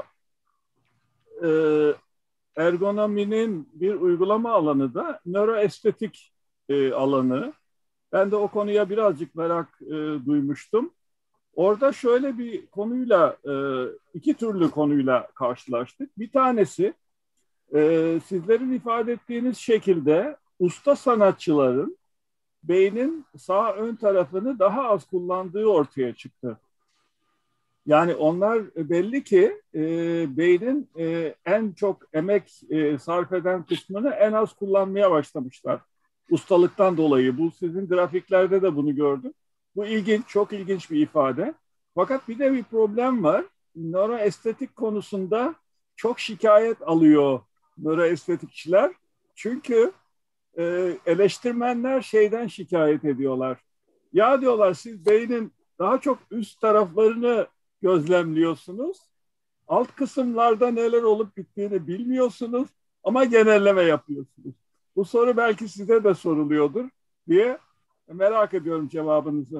[SPEAKER 9] ergonominin bir uygulama alanı da nöroestetik alanı. Ben de o konuya birazcık merak duymuştum. Orada şöyle bir konuyla, iki türlü konuyla karşılaştık. Bir tanesi sizlerin ifade ettiğiniz şekilde usta sanatçıların beynin sağ ön tarafını daha az kullandığı ortaya çıktı. Yani onlar belli ki beynin en çok emek sarf eden kısmını en az kullanmaya başlamışlar. Ustalıktan dolayı. Bu sizin grafiklerde de bunu gördüm. Bu ilginç, çok ilginç bir ifade. Fakat bir de bir problem var. Nöroestetik konusunda çok şikayet alıyor nöroestetikçiler. Çünkü eleştirmenler şeyden şikayet ediyorlar. Ya diyorlar siz beynin daha çok üst taraflarını gözlemliyorsunuz. Alt kısımlarda neler olup bittiğini bilmiyorsunuz ama genelleme yapıyorsunuz. Bu soru belki size de soruluyordur diye merak ediyorum cevabınızı.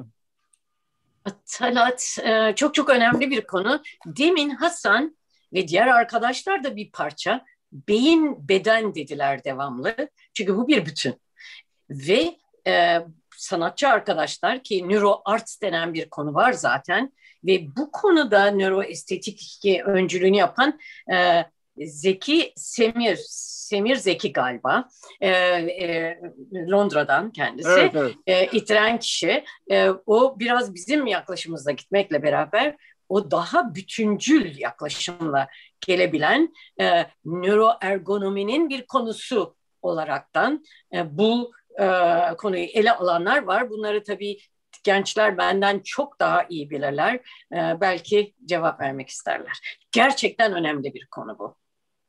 [SPEAKER 3] Talat, çok çok önemli bir konu. Demin Hasan ve diğer arkadaşlar da bir parça beyin beden dediler devamlı. Çünkü bu bir bütün. Ve sanatçı arkadaşlar ki nöro arts denen bir konu var zaten ve bu konuda nöroestetik öncülüğünü yapan Zeki Semir Zeki galiba Londra'dan kendisi
[SPEAKER 9] evet.
[SPEAKER 3] İtiren kişi o biraz bizim yaklaşımımızla gitmekle beraber o daha bütüncül yaklaşımla gelebilen nöroergonominin bir konusu olaraktan bu konuyu ele alanlar var. Bunları tabii gençler benden çok daha iyi bilirler. Belki cevap vermek isterler. Gerçekten önemli bir konu bu.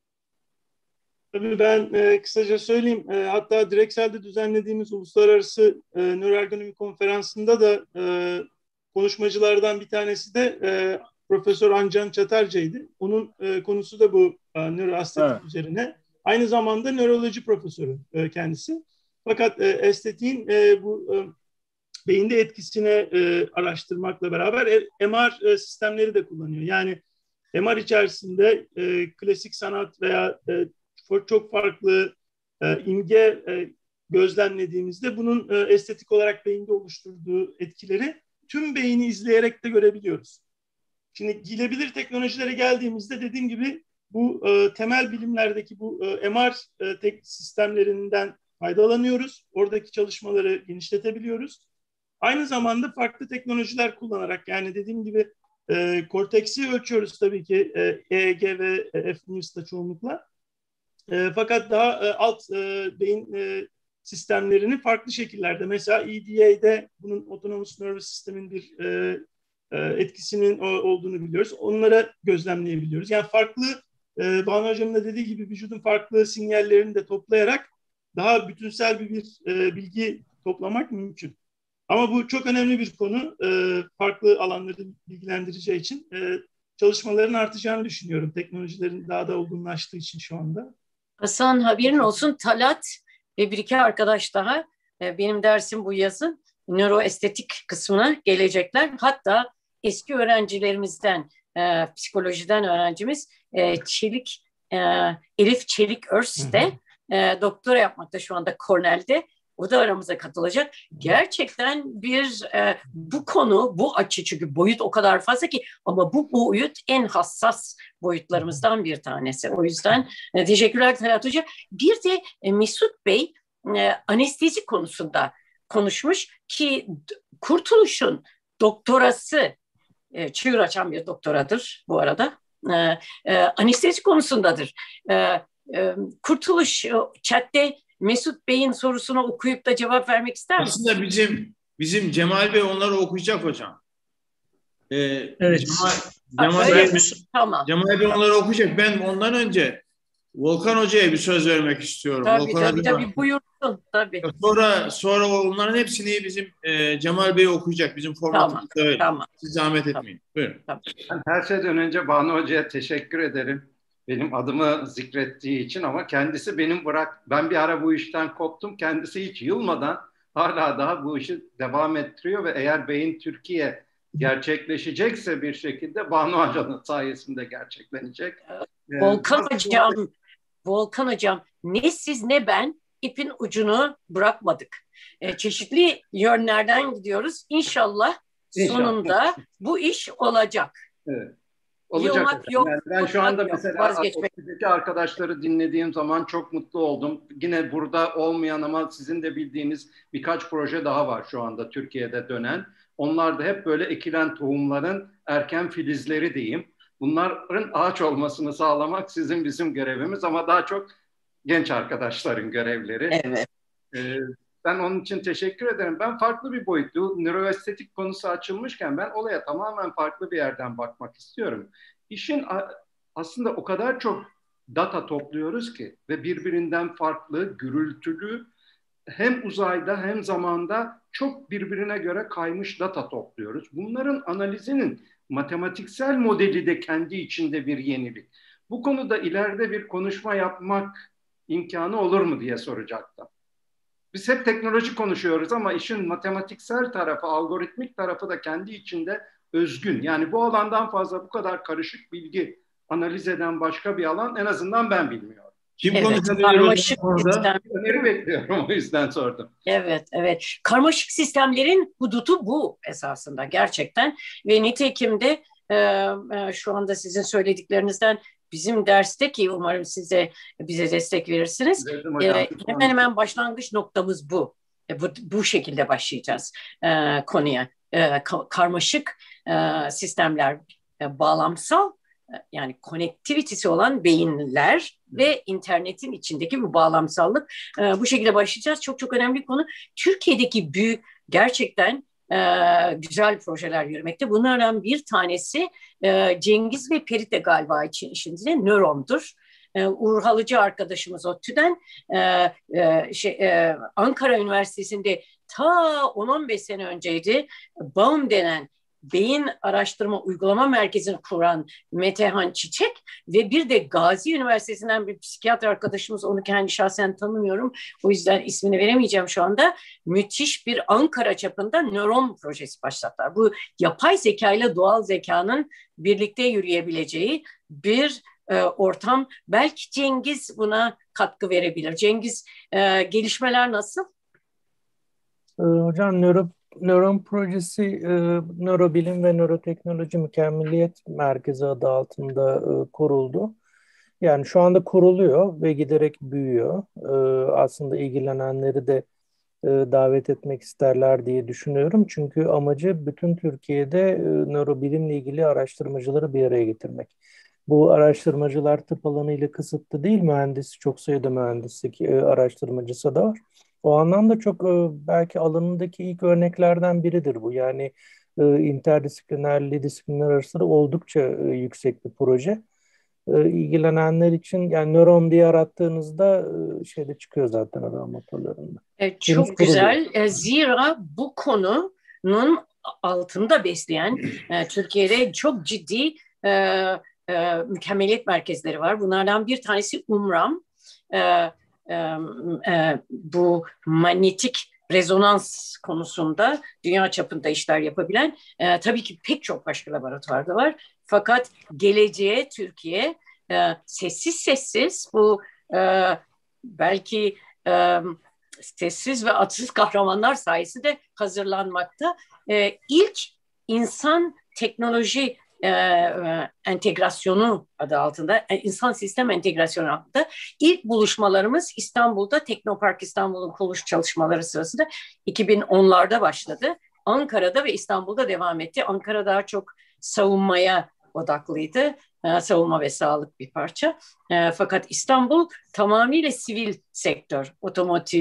[SPEAKER 7] Tabii ben kısaca söyleyeyim. Hatta Drexel'de düzenlediğimiz Uluslararası Nöroergonomi Konferansı'nda da konuşmacılardan bir tanesi de Profesör Ancan Çatarca'ydı. Onun konusu da bu nöroestetik üzerine. Aynı zamanda nöroloji profesörü kendisi. Fakat estetiğin bu beyinde etkisini araştırmakla beraber MR sistemleri de kullanıyor. Yani MR içerisinde klasik sanat veya çok farklı imge gözlemlediğimizde bunun estetik olarak beyinde oluşturduğu etkileri tüm beyni izleyerek de görebiliyoruz. Şimdi giyilebilir teknolojilere geldiğimizde dediğim gibi bu temel bilimlerdeki bu MR sistemlerinden faydalanıyoruz. Oradaki çalışmaları genişletebiliyoruz. Aynı zamanda farklı teknolojiler kullanarak yani dediğim gibi korteksi ölçüyoruz tabii ki EEG ve fMRIS'te çoğunlukla. Fakat daha alt beyin sistemlerini farklı şekillerde mesela EDA'de bunun Autonomous Nervous System'in bir etkisinin olduğunu biliyoruz. Onlara gözlemleyebiliyoruz. Yani farklı Banu Hocam'ın da dediği gibi vücudun farklı sinyallerini de toplayarak daha bütünsel bir bilgi toplamak mümkün. Ama bu çok önemli bir konu. Farklı alanları bilgilendireceği için çalışmaların artacağını düşünüyorum. Teknolojilerin daha da olgunlaştığı için şu anda.
[SPEAKER 3] Hasan haberin olsun Talat ve bir iki arkadaş daha benim dersim bu yazın nöroestetik kısmına gelecekler. Hatta eski öğrencilerimizden psikolojiden öğrencimiz Elif Çelik Örs de doktora yapmakta şu anda Cornell'de. O da aramıza katılacak. Gerçekten bir bu konu, bu açı, çünkü boyut o kadar fazla ki, ama bu boyut en hassas boyutlarımızdan bir tanesi. O yüzden teşekkürler Talat Hoca. Bir de Mesut Bey anestezi konusunda konuşmuş ki Kurtuluş'un doktorası, çığır açan bir doktoradır bu arada, anestezi konusundadır. Kurtuluş, chatte Mesut Bey'in sorusunu okuyup da cevap vermek ister misin?
[SPEAKER 2] Aslında bizim Cemal Bey onları okuyacak hocam.
[SPEAKER 1] Evet.
[SPEAKER 2] Cemal Bey onları okuyacak. Ben ondan önce Volkan Hoca'ya bir söz vermek istiyorum.
[SPEAKER 3] Tabii buyursun. Tabii.
[SPEAKER 2] Sonra onların hepsini bizim Cemal Bey okuyacak. Bizim formatımızda öyle.
[SPEAKER 3] Tamam.
[SPEAKER 2] Siz zahmet etmeyin. Buyurun.
[SPEAKER 3] Tamam.
[SPEAKER 10] Ben her şeyden önce Banu Hoca'ya teşekkür ederim. Benim adımı zikrettiği için, ama kendisi ben bir ara bu işten koptum. Kendisi hiç yılmadan hala daha bu işi devam ettiriyor ve eğer Beyin Türkiye gerçekleşecekse bir şekilde Banu Hoca'nın sayesinde gerçeklenecek.
[SPEAKER 3] Volkan Hocam, ne siz ne ben ipin ucunu bırakmadık. Çeşitli yönlerden gidiyoruz. İnşallah sonunda bu iş olacak.
[SPEAKER 10] Evet. Olacak. Yani ben şu anda mesela ODTÜ'deki arkadaşları dinlediğim zaman çok mutlu oldum. Yine burada olmayan ama sizin de bildiğiniz birkaç proje daha var şu anda Türkiye'de dönen. Onlar da hep böyle ekilen tohumların erken filizleri diyeyim. Bunların ağaç olmasını sağlamak sizin bizim görevimiz, ama daha çok genç arkadaşların görevleri.
[SPEAKER 3] Evet.
[SPEAKER 10] Ben onun için teşekkür ederim. Ben farklı bir boyutlu, nöroestetik konusu açılmışken ben olaya tamamen farklı bir yerden bakmak istiyorum. İşin aslında o kadar çok data topluyoruz ki ve birbirinden farklı, gürültülü, hem uzayda hem zamanda çok birbirine göre kaymış data topluyoruz. Bunların analizinin matematiksel modeli de kendi içinde bir yenilik. Bu konuda ileride bir konuşma yapmak imkanı olur mu diye soracaktım. Biz hep teknoloji konuşuyoruz ama işin matematiksel tarafı, algoritmik tarafı da kendi içinde özgün. Yani bu alandan fazla bu kadar karışık bilgi analiz eden başka bir alan en azından ben bilmiyorum.
[SPEAKER 2] Kim konuşabilir?
[SPEAKER 3] Karmaşık sistem.
[SPEAKER 10] Öneri bekliyorum, o yüzden sordum.
[SPEAKER 3] Evet. Karmaşık sistemlerin hududu bu esasında gerçekten. Ve nitekim de şu anda sizin söylediklerinizden bizim derste, ki umarım bize destek verirsiniz. Hemen hemen başlangıç noktamız bu. Bu şekilde başlayacağız konuya. Karmaşık sistemler, bağlamsal, yani konektivitesi olan beyinler ve internetin içindeki bu bağlamsallık, bu şekilde başlayacağız. Çok çok önemli bir konu. Türkiye'deki büyük, gerçekten güzel projeler yürümekte. Bunlardan bir tanesi Cengiz ve Perit de galiba işinde Nöron'dur. Uğur Halıcı arkadaşımız ODTÜ'den Ankara Üniversitesi'nde ta 10-15 sene önceydi. BAUM denen Beyin Araştırma Uygulama Merkezi'ni kuran Metehan Çiçek ve bir de Gazi Üniversitesi'nden bir psikiyatr arkadaşımız, onu kendi şahsen tanımıyorum, o yüzden ismini veremeyeceğim şu anda, müthiş bir Ankara çapında nöron projesi başlattılar. Bu yapay zeka ile doğal zekanın birlikte yürüyebileceği bir ortam. Belki Cengiz buna katkı verebilir. Cengiz, gelişmeler nasıl?
[SPEAKER 6] Hocam, Nöron projesi Nörobilim ve Nöroteknoloji Mükemmeliyet Merkezi adı altında kuruldu. Yani şu anda kuruluyor ve giderek büyüyor. Aslında ilgilenenleri de davet etmek isterler diye düşünüyorum. Çünkü amacı bütün Türkiye'de nörobilimle ilgili araştırmacıları bir araya getirmek. Bu araştırmacılar tıp alanıyla kısıtlı değil, çok sayıda mühendislik araştırmacısı da var. O anlamda çok belki alanındaki ilk örneklerden biridir bu. Yani interdisiplinerli disiplinler arasında oldukça yüksek bir proje. İlgilenenler için, yani nöron diye arattığınızda şeyde çıkıyor zaten arama motorlarında.
[SPEAKER 3] Çok güzel. Zira bu konunun altında besleyen Türkiye'de çok ciddi mükemmeliyet merkezleri var. Bunlardan bir tanesi UMRAM. Bu manyetik rezonans konusunda dünya çapında işler yapabilen, tabii ki pek çok başka laboratuvar da var. Fakat geleceğe Türkiye sessiz bu belki sessiz ve adsız kahramanlar sayesinde hazırlanmakta. İlk insan teknoloji entegrasyonu adı altında, insan sistem entegrasyonu altında ilk buluşmalarımız İstanbul'da, Teknopark İstanbul'un kuruluş çalışmaları sırasında 2010'larda başladı. Ankara'da ve İstanbul'da devam etti. Ankara daha çok savunmaya odaklıydı. Savunma ve sağlık bir parça. Fakat İstanbul tamamıyla sivil sektör, otomotiv,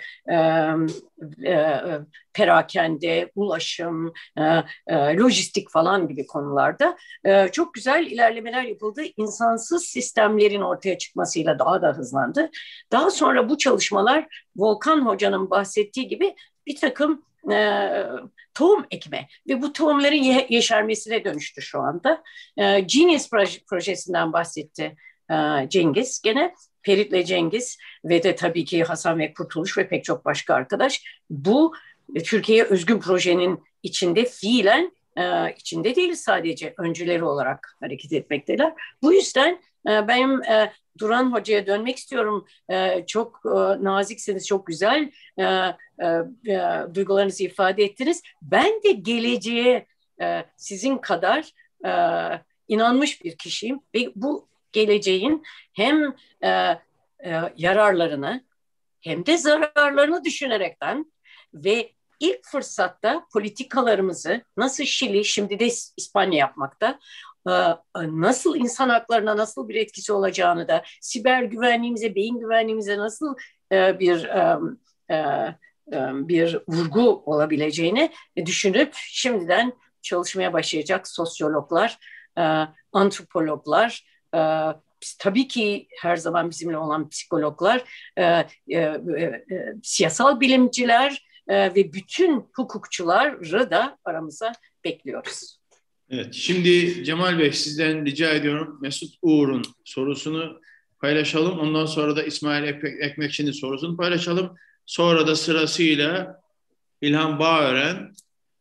[SPEAKER 3] perakende, ulaşım, lojistik falan gibi konularda çok güzel ilerlemeler yapıldı. İnsansız sistemlerin ortaya çıkmasıyla daha da hızlandı. Daha sonra bu çalışmalar Volkan Hoca'nın bahsettiği gibi bir takım tohum ekme ve bu tohumların yeşermesine dönüştü şu anda. Genius projesinden bahsetti Cengiz. Gene Ferit'le Cengiz ve de tabii ki Hasan ve Kurtuluş ve pek çok başka arkadaş bu Türkiye'ye özgün projenin içinde fiilen içinde değil sadece öncüleri olarak hareket etmekteler. Bu yüzden benim Duran Hoca'ya dönmek istiyorum. Çok naziksiniz, çok güzel duygularınızı ifade ettiniz. Ben de geleceğe sizin kadar inanmış bir kişiyim ve bu geleceğin hem yararlarını hem de zararlarını düşünerekten ve ilk fırsatta politikalarımızı nasıl Şili, şimdi de İspanya yapmakta, nasıl insan haklarına nasıl bir etkisi olacağını da siber güvenliğimize, beyin güvenliğimize nasıl bir vurgu olabileceğini düşünüp şimdiden çalışmaya başlayacak sosyologlar, antropologlar, tabii ki her zaman bizimle olan psikologlar, siyasal bilimciler ve bütün hukukçuları da aramıza bekliyoruz.
[SPEAKER 2] Evet, şimdi Cemal Bey sizden rica ediyorum Mesut Uğur'un sorusunu paylaşalım. Ondan sonra da İsmail Ekmekçi'nin sorusunu paylaşalım. Sonra da sırasıyla İlhan Bağören,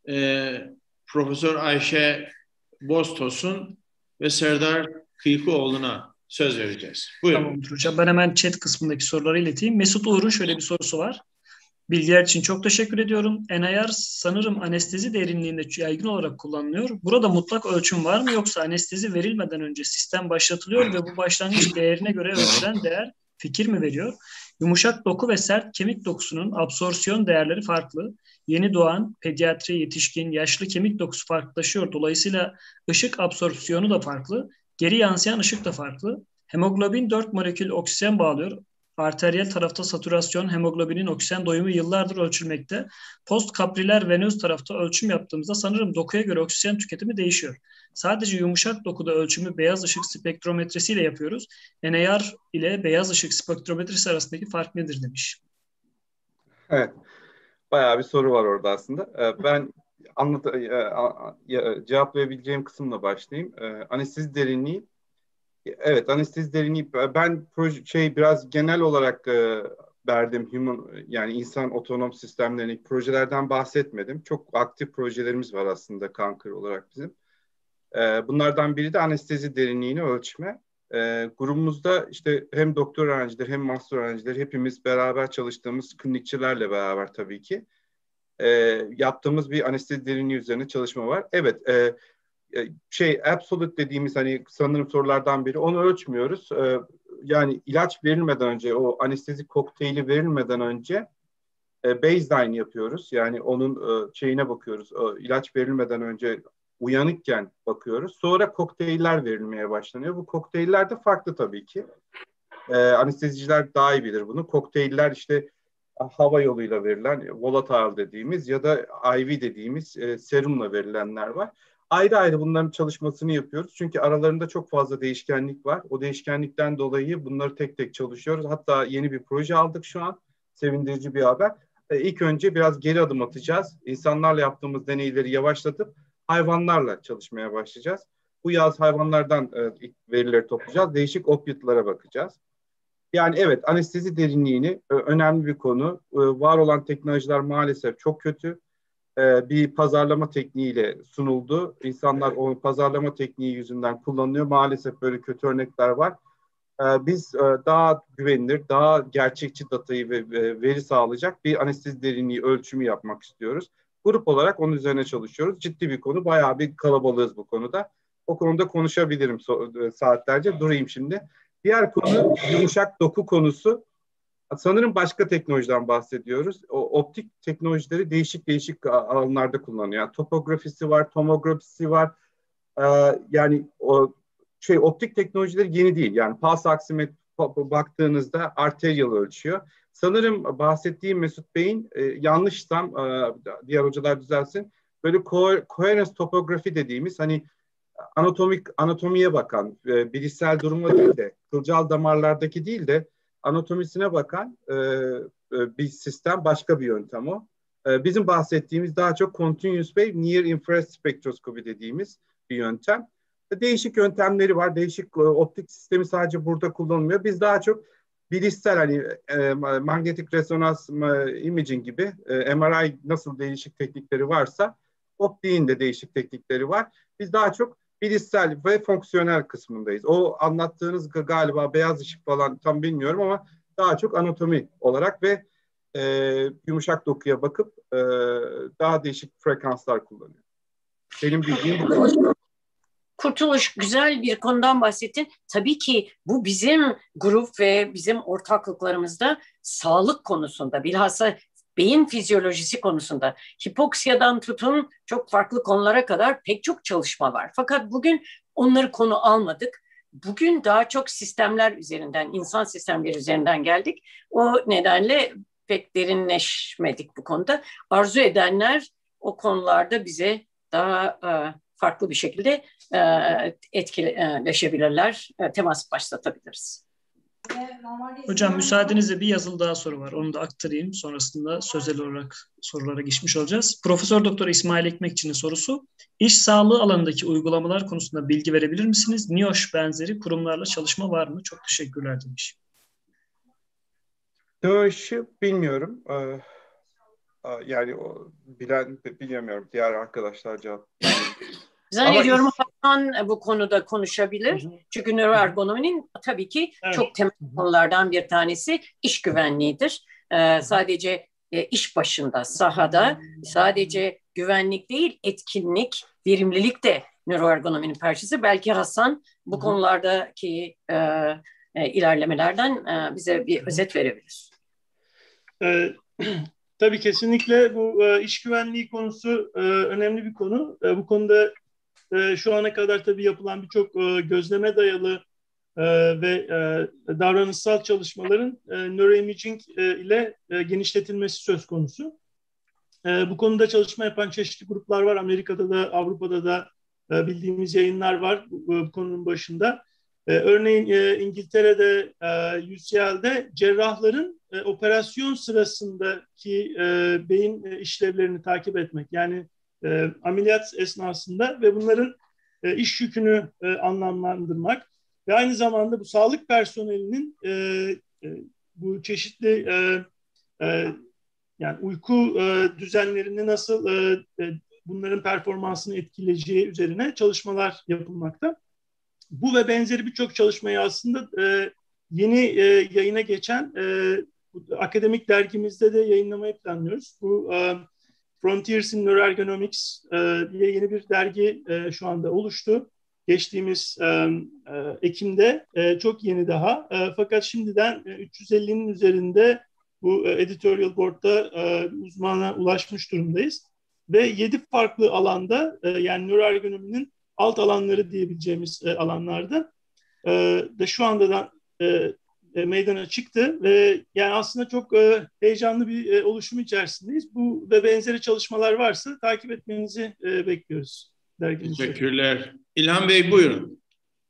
[SPEAKER 2] Profesör Ayşe Boztos'un ve Serdar Kıyıkıoğlu'na söz vereceğiz. Buyurun.
[SPEAKER 1] Tamamdır hocam. Ben hemen chat kısmındaki soruları ileteyim. Mesut Uğur'un şöyle bir sorusu var. Bilgiler için çok teşekkür ediyorum. NIR sanırım anestezi derinliğinde yaygın olarak kullanılıyor. Burada mutlak ölçüm var mı yoksa anestezi verilmeden önce sistem başlatılıyor ve bu başlangıç değerine göre ölçülen değer fikir mi veriyor? Yumuşak doku ve sert kemik dokusunun absorpsiyon değerleri farklı. Yeni doğan, pediatri, yetişkin, yaşlı kemik dokusu farklılaşıyor. Dolayısıyla ışık absorpsiyonu da farklı. Geri yansıyan ışık da farklı. Hemoglobin 4 molekül oksijen bağlıyor. Arteriyel tarafta satürasyon, hemoglobinin oksijen doyumu yıllardır ölçülmekte. Postkapriler venöz tarafta ölçüm yaptığımızda sanırım dokuya göre oksijen tüketimi değişiyor. Sadece yumuşak dokuda ölçümü beyaz ışık spektrometresiyle yapıyoruz. NIR ile beyaz ışık spektrometresi arasındaki fark nedir demiş.
[SPEAKER 4] Evet, bayağı bir soru var orada aslında. Ben cevaplayabileceğim kısımla başlayayım. Anestezi derinliği. Evet, anestezi derinliği. Ben biraz genel olarak verdim. Yani insan otonom sistemlerindeki projelerden bahsetmedim. Çok aktif projelerimiz var aslında Kanker olarak bizim. Bunlardan biri de anestezi derinliğini ölçme. Grubumuzda işte hem doktor öğrencileri hem master öğrencileri hepimiz beraber çalıştığımız klinikçilerle beraber tabii ki yaptığımız bir anestezi derinliği üzerine çalışma var. Evet, absolute dediğimiz hani sanırım sorulardan biri, onu ölçmüyoruz. Yani ilaç verilmeden önce, o anestezi kokteyli verilmeden önce baseline yapıyoruz. Yani onun şeyine bakıyoruz. İlaç verilmeden önce uyanıkken bakıyoruz. Sonra kokteyller verilmeye başlanıyor. Bu kokteyller de farklı tabii ki. Anesteziciler daha iyi bilir bunu. Kokteyller işte hava yoluyla verilen volatile dediğimiz ya da IV dediğimiz serumla verilenler var. Ayrı ayrı bunların çalışmasını yapıyoruz. Çünkü aralarında çok fazla değişkenlik var. O değişkenlikten dolayı bunları tek tek çalışıyoruz. Hatta yeni bir proje aldık şu an. Sevindirici bir haber. İlk önce biraz geri adım atacağız. İnsanlarla yaptığımız deneyleri yavaşlatıp hayvanlarla çalışmaya başlayacağız. Bu yaz hayvanlardan verileri toplayacağız. Değişik opyatlara bakacağız. Yani evet, anestezi derinliğini önemli bir konu. Var olan teknolojiler maalesef çok kötü. Bir pazarlama tekniğiyle sunuldu. İnsanlar o pazarlama tekniği yüzünden kullanılıyor. Maalesef böyle kötü örnekler var. Biz daha güvenilir, daha gerçekçi datayı ve veri sağlayacak bir anestezi derinliği ölçümü yapmak istiyoruz. Grup olarak onun üzerine çalışıyoruz. Ciddi bir konu, bayağı bir kalabalığız bu konuda. O konuda konuşabilirim saatlerce, durayım şimdi. Diğer konu yumuşak doku konusu. Sanırım başka teknolojiden bahsediyoruz. O optik teknolojileri değişik alanlarda kullanıyor. Yani topografisi var, tomografisi var. Yani o optik teknolojileri yeni değil. Yani pulse oximetre baktığınızda arterial ölçüyor. Sanırım bahsettiğim Mesut Bey'in yanlışsam diğer hocalar düzelsin. Böyle coherence topografi dediğimiz hani anatomiye bakan, bilişsel duruma değil de kılcal damarlardaki değil de anatomisine bakan bir sistem, başka bir yöntem o. Bizim bahsettiğimiz daha çok continuous wave near infrared spektroskopi dediğimiz bir yöntem. Değişik yöntemleri var. Değişik optik sistemi sadece burada kullanılmıyor. Biz daha çok bilişsel hani manyetik rezonans imaging gibi MRI nasıl değişik teknikleri varsa optiğin de değişik teknikleri var. Biz daha çok bilişsel ve fonksiyonel kısmındayız. O anlattığınız galiba beyaz ışık falan tam bilmiyorum ama daha çok anatomi olarak ve yumuşak dokuya bakıp daha değişik frekanslar kullanıyor. Benim bildiğim bu.
[SPEAKER 3] Kurtuluş, güzel bir konudan bahsettin. Tabii ki bu bizim grup ve bizim ortaklıklarımızda sağlık konusunda, bilhassa beyin fizyolojisi konusunda, hipoksiyadan tutun çok farklı konulara kadar pek çok çalışma var. Fakat bugün onları konu almadık. Bugün daha çok sistemler üzerinden, insan sistemleri üzerinden geldik. O nedenle pek derinleşmedik bu konuda. Arzu edenler o konularda bize daha farklı bir şekilde etkileşebilirler, temas başlatabiliriz.
[SPEAKER 1] Hocam müsaadenizle bir yazılı daha soru var. Onu da aktarayım. Sonrasında sözel olarak sorulara geçmiş olacağız. Profesör Doktor İsmail Ekmekçi'nin sorusu. İş sağlığı alanındaki uygulamalar konusunda bilgi verebilir misiniz? NIOSH benzeri kurumlarla çalışma var mı? Çok teşekkürler demiş.
[SPEAKER 4] NIOSH'ı bilmiyorum. Yani bilemiyorum. Diğer arkadaşlar cevap.
[SPEAKER 3] Zannediyorum Hasan bu konuda konuşabilir. Çünkü nöroergonominin tabii ki çok temel konulardan bir tanesi iş güvenliğidir. Sadece iş başında, sahada sadece güvenlik değil, etkinlik, verimlilik de nöroergonominin parçası. Belki Hasan bu konulardaki ilerlemelerden bize bir özet verebilir.
[SPEAKER 7] Tabii kesinlikle bu iş güvenliği konusu önemli bir konu. Bu konuda şu ana kadar tabii yapılan birçok gözleme dayalı ve davranışsal çalışmaların neuroimaging ile genişletilmesi söz konusu. Bu konuda çalışma yapan çeşitli gruplar var. Amerika'da da, Avrupa'da da bildiğimiz yayınlar var bu konunun başında. Örneğin İngiltere'de, UCL'de cerrahların operasyon sırasındaki beyin işlevlerini takip etmek. Yani ameliyat esnasında ve bunların iş yükünü anlamlandırmak ve aynı zamanda bu sağlık personelinin bu çeşitli yani uyku düzenlerini nasıl bunların performansını etkileyeceği üzerine çalışmalar yapılmakta. Bu ve benzeri birçok çalışmayı aslında yeni yayına geçen akademik dergimizde de yayınlamayı planlıyoruz. Bu Frontiers in Neuroergonomics diye yeni bir dergi şu anda oluştu. Geçtiğimiz Ekim'de çok yeni daha. Fakat şimdiden 350'nin üzerinde bu editorial board'da uzmana ulaşmış durumdayız. Ve 7 farklı alanda yani nöroergonominin alt alanları diyebileceğimiz alanlarda da şu anda da meydana çıktı ve yani aslında çok heyecanlı bir oluşum içerisindeyiz. Bu ve benzeri çalışmalar varsa takip etmenizi bekliyoruz dergimizde.
[SPEAKER 2] Teşekkürler. İlhan Bey buyurun.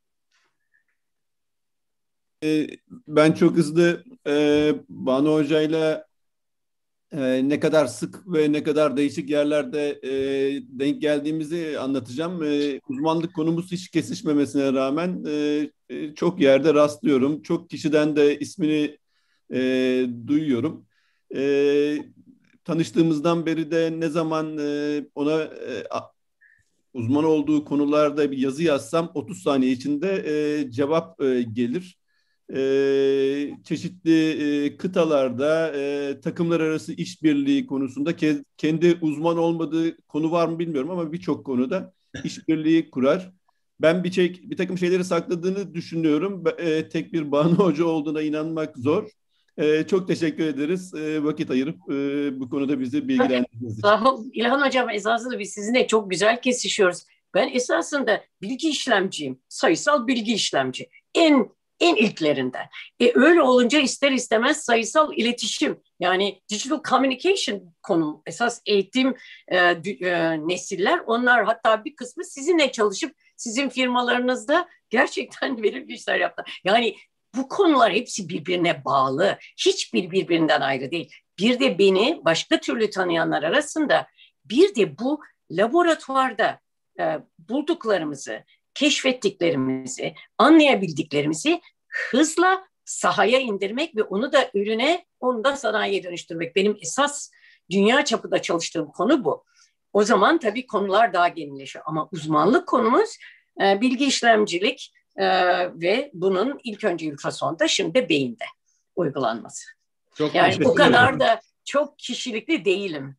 [SPEAKER 11] Ben çok hızlı Banu Hoca'yla ne kadar sık ve ne kadar değişik yerlerde denk geldiğimizi anlatacağım. Uzmanlık konumuz hiç kesişmemesine rağmen çok yerde rastlıyorum. Çok kişiden de ismini duyuyorum. Tanıştığımızdan beri de ne zaman ona uzman olduğu konularda bir yazı yazsam 30 saniye içinde cevap gelir. çeşitli kıtalarda takımlar arası işbirliği konusunda kendi uzman olmadığı konu var mı bilmiyorum ama birçok konuda işbirliği kurar. Ben bir takım şeyleri sakladığını düşünüyorum. Tek bir Banu Hoca olduğuna inanmak zor. Çok teşekkür ederiz vakit ayırıp bu konuda bizi bilgilendirdiğiniz için.
[SPEAKER 3] Sağ olun İlhan Hocam, esasında biz sizinle çok güzel kesişiyoruz. Ben esasında bilgi işlemciyim, sayısal bilgi işlemci. En ilklerinden. Öyle olunca ister istemez sayısal iletişim, yani digital communication konum, esas eğitim nesiller, onlar hatta bir kısmı sizinle çalışıp sizin firmalarınızda gerçekten verimli işler yaptı. Yani bu konular hepsi birbirine bağlı. Hiçbir birbirinden ayrı değil. Bir de beni başka türlü tanıyanlar arasında bir de bu laboratuvarda bulduklarımızı, keşfettiklerimizi, anlayabildiklerimizi hızla sahaya indirmek ve onu da ürüne, onu da sanayiye dönüştürmek. Benim esas dünya çapında çalıştığım konu bu. O zaman tabii konular daha genişleşiyor. Ama uzmanlık konumuz bilgi işlemcilik ve bunun ilk önce ultrasonda, şimdi de beyinde uygulanması.
[SPEAKER 2] Çok
[SPEAKER 3] yani o kadar da çok kişilikli değilim.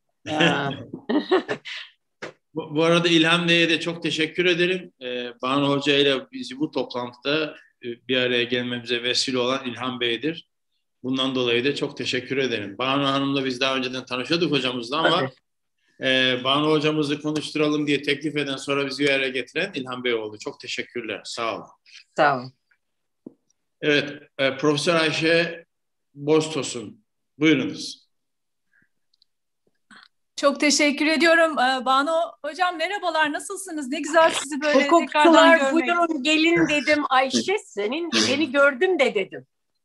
[SPEAKER 2] Bu arada İlhan Bey'e de çok teşekkür ederim. Banu Hoca ile bizi bu toplantıda bir araya gelmemize vesile olan İlhan Bey'dir. Bundan dolayı da çok teşekkür ederim. Banu Hanım'la biz daha önceden tanışıyorduk hocamızla ama Banu hocamızı konuşturalım diye teklif eden, sonra bizi bir araya getiren İlhan Bey oldu. Çok teşekkürler. Sağ olun.
[SPEAKER 3] Sağ olun.
[SPEAKER 2] Evet, Profesör Ayşe Boztosun. Buyurunuz.
[SPEAKER 12] Çok teşekkür ediyorum. Banu Hocam merhabalar, nasılsınız? Ne güzel sizi böyle
[SPEAKER 3] hukukçular,
[SPEAKER 12] tekrardan görmek.
[SPEAKER 3] Buyurun gelin dedim. Ayşe seni gördüm de dedim.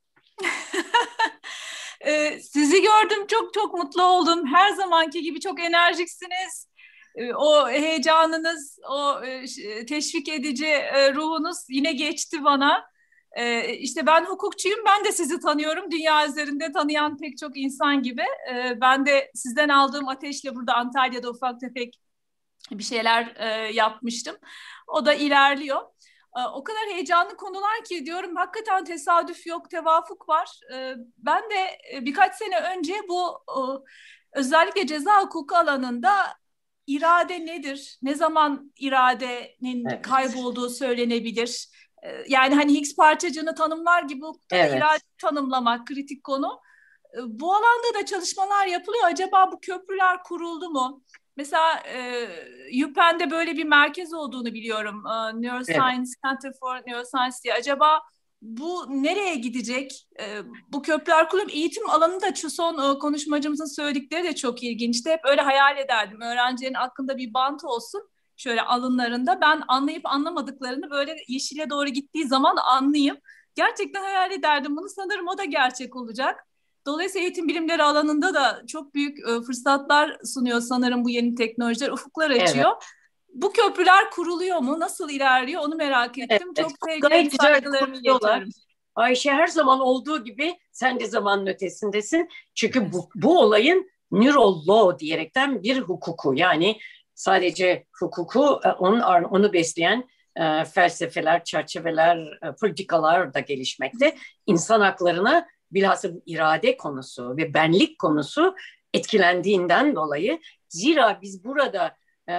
[SPEAKER 12] Sizi gördüm, çok çok mutlu oldum. Her zamanki gibi çok enerjiksiniz. O heyecanınız, o teşvik edici ruhunuz yine geçti bana. İşte ben hukukçuyum, ben de sizi tanıyorum. Dünya üzerinde tanıyan pek çok insan gibi. Ben de sizden aldığım ateşle burada Antalya'da ufak tefek bir şeyler yapmıştım. O da ilerliyor. O kadar heyecanlı konular ki diyorum, hakikaten tesadüf yok, tevafuk var. Ben de birkaç sene önce bu özellikle ceza hukuku alanında irade nedir? Ne zaman iradenin kaybolduğu söylenebilir? Yani hani Higgs parçacığını tanımlar gibi irade tanımlamak kritik konu. Bu alanda da çalışmalar yapılıyor. Acaba bu köprüler kuruldu mu? Mesela UPenn'de böyle bir merkez olduğunu biliyorum. Neuroscience Center for Neuroscience diye. Acaba bu nereye gidecek? Bu köprüler kurulup eğitim alanında şu son konuşmacımızın söyledikleri de çok ilginçti. Hep öyle hayal ederdim. Öğrencilerin aklında bir bant olsun. Şöyle alınlarında ben anlayıp anlamadıklarını böyle yeşile doğru gittiği zaman anlayayım. Gerçekten hayal ederdim bunu. Sanırım o da gerçek olacak. Dolayısıyla eğitim bilimleri alanında da çok büyük fırsatlar sunuyor sanırım bu yeni teknolojiler. Ufuklar açıyor. Evet. Bu köprüler kuruluyor mu? Nasıl ilerliyor? Onu merak ettim. Evet. Çok sevgilerimi, saygılarımı iletiyorum.
[SPEAKER 3] Ayşe, her zaman olduğu gibi sen de zamanın ötesindesin. Çünkü bu olayın neural law diyerekten bir hukuku, yani sadece hukuku, onu besleyen felsefeler, çerçeveler, politikalar da gelişmekte. İnsan haklarına bilhassa irade konusu ve benlik konusu etkilendiğinden dolayı, zira biz burada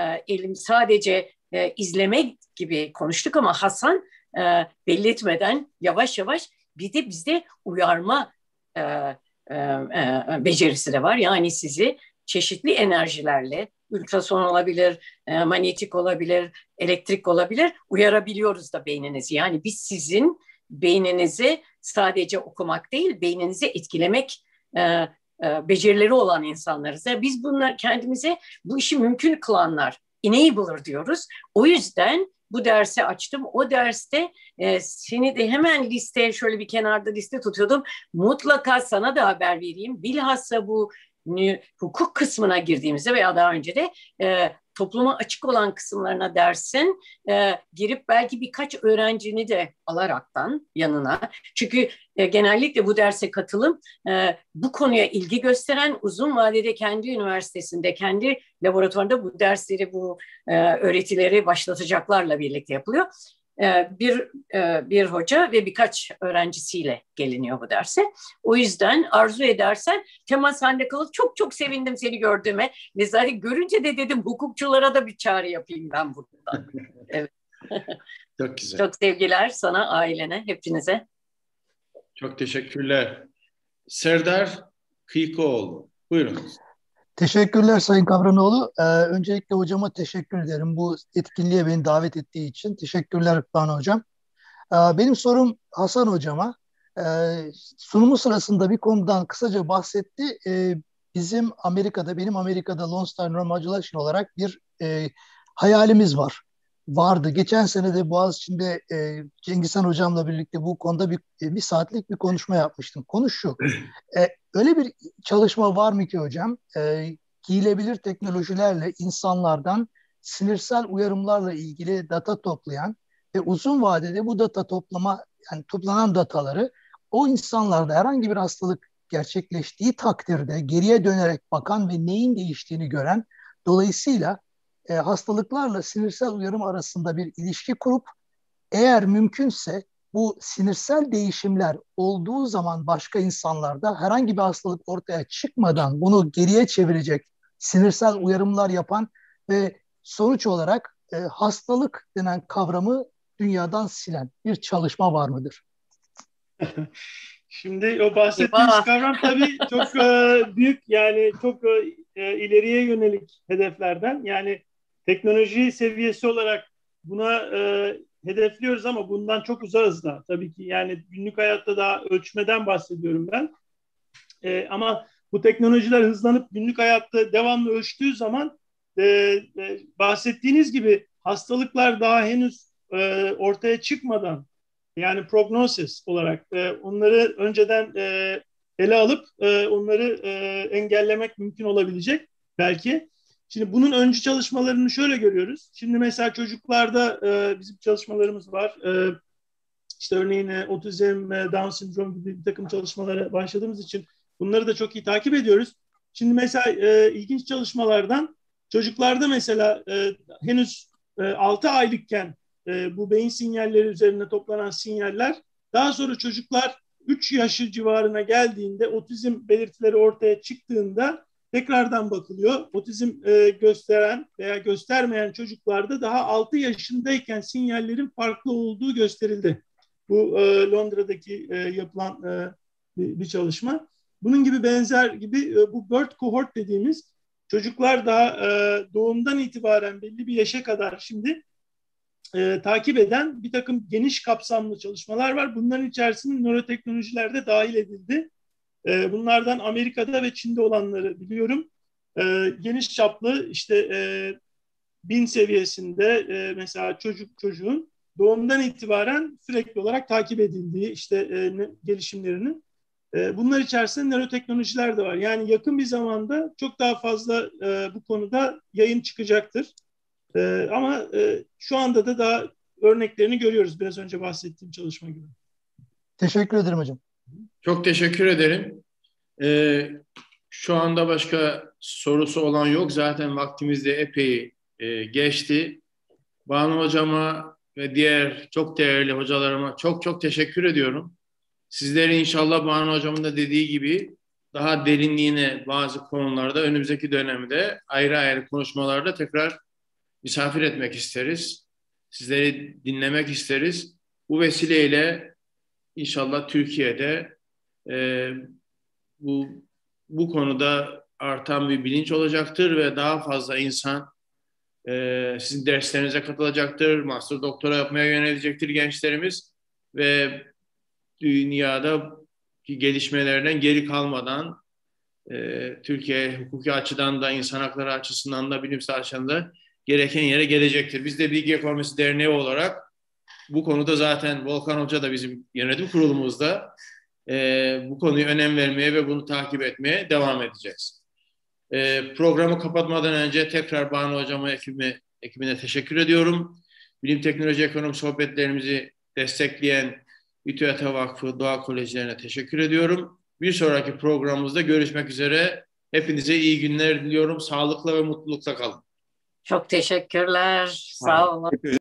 [SPEAKER 3] sadece izlemek gibi konuştuk ama Hasan belli etmeden yavaş yavaş bir de bizde uyarma becerisi de var. Yani sizi çeşitli enerjilerle, ultrason olabilir, manyetik olabilir, elektrik olabilir, uyarabiliyoruz da beyninizi. Yani biz sizin beyninizi sadece okumak değil, beyninizi etkilemek becerileri olan insanlarız. Yani biz bunlar kendimize bu işi mümkün kılanlar, enabler diyoruz. O yüzden bu dersi açtım. O derste seni de hemen listeye, şöyle bir kenarda liste tutuyordum. Mutlaka sana da haber vereyim. Bilhassa bu hukuk kısmına girdiğimizde veya daha önce de topluma açık olan kısımlarına dersin girip belki birkaç öğrencini de alaraktan yanına. Çünkü genellikle bu derse katılım bu konuya ilgi gösteren, uzun vadede kendi üniversitesinde, kendi laboratuvarında bu dersleri, bu öğretileri başlatacaklarla birlikte yapılıyor. bir hoca ve birkaç öğrencisiyle geliniyor bu derse. O yüzden arzu edersen Teman sende kalıp çok çok sevindim seni gördüğüme. Ve zaten görünce de dedim hukukçulara da bir çağrı yapayım ben buradan. Evet.
[SPEAKER 2] Çok güzel.
[SPEAKER 3] Çok sevgiler sana, ailene, hepinize.
[SPEAKER 2] Çok teşekkürler. Serdar Kıyıkoğlu, buyurunuz.
[SPEAKER 13] Teşekkürler Sayın Kavranoğlu. Öncelikle hocama teşekkür ederim bu etkinliğe beni davet ettiği için. Teşekkürler Banu Hocam. Benim sorum Hasan Hocama. Sunumu sırasında bir konudan kısaca bahsetti. Benim Amerika'da Lone Star Neuromodulation olarak bir hayalimiz vardı. Geçen sene de Boğaziçi'nde Cengizhan Hocam'la birlikte bu konuda bir saatlik bir konuşma yapmıştım. Konu şu, öyle bir çalışma var mı ki hocam, giyilebilir teknolojilerle insanlardan sinirsel uyarımlarla ilgili data toplayan ve uzun vadede bu toplanan dataları o insanlarda herhangi bir hastalık gerçekleştiği takdirde geriye dönerek bakan ve neyin değiştiğini gören, dolayısıyla hastalıklarla sinirsel uyarım arasında bir ilişki kurup eğer mümkünse bu sinirsel değişimler olduğu zaman başka insanlarda herhangi bir hastalık ortaya çıkmadan bunu geriye çevirecek sinirsel uyarımlar yapan ve sonuç olarak hastalık denen kavramı dünyadan silen bir çalışma var mıdır?
[SPEAKER 7] Şimdi o bahsettiğiniz kavram tabii çok büyük, yani çok ileriye yönelik hedeflerden. Yani teknoloji seviyesi olarak buna hedefliyoruz ama bundan çok uzağız da tabii ki. Yani günlük hayatta daha ölçmeden bahsediyorum ben. Ama bu teknolojiler hızlanıp günlük hayatta devamlı ölçtüğü zaman bahsettiğiniz gibi hastalıklar daha henüz ortaya çıkmadan, yani prognosis olarak onları önceden ele alıp onları engellemek mümkün olabilecek belki. Şimdi bunun öncü çalışmalarını şöyle görüyoruz. Şimdi mesela çocuklarda bizim çalışmalarımız var. İşte örneğin otizm, Down sindrom gibi bir takım çalışmalara başladığımız için bunları da çok iyi takip ediyoruz. Şimdi mesela ilginç çalışmalardan çocuklarda mesela henüz 6 aylıkken bu beyin sinyalleri üzerine toplanan sinyaller, daha sonra çocuklar 3 yaşı civarına geldiğinde, otizm belirtileri ortaya çıktığında tekrardan bakılıyor. Otizm gösteren veya göstermeyen çocuklarda daha 6 yaşındayken sinyallerin farklı olduğu gösterildi. Bu Londra'daki yapılan bir çalışma. Bunun gibi benzer gibi bu birth cohort dediğimiz çocuklar daha doğumdan itibaren belli bir yaşa kadar şimdi takip eden bir takım geniş kapsamlı çalışmalar var. Bunların içerisinde nöroteknolojiler de dahil edildi. Bunlardan Amerika'da ve Çin'de olanları biliyorum. Geniş çaplı işte 1000 seviyesinde mesela çocuğun doğumdan itibaren sürekli olarak takip edildiği işte gelişimlerini. Bunlar içerisinde nöroteknolojiler de var. Yani yakın bir zamanda çok daha fazla bu konuda yayın çıkacaktır. Ama şu anda da daha örneklerini görüyoruz. Biraz önce bahsettiğim çalışma gibi.
[SPEAKER 13] Teşekkür ederim hocam.
[SPEAKER 2] Çok teşekkür ederim. Şu anda başka sorusu olan yok. Zaten vaktimiz de epey geçti. Banu Hocama ve diğer çok değerli hocalarıma çok çok teşekkür ediyorum. Sizleri inşallah Banu Hocam'ın da dediği gibi daha derinliğine bazı konularda önümüzdeki dönemde ayrı ayrı konuşmalarda tekrar misafir etmek isteriz. Sizleri dinlemek isteriz. Bu vesileyle inşallah Türkiye'de bu konuda artan bir bilinç olacaktır ve daha fazla insan sizin derslerinize katılacaktır. Master doktora yapmaya yönelecektir gençlerimiz ve dünyadaki gelişmelerden geri kalmadan Türkiye hukuki açıdan da insan hakları açısından da bilimsel açıdan da gereken yere gelecektir. Biz de Bilgi Ekonomisi Derneği olarak bu konuda zaten Volkan Hoca da bizim yönetim kurulumuzda bu konuya önem vermeye ve bunu takip etmeye devam edeceğiz. Programı kapatmadan önce tekrar Banu Hocam'a ekibine teşekkür ediyorum. Bilim Teknoloji Ekonomi sohbetlerimizi destekleyen İTÜET Vakfı Doğa Kolejlerine teşekkür ediyorum. Bir sonraki programımızda görüşmek üzere. Hepinize iyi günler diliyorum. Sağlıkla ve mutlulukla kalın.
[SPEAKER 3] Çok teşekkürler. Sağ olun.